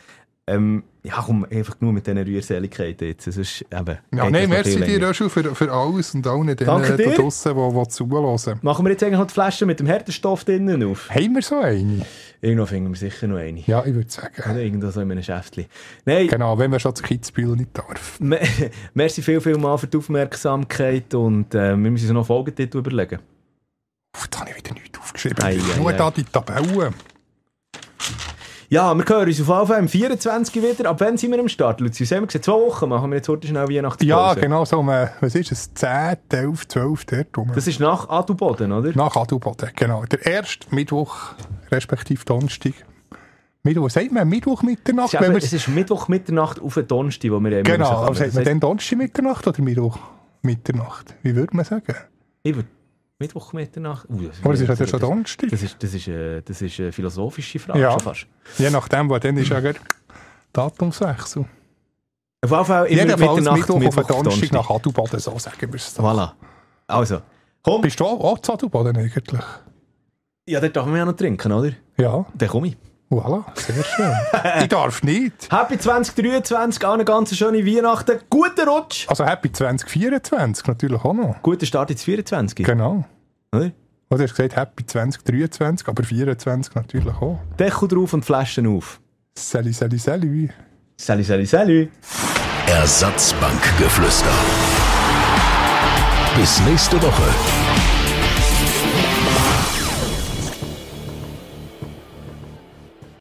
Ähm, ja, komm, einfach nur mit diesen Rührseligkeiten jetzt. Das ist eben... Ja, nein, merci dir auch schon für, für alles und allen denen da draussen, die zuhören. Machen wir jetzt eigentlich noch die Flasche mit dem Härtestoff drinnen auf? Haben wir so eine? Irgendwo finden wir sicher noch eine. Ja, ich würde sagen. Oder irgendwo so in einem Schäftchen. Nein. Genau, wenn man schon zu Kitzbühel nicht darf. Merci viel, viel mal für die Aufmerksamkeit und äh, wir müssen uns noch Folgetitel überlegen. Uff, jetzt habe ich wieder nichts aufgeschrieben. Ei, Nur ei, da ei. die Tabellen. Ja, wir hören uns auf jeden Fall am vierundzwanzig wieder. Ab wann sind wir am Start, Luzi? Haben wir gesagt, zwei Wochen machen wir jetzt heute schnell Weihnachtspause. Ja, genau so. Um, was ist es? zehn, elf, zwölf, dort rum. Das ist nach Adelboden, oder? Nach Adelboden, genau. Der erste Mittwoch, respektive Donnerstag. Mittwoch, sagt man Mittwoch Mitternacht? Es ist, eben, es ist Mittwoch Mitternacht auf den Donnerstag, wo wir genau, aber aber sagt man dann Donnerstag Mitternacht oder Mittwoch Mitternacht? Wie würde man sagen? Ich würde Mittwoch Mitternacht. Uh, das aber es ist ja schon Donnerstag. Das ist, das, ist, äh, das ist eine philosophische Frage. Ja, schon fast. Je nachdem, wo dann ist ja der Datumswechsel. Auf jeden Fall immer Jedenfalls Mitternacht, Mittwoch, Mittwoch auf den Donnerstag Donnerstag. nach Adelboden, so sagen wir es doch. Voilà. Also, komm. Bist du auch, auch zu Adelboden eigentlich? Ja, dort dürfen wir ja noch trinken, oder? Ja. Dann komme ich. Voilà, sehr schön. Ich darf nicht. Happy zwanzig dreiundzwanzig, auch eine ganz schöne Weihnachten. Guten Rutsch! Also Happy zwanzig vierundzwanzig natürlich auch noch. Guter Start ins vierundzwanzig. Genau. Oder? Oder hast gesagt Happy zwanzig dreiundzwanzig, aber vierundzwanzig natürlich auch. Deckel drauf und Flaschen auf. Salut, salut, salut. Salut, salut, salut. Ersatzbankgeflüster. Bis nächste Woche.